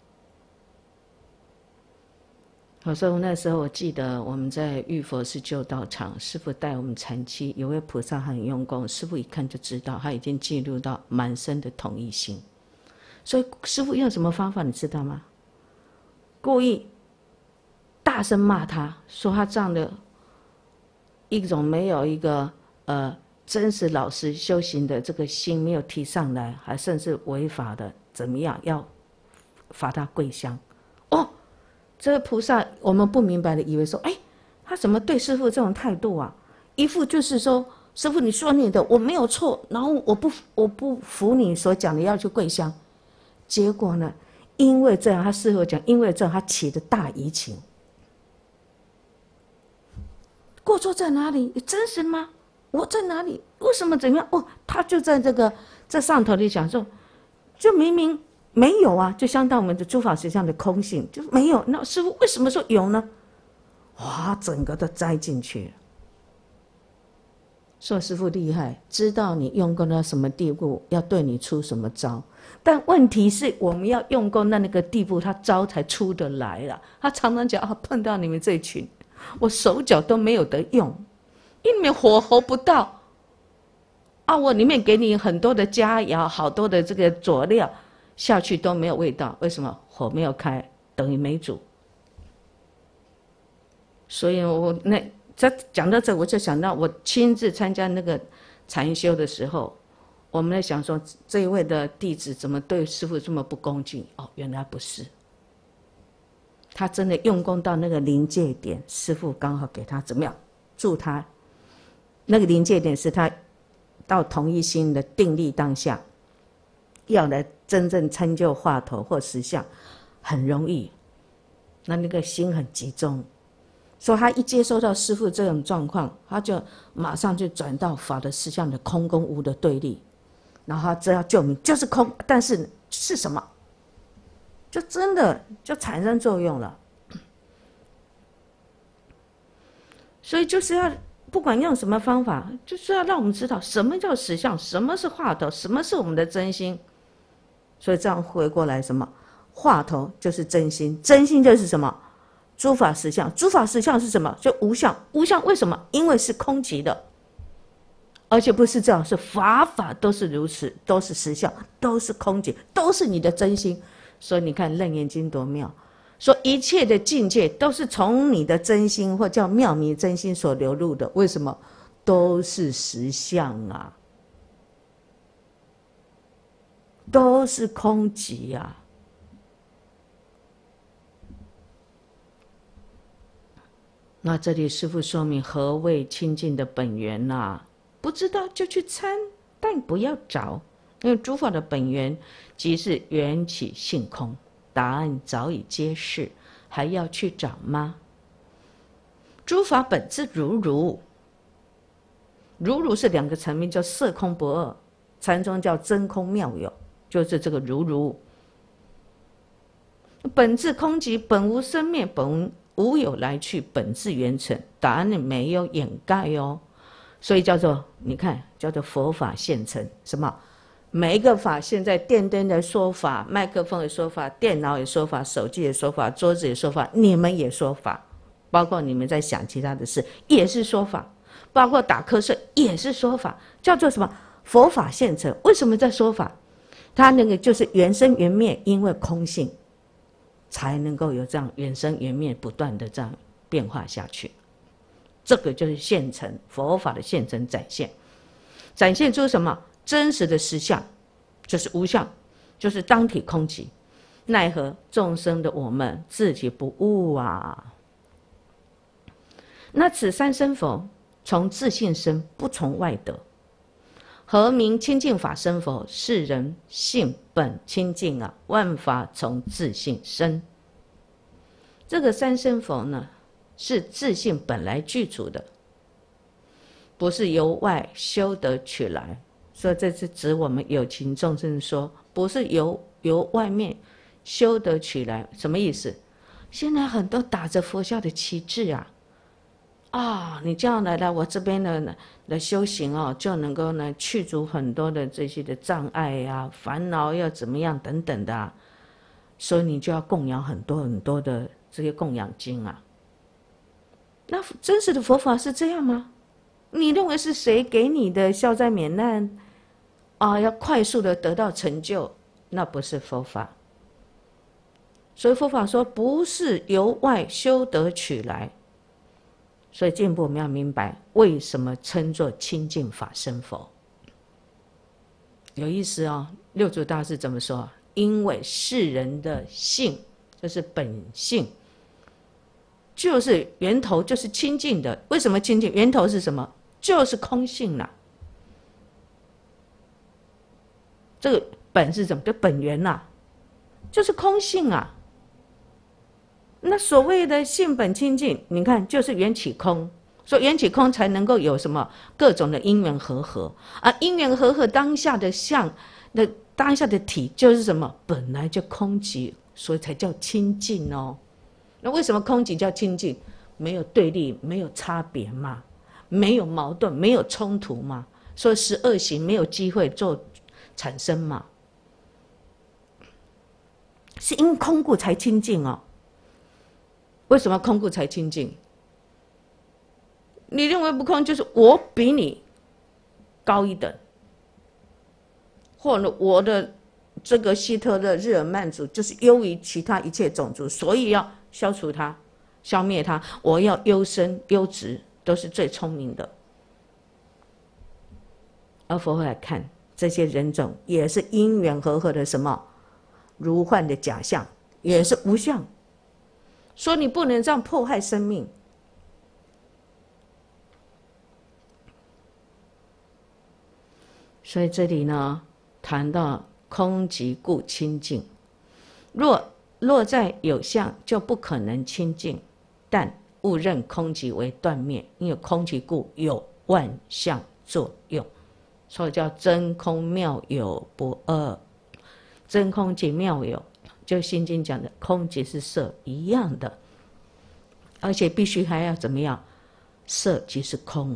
Speaker 1: 好，所以那时候我记得我们在玉佛寺旧道场，师父带我们禅期，有位菩萨很用功，师父一看就知道他已经进入到满身的统一心。所以师父用什么方法你知道吗？故意大声骂他，说他这样的一种没有一个呃真实老实修行的这个心没有提上来，还甚至违法的，怎么样要罚他跪香。哦，这个菩萨我们不明白的以为说，哎，他怎么对师父这种态度啊？一副就是说，师父你说你的我没有错，然后我不我不服你所讲的要去跪香。结果呢，因为这样，他事后讲，因为这样他起了大疑情。过错在哪里？真实吗？我在哪里？为什么怎么样？哦，他就在这个这上头里讲说，就明明没有啊，就相当我们的诸法实相的空性就没有。那师父为什么说有呢？哇，整个都栽进去了。说师父厉害，知道你用功到什么地步，要对你出什么招。但问题是，我们要用功到那个地步，他招才出得来了。他常常讲啊，碰到你们这群，我手脚都没有得用，因为你们火候不到啊，我里面给你很多的佳肴，好多的这个佐料下去都没有味道，为什么？火没有开，等于没煮。所以我那这讲到这，我就想到我亲自参加那个禅修的时候，我们在想说，这一位的弟子怎么对师父这么不恭敬？哦，原来不是，他真的用功到那个临界点，师父刚好给他怎么样助他。那个临界点是他到同一心的定力当下，要来真正参就话头或实相，很容易。那那个心很集中。所以他一接收到师父这种状况，他就马上就转到法的实相的空跟无的对立，然后他只要救命就是空，但是是什么？就真的就产生作用了。所以就是要不管用什么方法，就是要让我们知道什么叫实相，什么是话头，什么是我们的真心。所以这样回过来，什么话头就是真心，真心就是什么？诸法实相，诸法实相是什么？就无相，无相为什么？因为是空寂的，而且不是这样，是法法都是如此，都是实相，都是空寂，都是你的真心。所以你看《楞严经》多妙，说一切的境界都是从你的真心或叫妙明真心所流入的。为什么？都是实相啊，都是空寂啊。那这里师父说明何谓清净的本源呐、啊？不知道就去参，但不要找，因为诸法的本源即是缘起性空，答案早已揭示，还要去找吗？诸法本自如如，如如是两个层面，叫色空不二，禅宗叫真空妙有，就是这个如如。本自空寂，本无生灭，本无有来去，本自圆成，答案没有掩盖哦。所以叫做你看，叫做佛法现成。什么？每一个法，现在电灯的说法，麦克风的说法，电脑也说法，手机也说法，桌子也说法，你们也说法，包括你们在想其他的事也是说法，包括打瞌睡也是说法，叫做什么？佛法现成。为什么在说法？它那个就是缘生缘灭，因为空性才能够有这样缘生缘灭不断的这样变化下去。这个就是现成佛法的现成展现，展现出什么？真实的实相，就是无相，就是当体空寂。奈何众生的我们自己不悟啊！那此三生佛，从自性生，不从外得。何名清净法生佛？是人性本清净啊，万法从自性生。这个三生佛呢，是自性本来具足的。 不是由外修得取来。所以这是指我们有情众生说，不是由由外面修得取来，什么意思？现在很多打着佛教的旗帜啊，啊，你这样来到我这边的的修行哦，就能够呢去除很多的这些的障碍呀、啊、烦恼要怎么样等等的、啊，所以你就要供养很多很多的这些供养经啊。那真实的佛法是这样吗？你认为是谁给你的消灾免难啊？要快速的得到成就，那不是佛法。所以佛法说不是由外修得取来。所以进一步我们要明白为什么称作清净法身佛。有意思哦，六祖大师怎么说？因为世人的性，就是本性，就是源头就是清净的。为什么清净？源头是什么？就是空性啦。这个本是什么？就本源啦，就是空性啊。那所谓的性本清净，你看就是缘起空，所以缘起空才能够有什么各种的因缘和合啊，因缘和合当下的相的当下的体就是什么？本来就空寂，所以才叫清净哦。那为什么空寂叫清净？没有对立，没有差别嘛，没有矛盾，没有冲突嘛，所以十二行没有机会做产生嘛，是因空故才清净哦。为什么空故才清净？你认为不空，就是我比你高一等，或者我的这个希特勒、日耳曼族就是优于其他一切种族，所以要消除它、消灭它。我要优生、优质，都是最聪明的。而佛后来看这些人种，也是因缘和合的什么如幻的假象，也是无相。说你不能这样迫害生命。所以这里呢，谈到空寂故清净，若若在有相，就不可能清净。但勿认空寂为断灭，因为空寂故有万象作用，所以叫真空妙有不二。真空即妙有，就心经讲的空即是色一样的，而且必须还要怎么样？色即是空，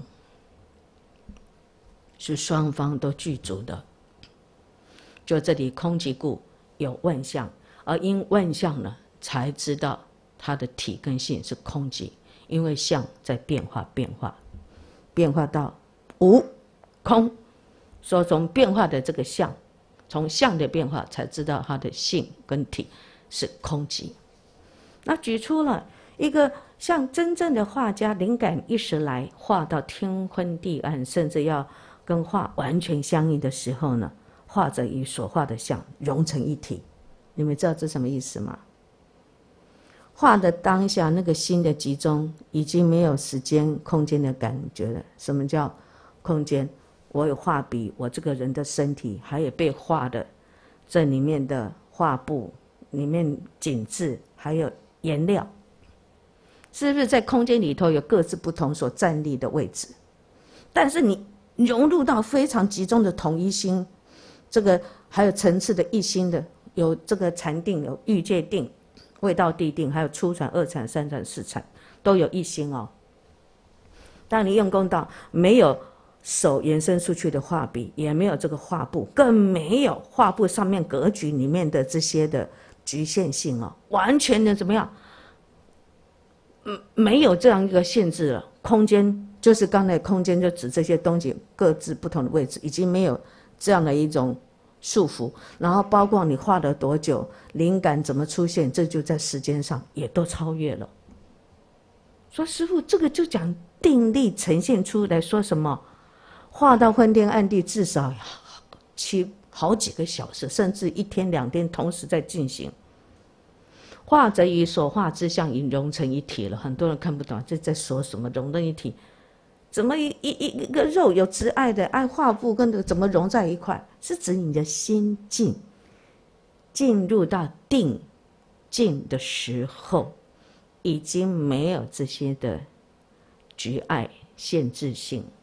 Speaker 1: 是双方都具足的。就这里空寂故有万象，而因万象呢，才知道它的体跟性是空寂，因为相在变化，变化，变化到无空，所以从变化的这个相，从相的变化才知道它的性跟体是空寂。那举出了一个像真正的画家，灵感一时来，画到天昏地暗，甚至要跟画完全相应的时候呢，画者与所画的像融成一体。你们知道这什么意思吗？画的当下那个心的集中，已经没有时间空间的感觉了。什么叫空间？我有画笔，我这个人的身体，还有被画的这里面的画布里面景致，还有颜料，是不是在空间里头有各自不同所站立的位置？但是你融入到非常集中的统一心，这个还有层次的一心的，有这个禅定，有欲界定、味道地定，还有初禅、二禅、三禅、四禅，都有一心哦。当你用功到没有手延伸出去的画笔，也没有这个画布，更没有画布上面格局里面的这些的局限性哦，完全的怎么样？嗯，没有这样一个限制了。空间就是刚才空间就指这些东西各自不同的位置，已经没有这样的一种束缚。然后包括你画了多久，灵感怎么出现，这就在时间上也都超越了。说师父，这个就讲定力呈现出来，说什么？画到昏天暗地，至少七好几个小时，甚至一天两天同时在进行。画者与所画之相已融成一体了。很多人看不懂这在说什么融成一体，怎么一一一个肉有执爱的爱画布跟怎么融在一块？是指你的心静，进入到定静的时候，已经没有这些的局碍限制性。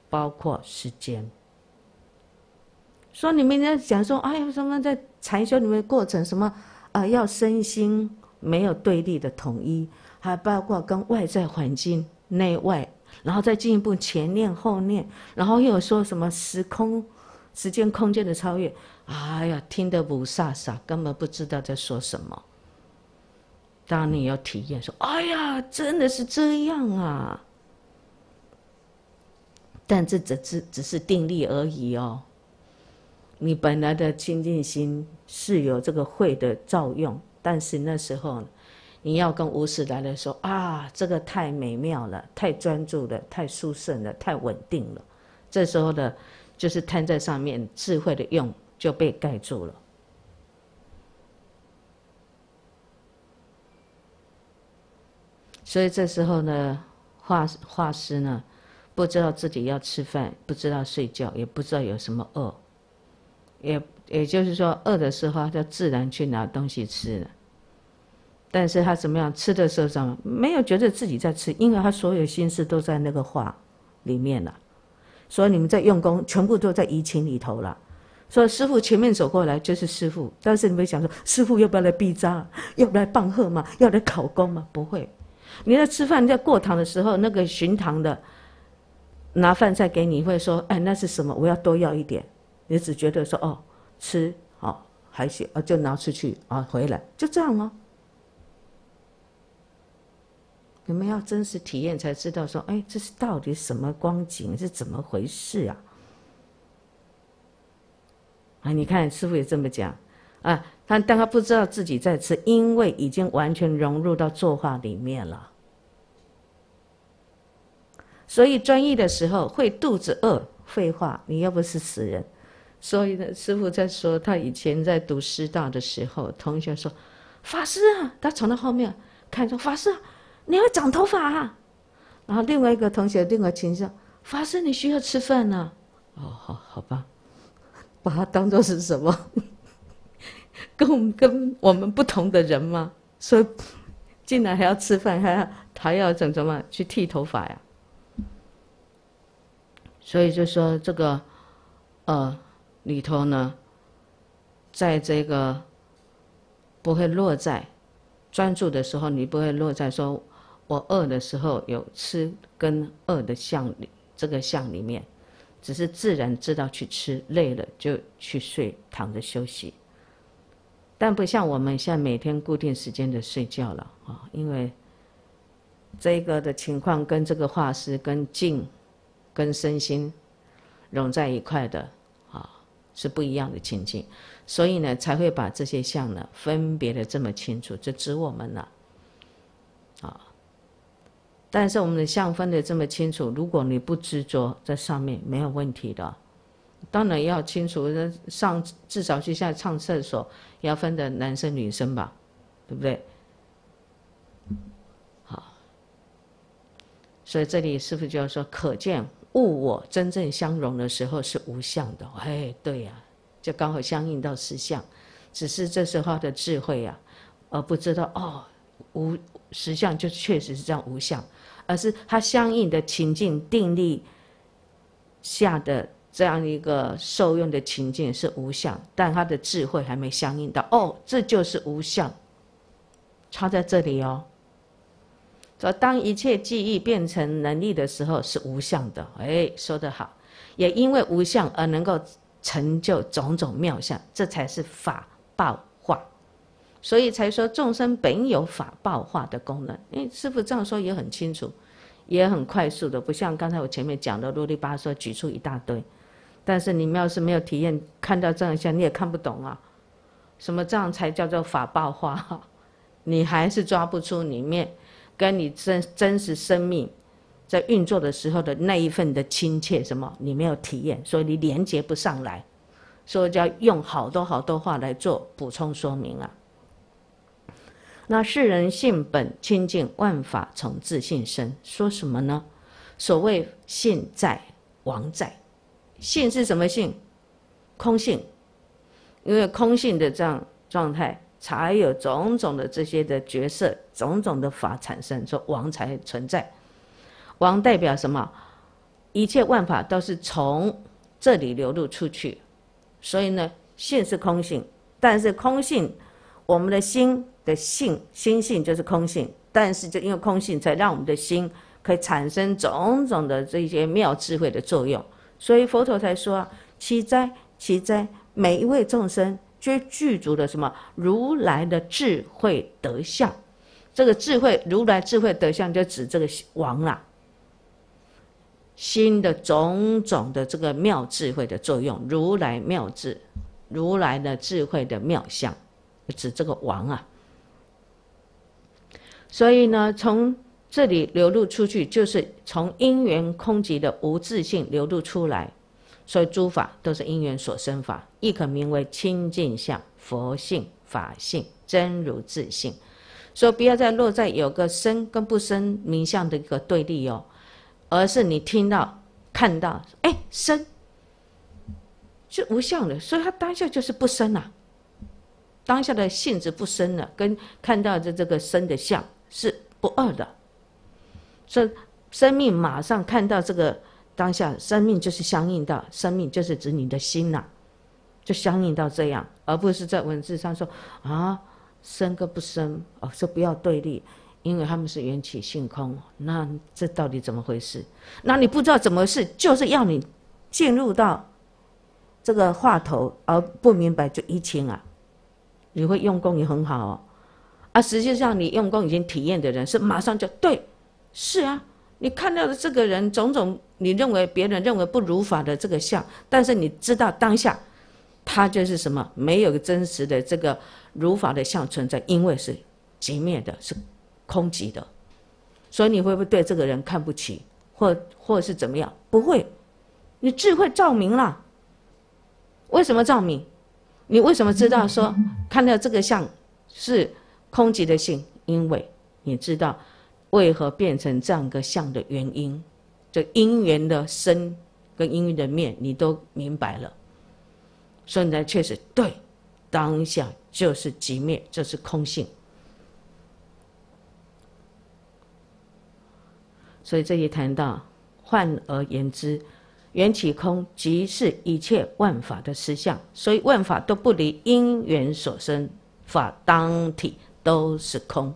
Speaker 1: 包括时间。说你们在讲说，哎呀，什么在禅修里面过程，什么啊、呃，要身心没有对立的统一，还包括跟外在环境内外，然后再进一步前念后念，然后又有说什么时空、时间、空间的超越。哎呀，听得不飒飒，根本不知道在说什么。当你有体验说，哎呀，真的是这样啊！但这只是只是定力而已哦。你本来的清净心是有这个慧的照用，但是那时候你要跟无始来的说啊，这个太美妙了，太专注了，太殊胜了，太稳定了。这时候的，就是摊在上面智慧的用就被盖住了。所以这时候呢，画画师呢，不知道自己要吃饭，不知道睡觉，也不知道有什么饿，也也就是说，饿的时候他就自然去拿东西吃了。但是他怎么样？吃的时候怎么没有觉得自己在吃？因为他所有心思都在那个画里面了。所以你们在用功，全部都在移情里头了。所以师父前面走过来就是师父，但是你会想说，师父要不要来逼扎？要不要来棒喝吗？要来考功吗？不会。你在吃饭，在过堂的时候，那个巡堂的拿饭菜给你，会说：“哎，那是什么？我要多要一点。”你只觉得说：“哦，吃哦，还行啊，就拿出去啊，回来就这样哦。”你们要真实体验才知道说：“哎，这是到底什么光景？是怎么回事啊？”啊，你看师父也这么讲啊，他但他不知道自己在吃，因为已经完全融入到作画里面了。所以专一的时候会肚子饿，废话，你又不是死人。所以呢，师父在说，他以前在读师大的时候，同学说：“法师啊！”他从他后面看说：“法师啊，你会长头发啊！”然后另外一个同学，另外倾向：“法师，你需要吃饭啊。”哦，好，好吧，把他当作是什么？跟我们跟我们不同的人吗？所以进来还要吃饭，还要还要整什么去剃头发呀？所以就说这个，呃，里头呢，在这个不会落在专注的时候，你不会落在说我饿的时候有吃跟饿的相里这个相里面，只是自然知道去吃，累了就去睡，躺着休息。但不像我们现在每天固定时间的睡觉了啊，因为这个的情况跟这个画师跟静跟身心融在一块的啊，是不一样的情境，所以呢才会把这些相呢分别的这么清楚，就指我们了啊。但是我们的相分的这么清楚，如果你不执着在上面，没有问题的。当然要清楚，上至少去下上厕所也要分的男生女生吧，对不对？好，所以这里师父就要说，可见物我真正相融的时候是无相的。哎，对呀、啊，就刚好相应到实相，只是这时候的智慧呀、啊，而不知道哦，无实相就确实是这样无相，而是它相应的情境定力下的。这样一个受用的情境是无相，但他的智慧还没相应到，哦，这就是无相，差在这里哦。说当一切记忆变成能力的时候是无相的，哎，说得好，也因为无相而能够成就种种妙相，这才是法报化，所以才说众生本有法报化的功能。因为师父这样说也很清楚，也很快速的，不像刚才我前面讲的啰里吧嗦举出一大堆。但是你们要是没有体验，看到这样像你也看不懂啊，什么这样才叫做法报化？你还是抓不出里面跟你真真实生命在运作的时候的那一份的亲切，什么你没有体验，所以你连接不上来，所以就要用好多好多话来做补充说明啊。那世人性本清净，万法从自性生，说什么呢？所谓性在王在。性是什么性？空性，因为空性的这样状态，才有种种的这些的角色，种种的法产生，说王才存在。王代表什么？ 一切万法都是从这里流露出去，所以呢，性是空性，但是空性，我们的心的性心性就是空性，但是就因为空性，才让我们的心可以产生种种的这些妙智慧的作用，所以佛陀才说啊，奇哉奇哉，每一位众生皆具足的什么如来的智慧德相。这个智慧，如来智慧德相，就指这个王啦、啊，心的种种的这个妙智慧的作用，如来妙智，如来的智慧的妙相，指这个王啊。所以呢，从这里流露出去，就是从因缘空寂的无自性流露出来。所以诸法都是因缘所生法，亦可名为清净相、佛性、法性、真如自性。所以不要再落在有个生跟不生名相的一个对立哦，而是你听到、看到，哎，生是无相的，所以它当下就是不生啊，当下的性质不生了，跟看到的这个生的相是不二的。所以生命马上看到这个当下，生命就是相应到，生命就是指你的心呐、啊，就相应到这样，而不是在文字上说啊。生跟不生哦，说不要对立，因为他们是缘起性空，那这到底怎么回事？那你不知道怎么回事，就是要你进入到这个话头而不明白就一清啊。你会用功也很好哦，啊，实际上你用功已经体验的人是马上就对，是啊，你看到的这个人种种，你认为别人认为不如法的这个相，但是你知道当下。它就是什么？没有真实的这个如法的相存在，因为是寂灭的，是空寂的，所以你会不会对这个人看不起，或或是怎么样？不会，你智慧照明了。为什么照明？你为什么知道说看到这个相是空寂的性？因为你知道为何变成这样个相的原因，就因缘的生跟因缘的灭，你都明白了。所以呢，确实对，当下就是寂灭，就是空性。所以这里谈到，换而言之，缘起空即是一切万法的实相，所以万法都不离因缘所生，法当体都是空。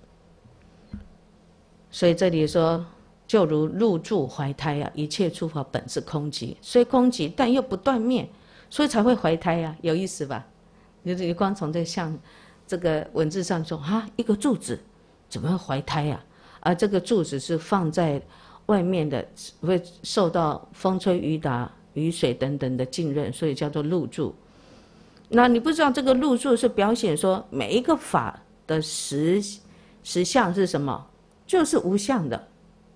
Speaker 1: 所以这里说，就如入住怀胎啊，一切诸法本是空寂，虽空寂，但又不断灭。所以才会怀胎啊，有意思吧？你你光从这像这个文字上说啊，一个柱子怎么会怀胎啊？而这个柱子是放在外面的，会受到风吹雨打、雨水等等的浸润，所以叫做入住。那你不知道这个入住是表现说每一个法的实实相是什么？就是无相的，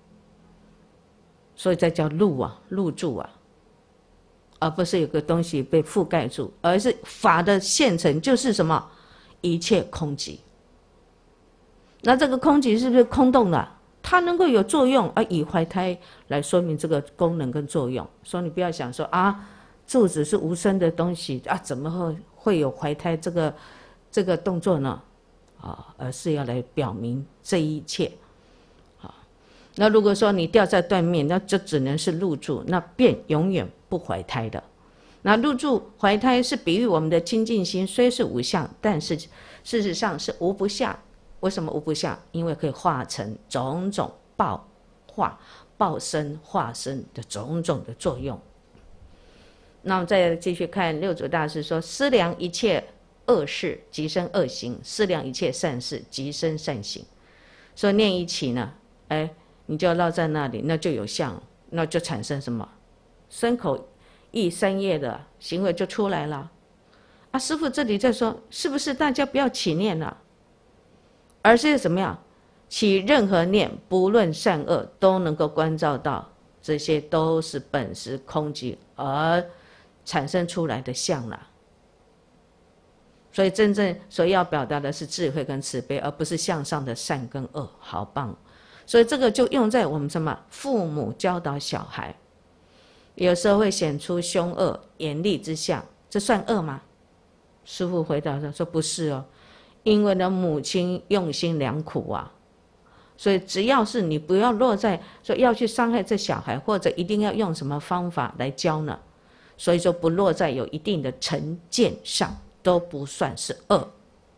Speaker 1: 所以才叫入啊，入住啊。而不是有个东西被覆盖住，而是法的现成就是什么？一切空寂。那这个空寂是不是空洞的？它能够有作用，而以怀胎来说明这个功能跟作用。所以你不要想说啊，柱子是无声的东西啊，怎么会会有怀胎这个这个动作呢？啊，而是要来表明这一切。啊，那如果说你掉在断面，那就只能是入住，那便永远不怀胎的。那入住怀胎是比喻我们的清净心虽是无相，但是事实上是无不相。为什么无不相？因为可以化成种种报化、报身、化身的种种的作用。那我们再继续看六祖大师说：思量一切恶事，即生恶行；思量一切善事，即生善行。所以念一起呢，哎，你就绕在那里，那就有相，那就产生什么？身口意三业的行为就出来了。啊，师父这里在说，是不是大家不要起念了，而是怎么样？起任何念，不论善恶，都能够关照到，这些都是本实空寂而产生出来的相了。所以真正所要表达的是智慧跟慈悲，而不是向上的善跟恶。好棒！所以这个就用在我们什么？父母教导小孩，有时候会显出凶恶严厉之相，这算恶吗？师父回答说：不是哦，因为呢母亲用心良苦啊， 所以只要是你不要落在说要去伤害这小孩，或者一定要用什么方法来教呢？所以说不落在有一定的成见上，都不算是恶。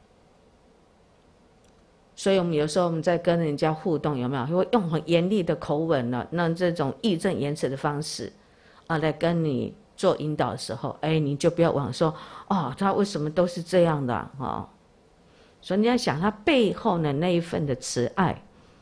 Speaker 1: 所以我们有时候我们在跟人家互动，有没有会用很严厉的口吻呢？那这种义正言辞的方式啊，来跟你做引导的时候，哎，你就不要往说哦，他为什么都是这样的啊？哦，所以你要想他背后的那一份的慈爱。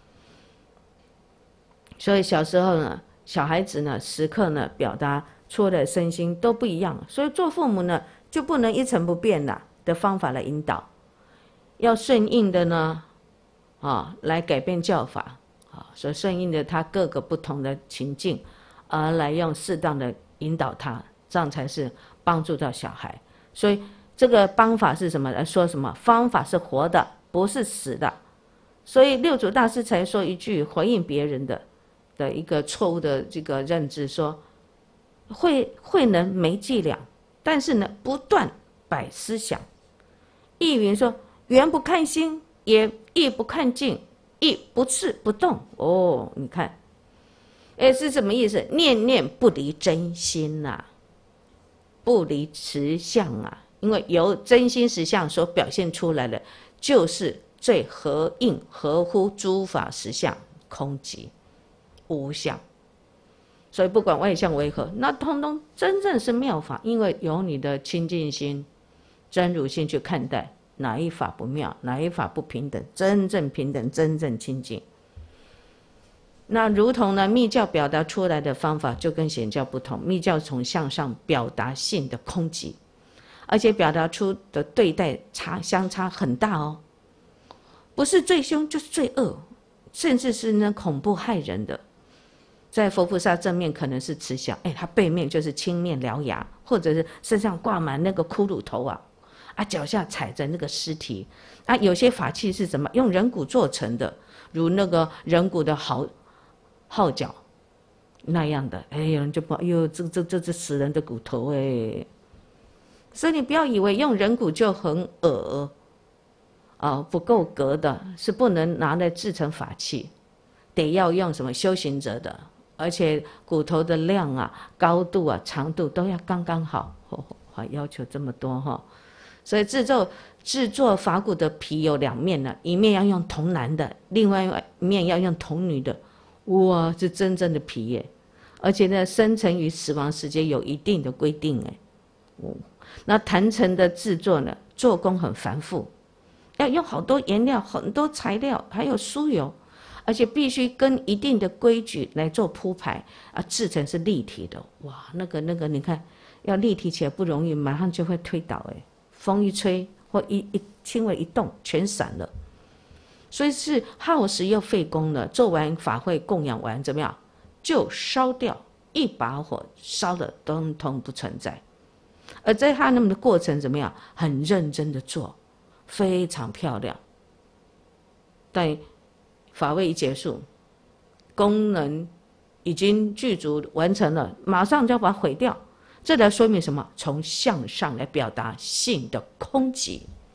Speaker 1: 所以小时候呢，小孩子呢，时刻呢表达出的身心都不一样，所以做父母呢就不能一成不变啦的方法来引导，要顺应的呢。啊，来改变教法啊，所以顺应着他各个不同的情境，而来用适当的引导他，这样才是帮助到小孩。所以这个方法是什么？来说什么？方法是活的，不是死的。所以六祖大师才说一句回应别人的的一个错误的这个认知，说慧慧能没伎俩，但是呢不断摆思想。意云说，缘不看心，也亦不看境，亦不是不动。哦，你看，哎，是什么意思？念念不离真心呐、啊，不离实相啊。因为由真心实相所表现出来的，就是最合应、合乎诸法实相，空寂无相。所以不管外相为何，那通通真正是妙法，因为由你的清净心、真如心去看待。哪一法不妙，哪一法不平等？真正平等，真正清净。那如同呢，密教表达出来的方法就跟显教不同。密教从向上表达性的空寂，而且表达出的对待差相差很大哦，不是最凶就是最恶，甚至是呢恐怖害人的。在佛菩萨正面可能是慈祥，哎，他背面就是青面獠牙，或者是身上挂满那个骷髅头啊。啊，脚下踩着那个尸体，啊，有些法器是什么？用人骨做成的，如那个人骨的号号角那样的。哎，有人就说：“哎呦，这这这这死人的骨头哎！”所以你不要以为用人骨就很恶啊，不够格的，是不能拿来制成法器，得要用什么修行者的，而且骨头的量啊、高度啊、长度都要刚刚好，哦，还要求这么多哈。所以制作制作法骨的皮有两面呢，一面要用童男的，另外一面要用童女的。哇，是真正的皮耶！而且呢，生成与死亡时间有一定的规定哎。哦，那坛城的制作呢，做工很繁复，要用好多颜料、很多材料，还有酥油，而且必须跟一定的规矩来做铺排啊，制成是立体的。哇，那个那个，你看要立体起来不容易，马上就会推倒哎。风一吹或一一轻微一动，全散了，所以是耗时又费工了。做完法会供养完怎么样，就烧掉，一把火烧了，通通不存在。而在他那么的过程怎么样，很认真的做，非常漂亮。但法会一结束，功能已经具足完成了，马上就要把它毁掉。这来说明什么？从相上来表达性的空寂。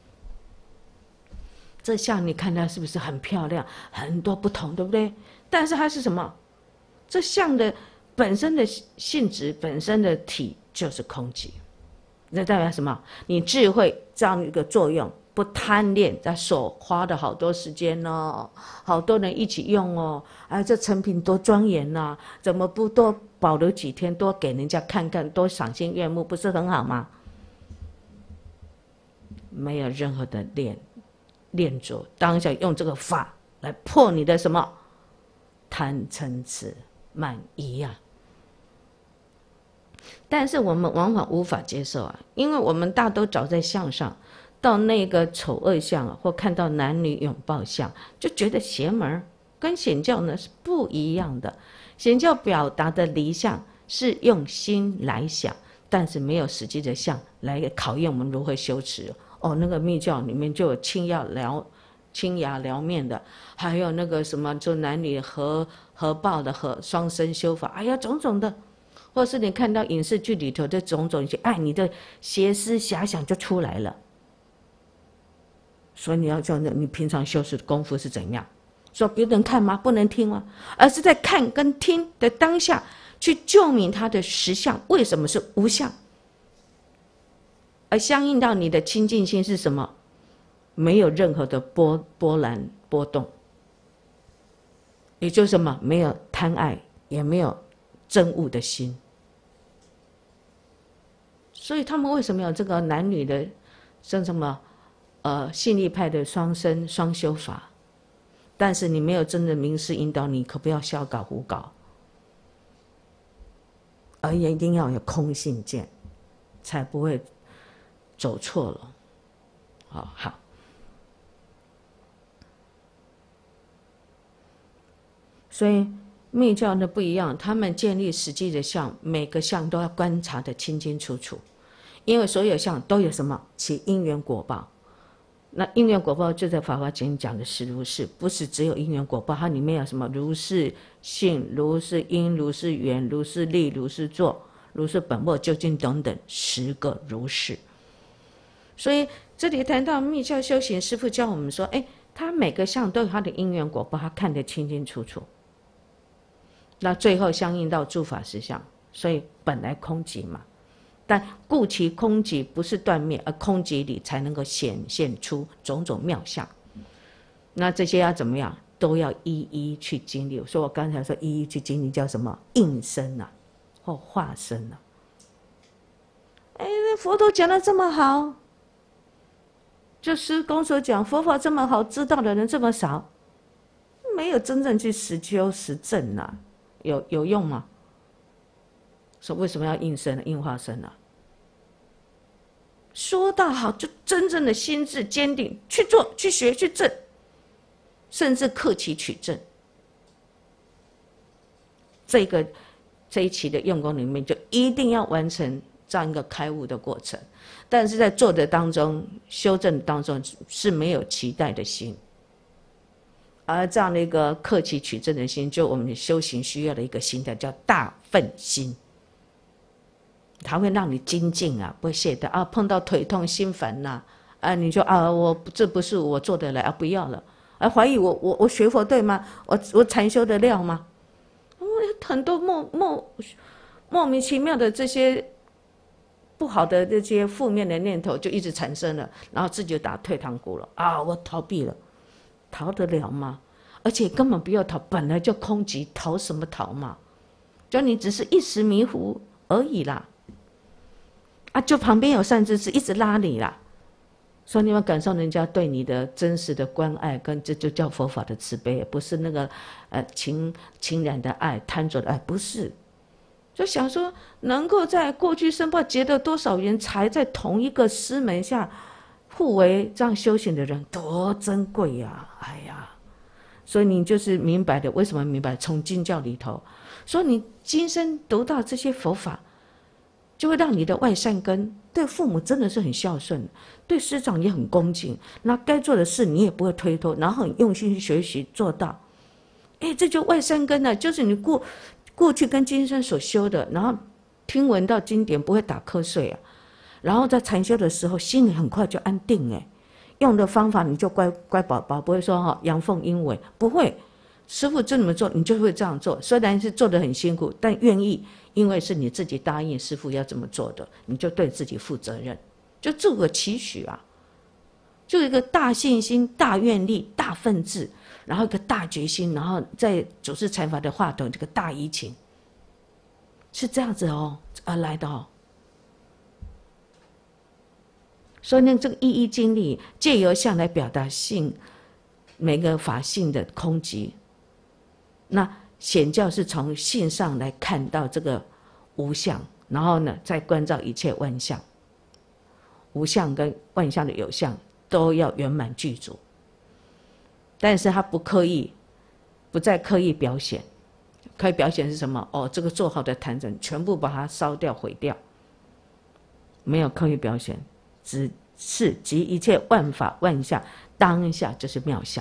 Speaker 1: 这相你看它是不是很漂亮？很多不同，对不对？但是它是什么？这相的本身的性质、本身的体就是空寂。那代表什么？你智慧这样一个作用，不贪恋，在所花的好多时间哦，好多人一起用哦，哎，这成品多庄严呐、啊！怎么不多保留几天，多给人家看看，多赏心悦目，不是很好吗？没有任何的练练着，当下用这个法来破你的什么贪嗔痴慢疑呀、啊。但是我们往往无法接受啊，因为我们大都找在相上。到那个丑恶相或看到男女拥抱相，就觉得邪门，跟显教呢是不一样的。显教表达的离相是用心来想，但是没有实际的相来考验我们如何修持。哦，那个密教里面就有清牙撩清牙撩面的，还有那个什么就男女合合抱的合双生修法，哎呀种种的。或是你看到影视剧里头的种种一些，哎，你的邪思遐想就出来了。所以你要知道，你平常修持的功夫是怎样？ 说别人看吗？不能听吗？而是在看跟听的当下，去救明它的实相为什么是无相，而相应到你的清净心是什么？没有任何的波波澜波动，也就是什么？没有贪爱，也没有憎恶的心。所以他们为什么有这个男女的，像什么呃信力派的双生双修法？但是你没有真的明示引导你，可不要瞎搞胡搞，而也一定要有空性见，才不会走错了。好好。所以密教的不一样，他们建立实际的相，每个相都要观察得清清楚楚，因为所有相都有什么？其因缘果报。那因缘果报就在《法华经》讲的是如是，不是只有因缘果报，它里面有什么如是性、如是因、如是缘、如是力、如是作、如是本末究竟等等十个如是。所以这里谈到密教修行，师父教我们说，哎，他每个相都有他的因缘果报，他看得清清楚楚。那最后相应到诸法实相，所以本来空寂嘛，但故其空寂不是断灭，而空寂里才能够显现出种种妙相。那这些要怎么样？都要一一去经历。所以我刚才说一一去经历叫什么？应身啊，或化身啊。哎，佛陀讲的这么好，就师公所讲佛法这么好，知道的人这么少，没有真正去实修实证啊。有有用吗？说为什么要应身呢？应化身啊？说到好，就真正的心智坚定，去做、去学、去证，甚至克期取证。这个这一期的用功里面，就一定要完成这样一个开悟的过程。但是在做的当中、修正当中是没有期待的心。而这样的一个克期取证的心，就我们修行需要的一个心态，叫大愤心。它会让你精进啊，不会懈怠啊。碰到腿痛、心烦呐、啊，啊，你就啊，我这不是我做得来啊，不要了。啊，怀疑我我我学佛对吗？我我禅修得了吗？很多莫莫莫名其妙的这些不好的这些负面的念头就一直产生了，然后自己就打退堂鼓了啊！我逃避了。逃得了吗？而且根本不要逃，本来就空寂，逃什么逃嘛？就你只是一时迷糊而已啦。啊，就旁边有善知识一直拉你啦，所以你有感受人家对你的真实的关爱，跟这就叫佛法的慈悲，不是那个呃情情染的爱、贪着的爱，不是。就想说，能够在过去生报结得多少缘，才在同一个师门下。互为这样修行的人多珍贵呀、啊！哎呀，所以你就是明白的。为什么明白？从经教里头，所以你今生读到这些佛法，就会让你的外善根对父母真的是很孝顺，对师长也很恭敬。那该做的事你也不会推脱，然后很用心去学习做到。哎，这就外善根呢，就是你过过去跟今生所修的，然后听闻到经典不会打瞌睡啊。然后在禅修的时候，心里很快就安定哎，用的方法你就乖乖宝宝，不会说哈阳奉阴违，不会。师父这么做，你就会这样做。虽然是做得很辛苦，但愿意，因为是你自己答应师父要这么做的，你就对自己负责任，就自我期许啊，就一个大信心、大愿力、大奋志，然后一个大决心，然后在主持禅法的话筒这个大怡情，是这样子哦而来的哦。所以呢，这个一一经历借由相来表达性，每个法性的空寂。那显教是从性上来看到这个无相，然后呢，再关照一切万象。无相跟万象的有相都要圆满具足，但是他不刻意，不再刻意表现。刻意表现是什么？哦，这个做好的坛城全部把它烧掉毁掉，没有刻意表现。只是集一切万法万象，当下就是妙相。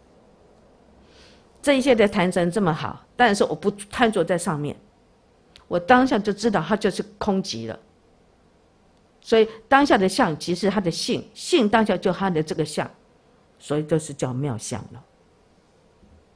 Speaker 1: 这一切的坛城这么好，但是我不贪着在上面，我当下就知道它就是空寂了。所以当下的相即是它的性，性当下就它的这个相，所以就是叫妙相了。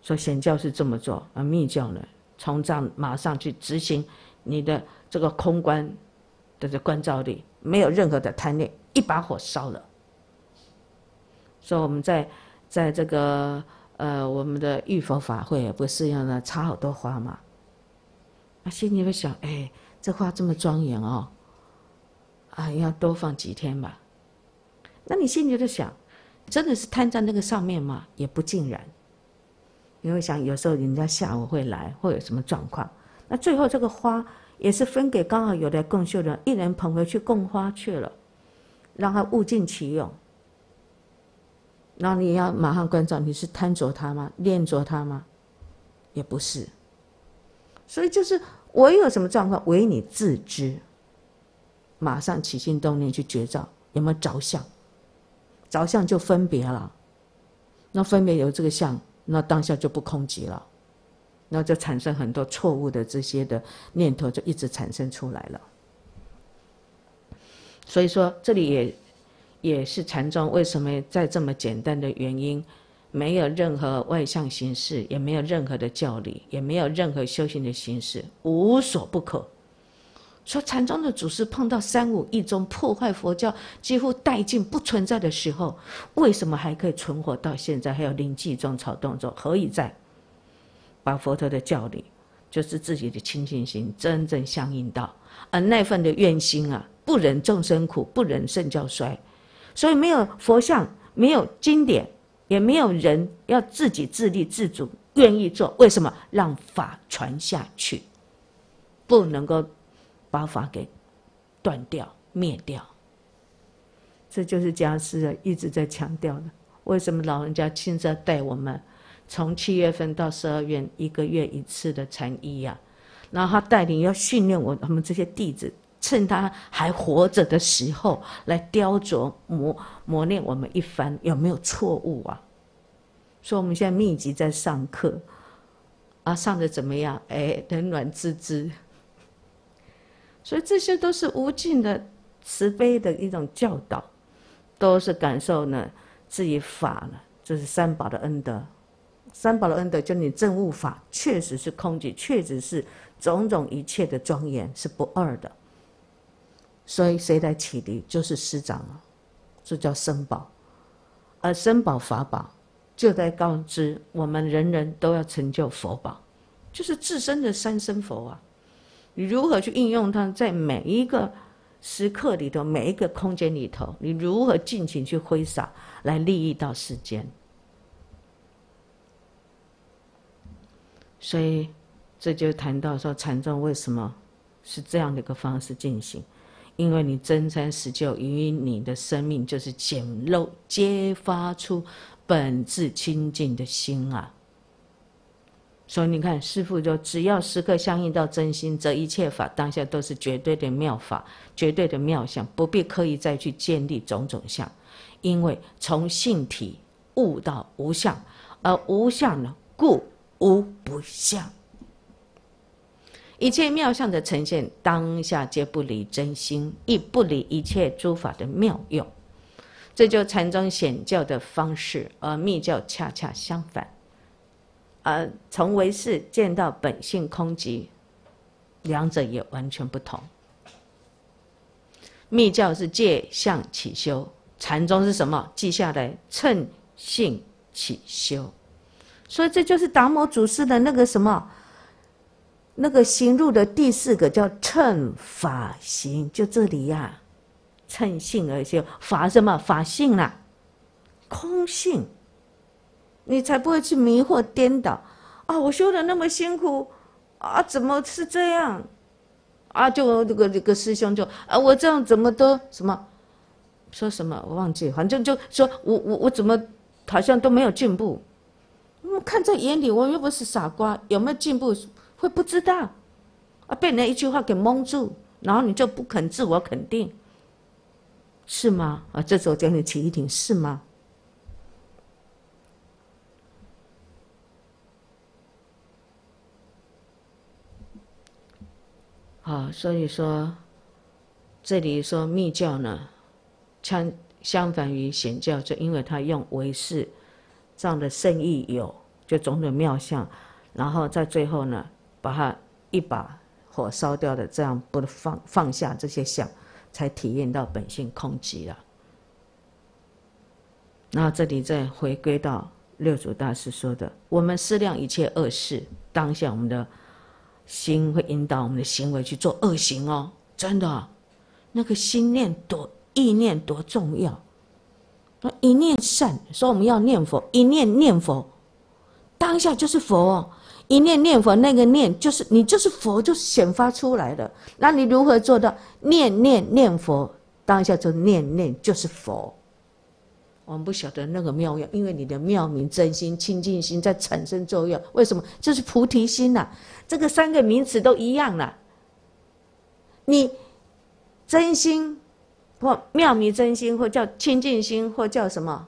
Speaker 1: 说显教是这么做，而密教呢，从这样马上去执行你的这个空观的这观照力，没有任何的贪念，一把火烧了。所以我们在在这个呃我们的浴佛法会，不是要呢插好多花嘛？啊，心里会想，哎，这花这么庄严哦，啊，要多放几天吧。那你心里就想，真的是贪在那个上面吗？也不尽然。你会想，有时候人家下午会来，会有什么状况？那最后这个花也是分给刚好有来共修的人，一人捧回去供花去了，让他物尽其用。然后你要马上关照，你是贪着它吗？恋着它吗？也不是。所以就是唯有什么状况，唯你自知，马上起心动念去觉照，有没有着相？着相就分别了，那分别有这个相，那当下就不空寂了，那就产生很多错误的这些的念头，就一直产生出来了。所以说，这里也也是禅宗为什么在这么简单的原因，没有任何外向形式，也没有任何的教理，也没有任何修行的形式，无所不可。说禅宗的祖师碰到三武一宗破坏佛教几乎殆尽不存在的时候，为什么还可以存活到现在？还有临济宗、草洞宗，何以在？把佛陀的教理，就是自己的清净心，真正相应到，而那份的愿心啊，不忍众生苦，不忍圣教衰，所以没有佛像，没有经典，也没有人要自己自立自主，愿意做。为什么？让法传下去，不能够把法给断掉、灭掉。这就是家师啊一直在强调的。为什么老人家亲自带我们，从七月份到十二月，一个月一次的禅医呀、啊，然后他带领要训练我们这些弟子，趁他还活着的时候，来雕琢磨磨练我们一番，有没有错误啊？所以我们现在密集在上课，啊，上的怎么样？哎，冷暖自知。所以这些都是无尽的慈悲的一种教导，都是感受呢自己法呢，就是三宝的恩德。三宝的恩德，就你证悟法，确实是空寂，确实是种种一切的庄严，是不二的。所以谁来启迪？就是师长了，这叫僧宝。而僧宝法宝，就在告知我们人人都要成就佛宝，就是自身的三身佛啊。你如何去应用它，在每一个时刻里头，每一个空间里头，你如何尽情去挥洒，来利益到世间。所以这就谈到说，禅宗为什么是这样的一个方式进行，因为你真参实救于你的生命，就是显露揭发出本质清净的心啊。所以你看，师父就只要时刻相应到真心，则一切法当下都是绝对的妙法，绝对的妙相，不必刻意再去建立种种相，因为从性体悟到无相，而无相呢，故无不相。一切妙相的呈现，当下皆不离真心，亦不离一切诸法的妙用。这就禅宗显教的方式，而密教恰恰相反。而从唯识见到本性空寂，两者也完全不同。密教是借相起修，禅宗是什么？记下来，乘性起修。所以这就是达摩祖师的那个什么，那个行路的第四个叫乘法行，就这里呀、啊，乘性而修，法什么？法性啦、啊，空性。你才不会去迷惑颠倒啊！我修的那么辛苦啊，怎么是这样啊？就这个这个师兄就啊，我这样怎么都什么说什么我忘记，反正就说我我我怎么好像都没有进步。我看在眼里，我又不是傻瓜，有没有进步会不知道啊？被人一句话给蒙住，然后你就不肯自我肯定，是吗？啊，这时候叫你起一挺，是吗？好，所以说，这里说密教呢，相相反于显教，就因为他用唯识这样的圣意有就种种妙相，然后在最后呢，把它一把火烧掉的，这样不放放下这些相，才体验到本性空寂了。然后这里再回归到六祖大师说的，我们思量一切恶事，当下我们的心会引导我们的行为去做恶行哦，真的、哦，那个心念多意念多重要。一念善，说我们要念佛，一念念佛，当下就是佛哦。一念念佛，那个念就是你就是佛，就显发出来了。那你如何做到念念念佛？当下就念念就是佛。我们不晓得那个妙用，因为你的妙明真心、清净心在产生作用。为什么？就是菩提心呐、啊。这个三个名词都一样啦。你真心。或妙明真心，或叫清净心，或叫什么，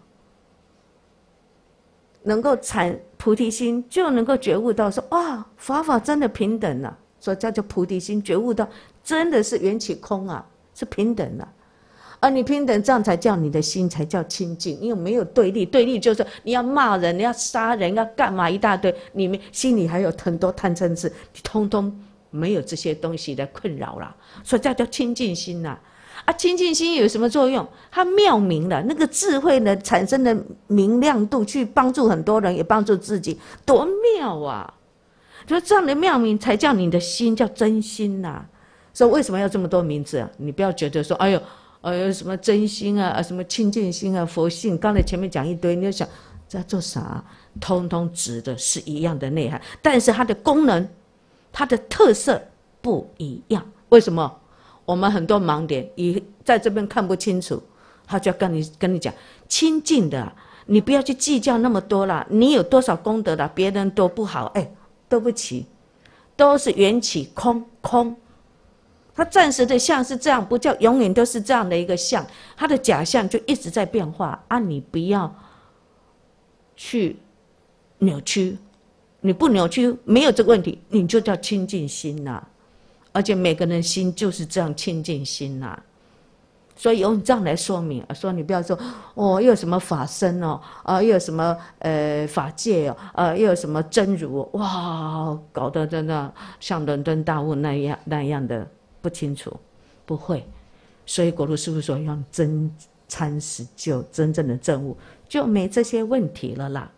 Speaker 1: 能够产菩提心，就能够觉悟到说，哇，法法真的平等了、啊，所以叫做菩提心，觉悟到真的是缘起空啊，是平等的、啊。而你平等，这样才叫你的心才叫清净，因为没有对立，对立就是你要骂人，你要杀人，要干嘛一大堆，你们心里还有很多贪嗔痴，你通通没有这些东西的困扰啦，所以这叫清净心呐、啊。啊，清净心有什么作用？它妙明了，那个智慧呢产生的明亮度，去帮助很多人，也帮助自己，多妙啊！所以这样的妙明，才叫你的心叫真心呐、啊。所以为什么要这么多名字啊？你不要觉得说，哎呦，哎呦，什么真心啊，什么清净心啊，佛性。刚才前面讲一堆，你就想这要做啥？通通指的是一样的内涵，但是它的功能、它的特色不一样。为什么？我们很多盲点，你在这边看不清楚，他就要跟你跟你讲清净的、啊，你不要去计较那么多啦。你有多少功德啦，别人都不好，哎，对不起，都是缘起空空。它暂时的相是这样，不叫永远都是这样的一个相，它的假象就一直在变化啊！你不要去扭曲，你不扭曲，没有这个问题，你就叫清净心呐、啊。而且每个人心就是这样清净心呐、啊，所以用这样来说明，说你不要说哦，又有什么法身哦，啊，又有什么呃法界哦，呃，又有什么真如、哦，哇，搞得真的像伦敦大悟那样那样的不清楚，不会。所以果如师父说，用真参实就真正的证悟，就没这些问题了啦。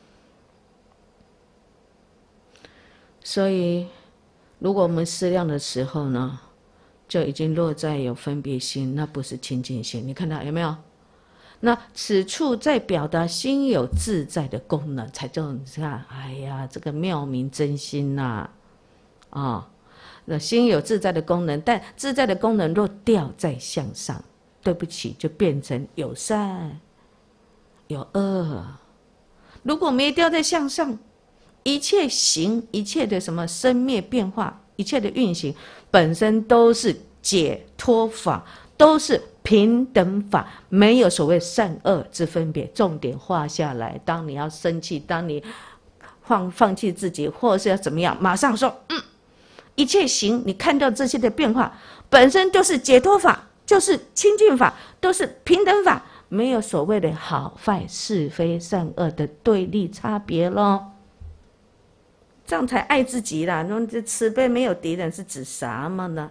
Speaker 1: 所以。如果我们思量的时候呢，就已经落在有分别心，那不是清净心。你看到有没有？那此处在表达心有自在的功能，才叫你看，哎呀，这个妙明真心呐、啊，啊、哦，那心有自在的功能，但自在的功能若掉在向上，对不起，就变成有善有恶。如果没掉在向上，一切行，一切的什么生灭变化，一切的运行，本身都是解脱法，都是平等法，没有所谓善恶之分别。重点画下来，当你要生气，当你放放弃自己，或是要怎么样，马上说，嗯，一切行，你看到这些的变化，本身都是解脱法，就是清净法，都是平等法，没有所谓的好坏是非善恶的对立差别咯。这样才爱自己啦！那这慈悲没有敌人是指什么呢？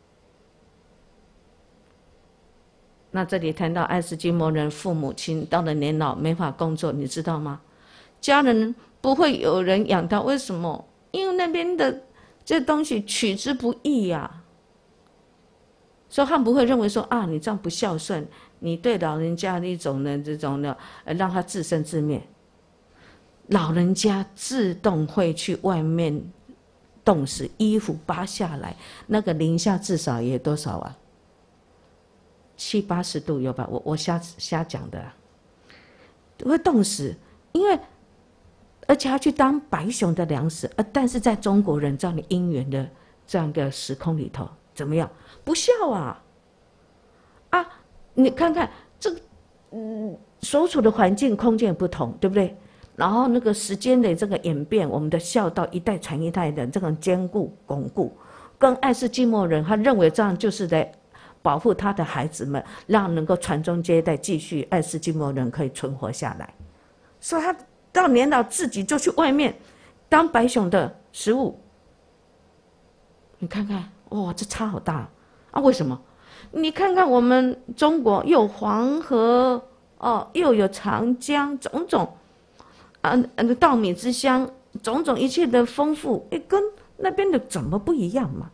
Speaker 1: 那这里谈到爱斯基摩人父母亲到了年老没法工作，你知道吗？家人不会有人养他，为什么？因为那边的这东西取之不易呀、啊，所以他们不会认为说啊，你这样不孝顺，你对老人家的一种的这种的，让他自生自灭。老人家自动会去外面冻死，衣服扒下来，那个零下至少也多少啊？七八十度有吧？我我瞎瞎讲的、啊，会冻死，因为而且要去当白熊的粮食，呃，但是在中国人这样的因缘的这样的时空里头，怎么样？不孝啊！啊，你看看这个，嗯，所处的环境空间不同，对不对？然后那个时间的这个演变，我们的孝道一代传一代的这种坚固巩固，跟爱斯基摩人他认为这样就是在保护他的孩子们，让能够传宗接代，继续爱斯基摩人可以存活下来。所以他到年老自己就去外面当白熊的食物。你看看，哇，这差好大啊！为什么？你看看我们中国又有黄河哦，又有长江，种种啊，稻米之乡，种种一切的丰富，哎，跟那边的怎么不一样嘛？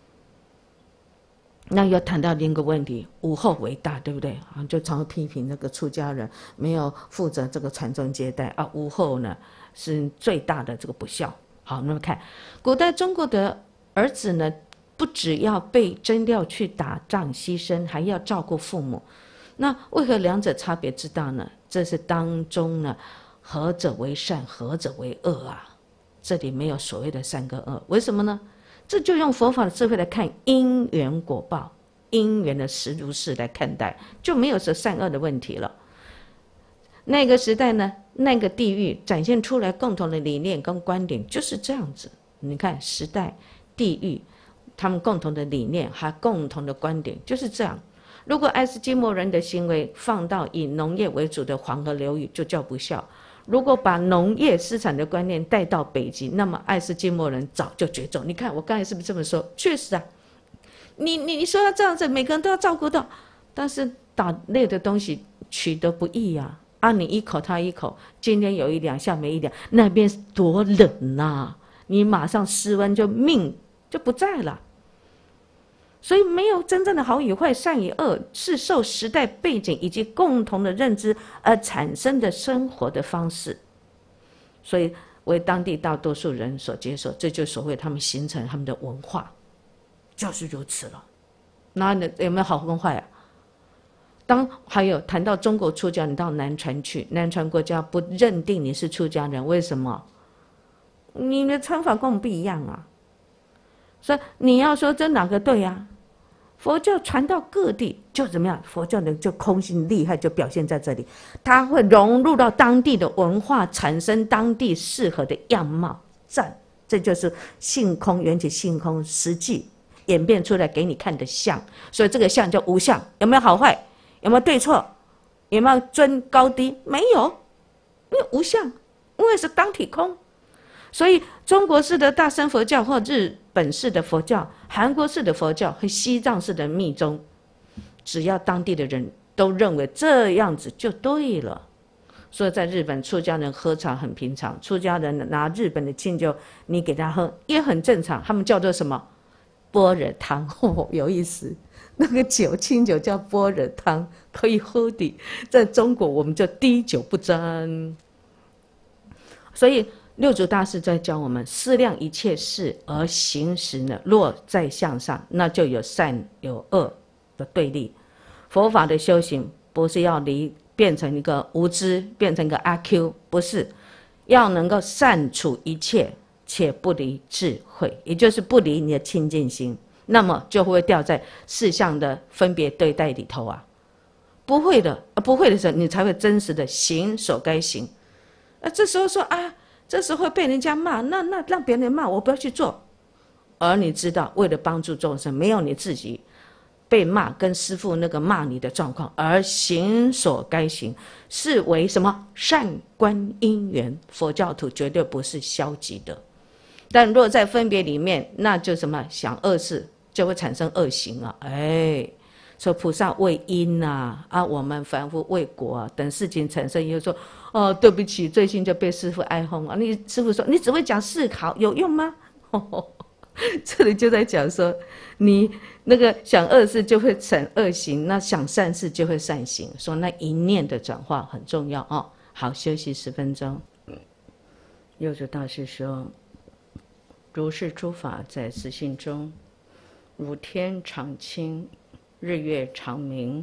Speaker 1: 那又谈到另一个问题，无后为大，对不对啊？就常批评那个出家人没有负责这个传宗接代啊，无后呢是最大的这个不孝。好，那么看古代中国的儿子呢，不只要被征调去打仗牺牲，还要照顾父母。那为何两者差别之大呢？这是当中呢，何者为善，何者为恶啊？这里没有所谓的善跟恶，为什么呢？这就用佛法的智慧来看因缘果报，因缘的实如是来看待，就没有说善恶的问题了。那个时代呢，那个地域展现出来共同的理念跟观点就是这样子。你看时代、地域，他们共同的理念还共同的观点就是这样。如果爱斯基摩人的行为放到以农业为主的黄河流域，就叫不孝。如果把农业生产的观念带到北极，那么爱斯基摩人早就绝种。你看我刚才是不是这么说？确实啊，你你你说要这样子，每个人都要照顾到，但是打猎的东西取得不易啊，啊你一口他一口，今天有一两，下没一两，那边多冷啊，你马上失温就命就不在了。所以没有真正的好与坏、善与恶，是受时代背景以及共同的认知而产生的生活的方式，所以为当地大多数人所接受，这就是所谓他们形成他们的文化，就是如此了。那有没有好跟坏啊？当还有谈到中国出家，你到南传去，南传国家不认定你是出家人，为什么？你的参法跟我们不一样啊。所以你要说这哪个对啊？佛教传到各地就怎么样？佛教的就空性厉害，就表现在这里，它会融入到当地的文化，产生当地适合的样貌。赞，这就是性空缘起性空实际演变出来给你看的相。所以这个相叫无相，有没有好坏？有没有对错？有没有尊高低？没有，因为无相，因为是当体空。所以中国式的大乘佛教或日本式的佛教、韩国式的佛教和西藏式的密宗，只要当地的人都认为这样子就对了。所以在日本出家人喝茶很平常，出家人拿日本的清酒你给他喝也很正常，他们叫做什么？般若汤。哦，有意思，那个酒清酒叫般若汤，可以喝的。在中国我们就滴酒不沾。所以六祖大师在教我们思量一切事而行时呢，若在向上，那就有善有恶的对立。佛法的修行不是要离变成一个无知，变成一个阿 Q， 不是，要能够善处一切，且不离智慧，也就是不离你的清净心，那么就会掉在事项的分别对待里头啊。不会的，不会的时候，你才会真实的行所该行。啊，这时候说啊。这时候被人家骂，那那让别人骂，我不要去做。而你知道，为了帮助众生，没有你自己被骂跟师父那个骂你的状况，而行所该行，是为什么？善观因缘。佛教徒绝对不是消极的，但若在分别里面，那就什么想恶事，就会产生恶行啊！哎。说菩萨为因啊，啊，我们凡夫为果啊，等事情产生以后说，哦，对不起，最近就被师父挨轰啊。你师父说，你只会讲思考，有用吗？哦，这里就在讲说，你那个想恶事就会产恶行，那想善事就会善行。说那一念的转化很重要哦。好，休息十分钟。六祖大师说，如是诸法在自性中，如天常清。日月长明，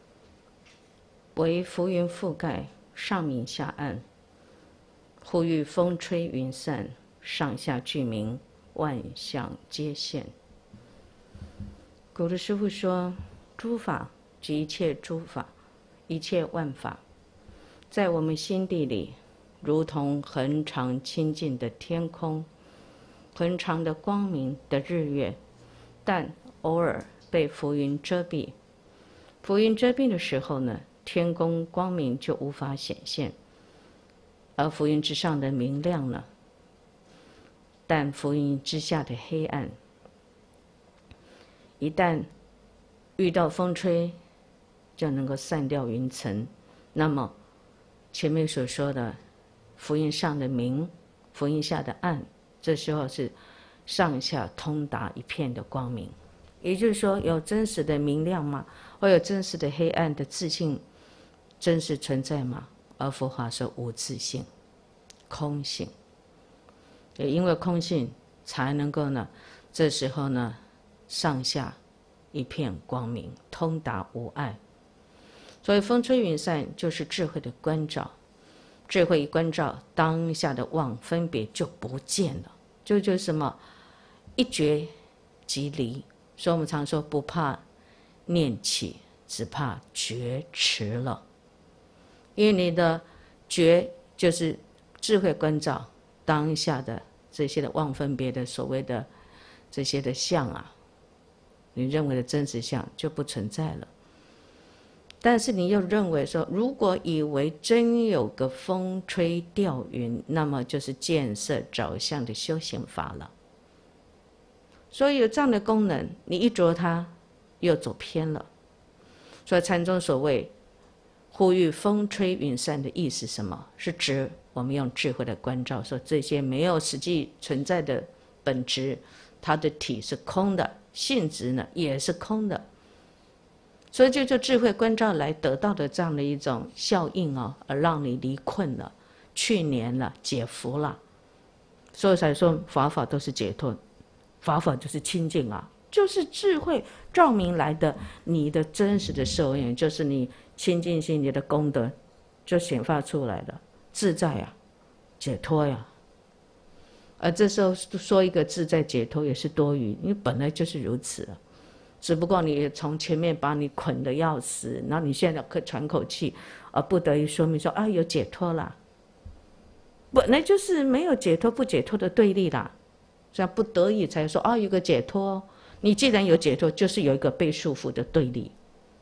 Speaker 1: 为浮云覆盖，上明下暗。忽遇风吹云散，上下俱明，万象皆现。古的师父说，诸法即一切诸法，一切万法，在我们心地里，如同恒常清净的天空，恒常的光明的日月，但偶尔被浮云遮蔽，浮云遮蔽的时候呢，天空光明就无法显现。 而浮云之上的明亮呢？但浮云之下的黑暗，一旦遇到风吹，就能够散掉云层。那么前面所说的浮云上的明，浮云下的暗，这时候是上下通达一片的光明。也就是说，有真实的明亮吗？或有真实的黑暗的自性真实存在吗？而佛法说无自性，空性。也因为空性，才能够呢，这时候呢，上下一片光明，通达无碍。所以风吹云散就是智慧的关照，智慧一关照，当下的妄分别就不见了，就就是什么一觉即离。所以我们常说不怕念起，只怕觉迟了。因为你的觉就是智慧关照当下的这些的妄分别的所谓的这些的相啊，你认为的真实相就不存在了。但是你又认为说，如果以为真有个风吹掉云，那么就是见色着相的修行法了。所以有这样的功能，你一着它，又走偏了。所以禅宗所谓呼吁风吹云散的意思是什么？是指我们用智慧的关照，说这些没有实际存在的本质，它的体是空的，性质呢也是空的。所以就就智慧关照来得到的这样的一种效应哦，而让你离困了、去年了、解福了。所以才说法法都是解脱。法法就是清净啊，就是智慧照明来的，你的真实的受用就是你清净心，你的功德就显发出来了，自在呀、啊，解脱呀、啊。而这时候说一个自在解脱也是多余，因为本来就是如此啊，只不过你从前面把你捆得要死，然后你现在可以喘口气，而不得已说明说啊有解脱啦，本来就是没有解脱不解脱的对立啦。这样不得已才说啊，有个解脱。你既然有解脱，就是有一个被束缚的对立。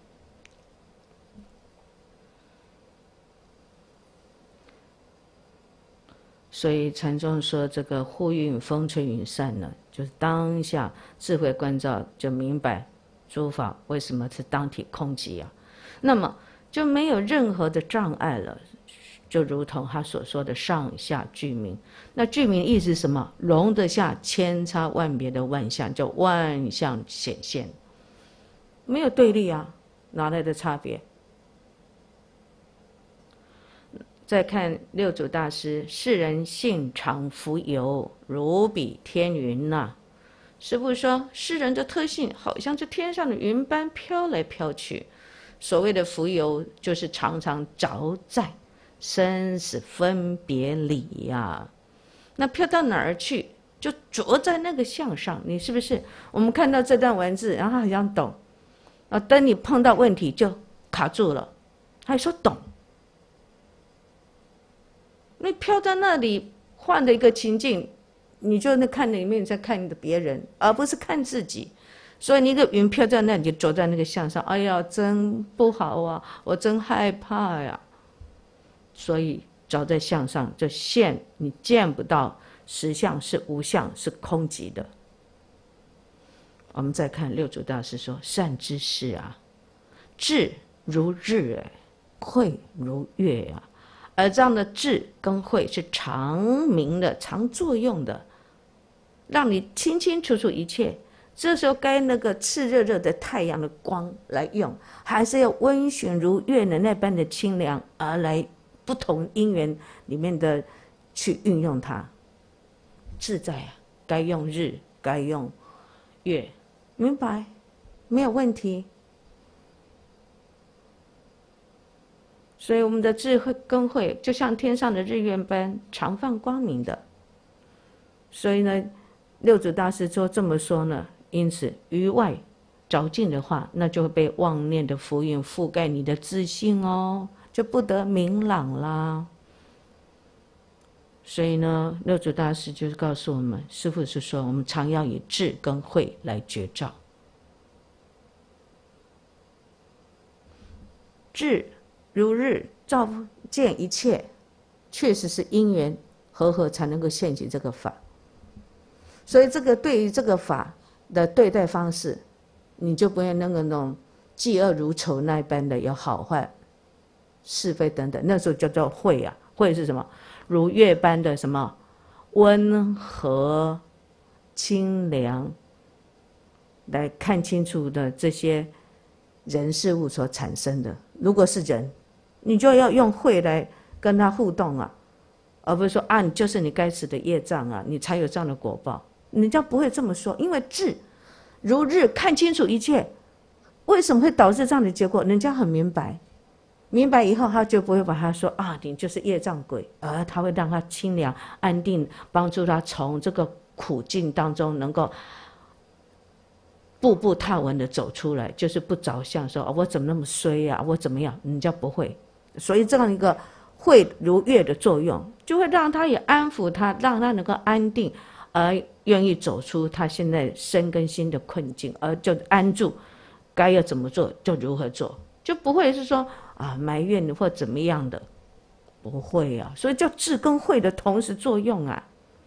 Speaker 1: 所以禅宗说这个呼云风吹云散呢，就是当下智慧关照就明白诸法为什么是当体空寂啊，那么就没有任何的障碍了。就如同他所说的上下俱明，那俱明意思是什么？容得下千差万别的万象，叫万象显现，没有对立啊，哪来的差别？再看六祖大师，世人性常浮游，如比天云呐、啊。师父说，世人的特性好像这天上的云般飘来飘去。所谓的浮游，就是常常着在生死分别里呀、啊，那飘到哪儿去？就着在那个相上。你是不是？我们看到这段文字，然后好像懂，啊，等你碰到问题就卡住了，还说懂。你飘在那里，换了一个情境，你就那看里面在看你的别人，而不是看自己。所以你的云飘在那里，就着在那个相上。哎呀，真不好啊！我真害怕呀。所以着在相上，就现你见不到实相是无相，是空寂的。我们再看六祖大师说：“善知识啊，智如日，慧如月啊。”而这样的智跟慧是常明的、常作用的，让你清清楚楚一切。这时候该那个炽热热的太阳的光来用，还是要温煦如月的那般的清凉而来。不同因缘里面的去运用它，自在啊，该用日，该用月，明白？没有问题。所以我们的智慧跟慧，就像天上的日月般，常放光明的。所以呢，六祖大师就这么说呢。因此，于外着境的话，那就会被妄念的浮云覆盖你的自信哦。就不得明朗啦。所以呢，六祖大师就是告诉我们，师父是说，我们常要以智跟慧来觉照。智如日，照见一切， 确实是因缘和合才能够现起这个法。所以这个对于这个法的对待方式，你就不会那个那种嫉恶如仇那一般的有好坏、是非等等，那时候叫做慧啊。慧是什么？如月般的什么温和、清凉，来看清楚的这些人事物所产生的。如果是人，你就要用慧来跟他互动啊，而不是说啊，你就是你该死的业障啊，你才有这样的果报。人家不会这么说，因为智如日看清楚一切，为什么会导致这样的结果？人家很明白，明白以后他就不会把他说啊，你就是业障鬼，而他会让他清凉安定，帮助他从这个苦境当中能够步步踏稳的走出来，就是不着相说、哦、我怎么那么衰啊，我怎么样，人家不会。所以这样一个慧如月的作用，就会让他也安抚他，让他能够安定，而愿意走出他现在身跟心的困境，而就安住，该要怎么做就如何做，就不会是说啊埋怨或怎么样的，不会啊。所以叫智跟慧的同时作用啊。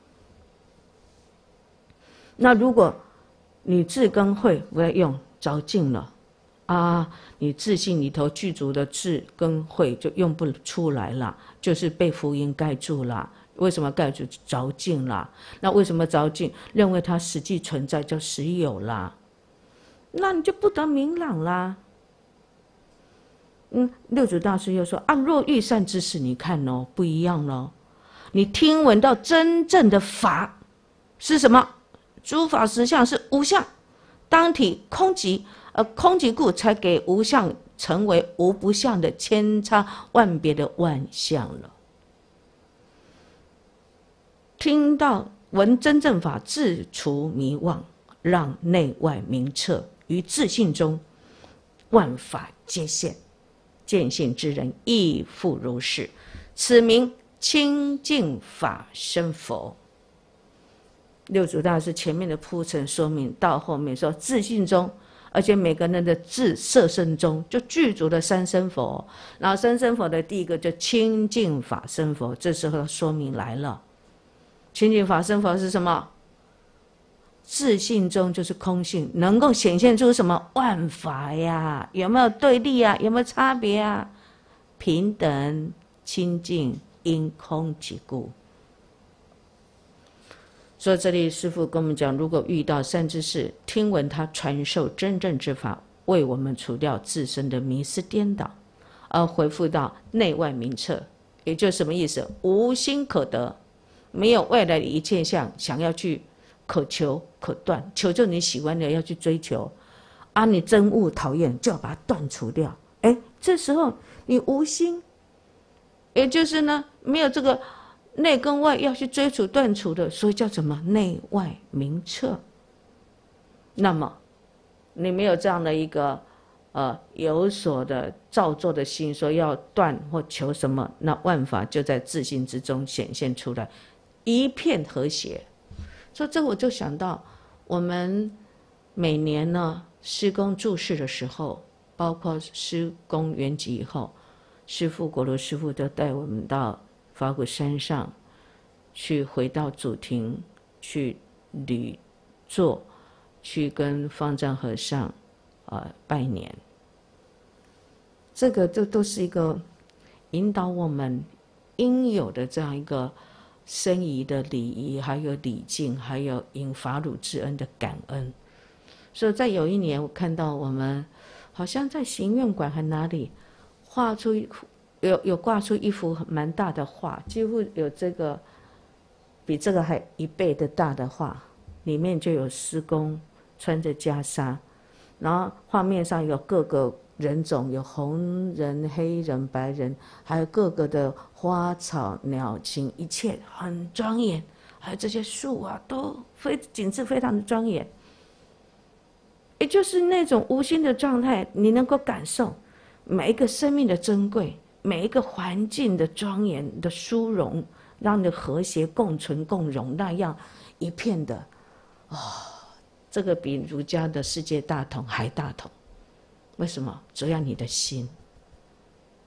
Speaker 1: 那如果你智跟慧不要用着境了啊，你自信里头具足的智跟慧就用不出来了，就是被福音盖住了。为什么盖住？着境啦。那为什么着境？认为它实际存在就实有啦，那你就不得明朗啦。嗯，六祖大师又说啊，若遇善知识，你看哦，不一样咯。你听闻到真正的法是什么？诸法实相是无相，当体空寂，而空寂故才给无相成为无不相的千差万别的万象了。听到闻真正法，自除迷妄，让内外明彻，于自信中，万法皆现。见性之人亦复如是，此名清净法身佛。六祖大师前面的铺陈说明，到后面说自信中，而且每个人的自色身中就具足了三身佛。然后三身佛的第一个就清净法身佛，这时候说明来了。清净法身佛是什么？自信中就是空性，能够显现出什么万法呀？有没有对立啊？有没有差别啊？平等清净，因空即故。所以这里师父跟我们讲，如果遇到善知识，听闻他传授真正之法，为我们除掉自身的迷失颠倒，而恢复到内外明彻，也就是什么意思？无心可得，没有未来的一切相想要去可求可断，求就你喜欢的要去追求，啊，你憎恶讨厌就要把它断除掉。哎，这时候你无心，也就是呢，没有这个内跟外要去追除断除的，所以叫什么内外明彻。那么你没有这样的一个呃有所的造作的心，说要断或求什么，那万法就在自信之中显现出来，一片和谐。所以这我就想到，我们每年呢施工注释的时候，包括施工圆寂以后，师父国罗师父都带我们到法鼓山上去，回到祖庭去旅坐，去跟方丈和尚呃拜年。这个这都是一个引导我们应有的这样一个僧仪的礼仪，还有礼敬，还有引法乳之恩的感恩。所以在有一年我看到我们好像在行愿馆还哪里画出有有挂出一幅蛮大的画，几乎有这个比这个还一倍的大的画，里面就有师公穿着袈裟，然后画面上有各个人种，有红人、黑人、白人，还有各个的花草鸟禽，一切很庄严，还有这些树啊，都非景致非常的庄严。也就是那种无心的状态，你能够感受每一个生命的珍贵，每一个环境的庄严的殊荣，让你的和谐共存共荣，那样一片的啊、哦，这个比儒家的世界大同还大同。为什么？只要你的心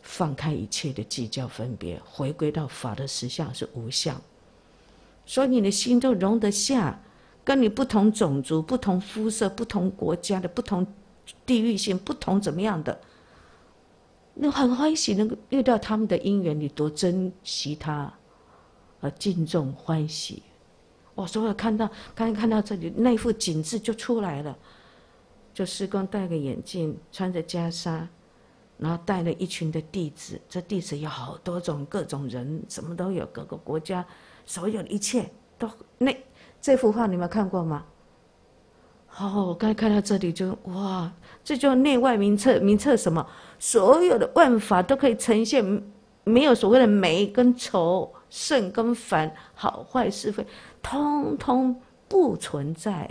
Speaker 1: 放开一切的计较分别，回归到法的实相是无相，所以你的心就容得下跟你不同种族、不同肤色、不同国家的不同地域性、不同怎么样的，你很欢喜能够遇到他们的因缘，你多珍惜他，而敬重欢喜。我所有看到刚才看到这里那幅景致就出来了，就师公戴个眼镜，穿着袈裟，然后带了一群的弟子，这弟子有好多种各种人，什么都有，各个国家所有的一切都那这幅画你们看过吗？哦，我刚才看到这里就哇，这就内外名册，名册什么？所有的万法都可以呈现，没有所谓的美跟丑、圣跟凡、好坏是非，通通不存在。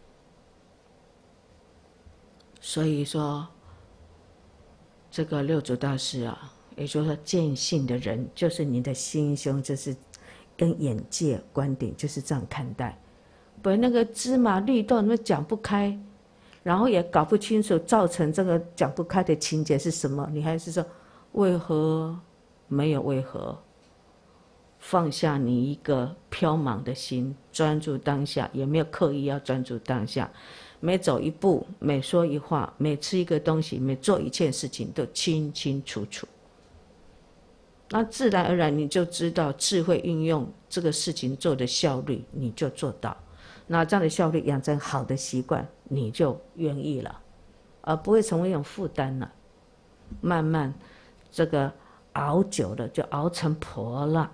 Speaker 1: 所以说，这个六祖大师啊，也就是说见性的人，就是你的心胸，就是跟眼界观点就是这样看待。不然那个芝麻绿豆，你们讲不开，然后也搞不清楚造成这个讲不开的情节是什么，你还是说为何没有为何？放下你一个飘茫的心，专注当下，也没有刻意要专注当下。每走一步，每说一话，每吃一个东西，每做一件事情，都清清楚楚。那自然而然你就知道智慧运用这个事情做的效率，你就做到。那这样的效率养成好的习惯，你就愿意了，而不会成为一种负担了。慢慢这个熬久了，就熬成婆了。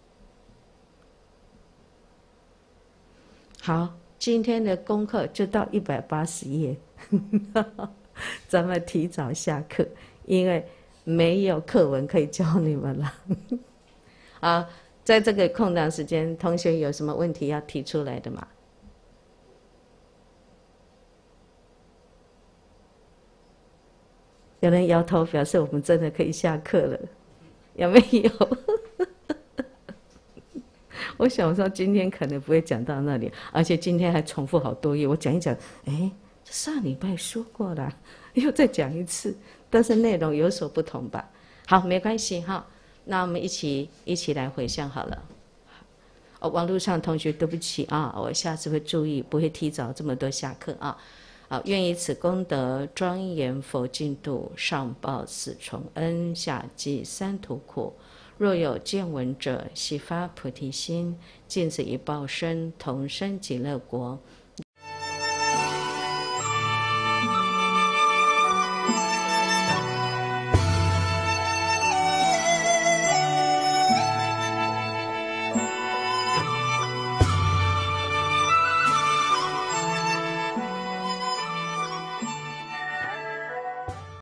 Speaker 1: 好，今天的功课就到一百八十页，咱们提早下课，因为没有课文可以教你们了。好，在这个空档时间，同学有什么问题要提出来的吗？有人摇头表示我们真的可以下课了，有没有？我想说今天可能不会讲到那里，而且今天还重复好多页，我讲一讲，哎，这上礼拜说过了，又再讲一次，但是内容有所不同吧？好，没关系哈，那我们一起一起来回向好了。哦，网络上同学对不起啊，我下次会注意，不会提早这么多下课啊。好，愿以此功德庄严佛净土，上报四重恩，下济三途苦。若有见闻者，悉发菩提心，尽此一报身，同生极乐国。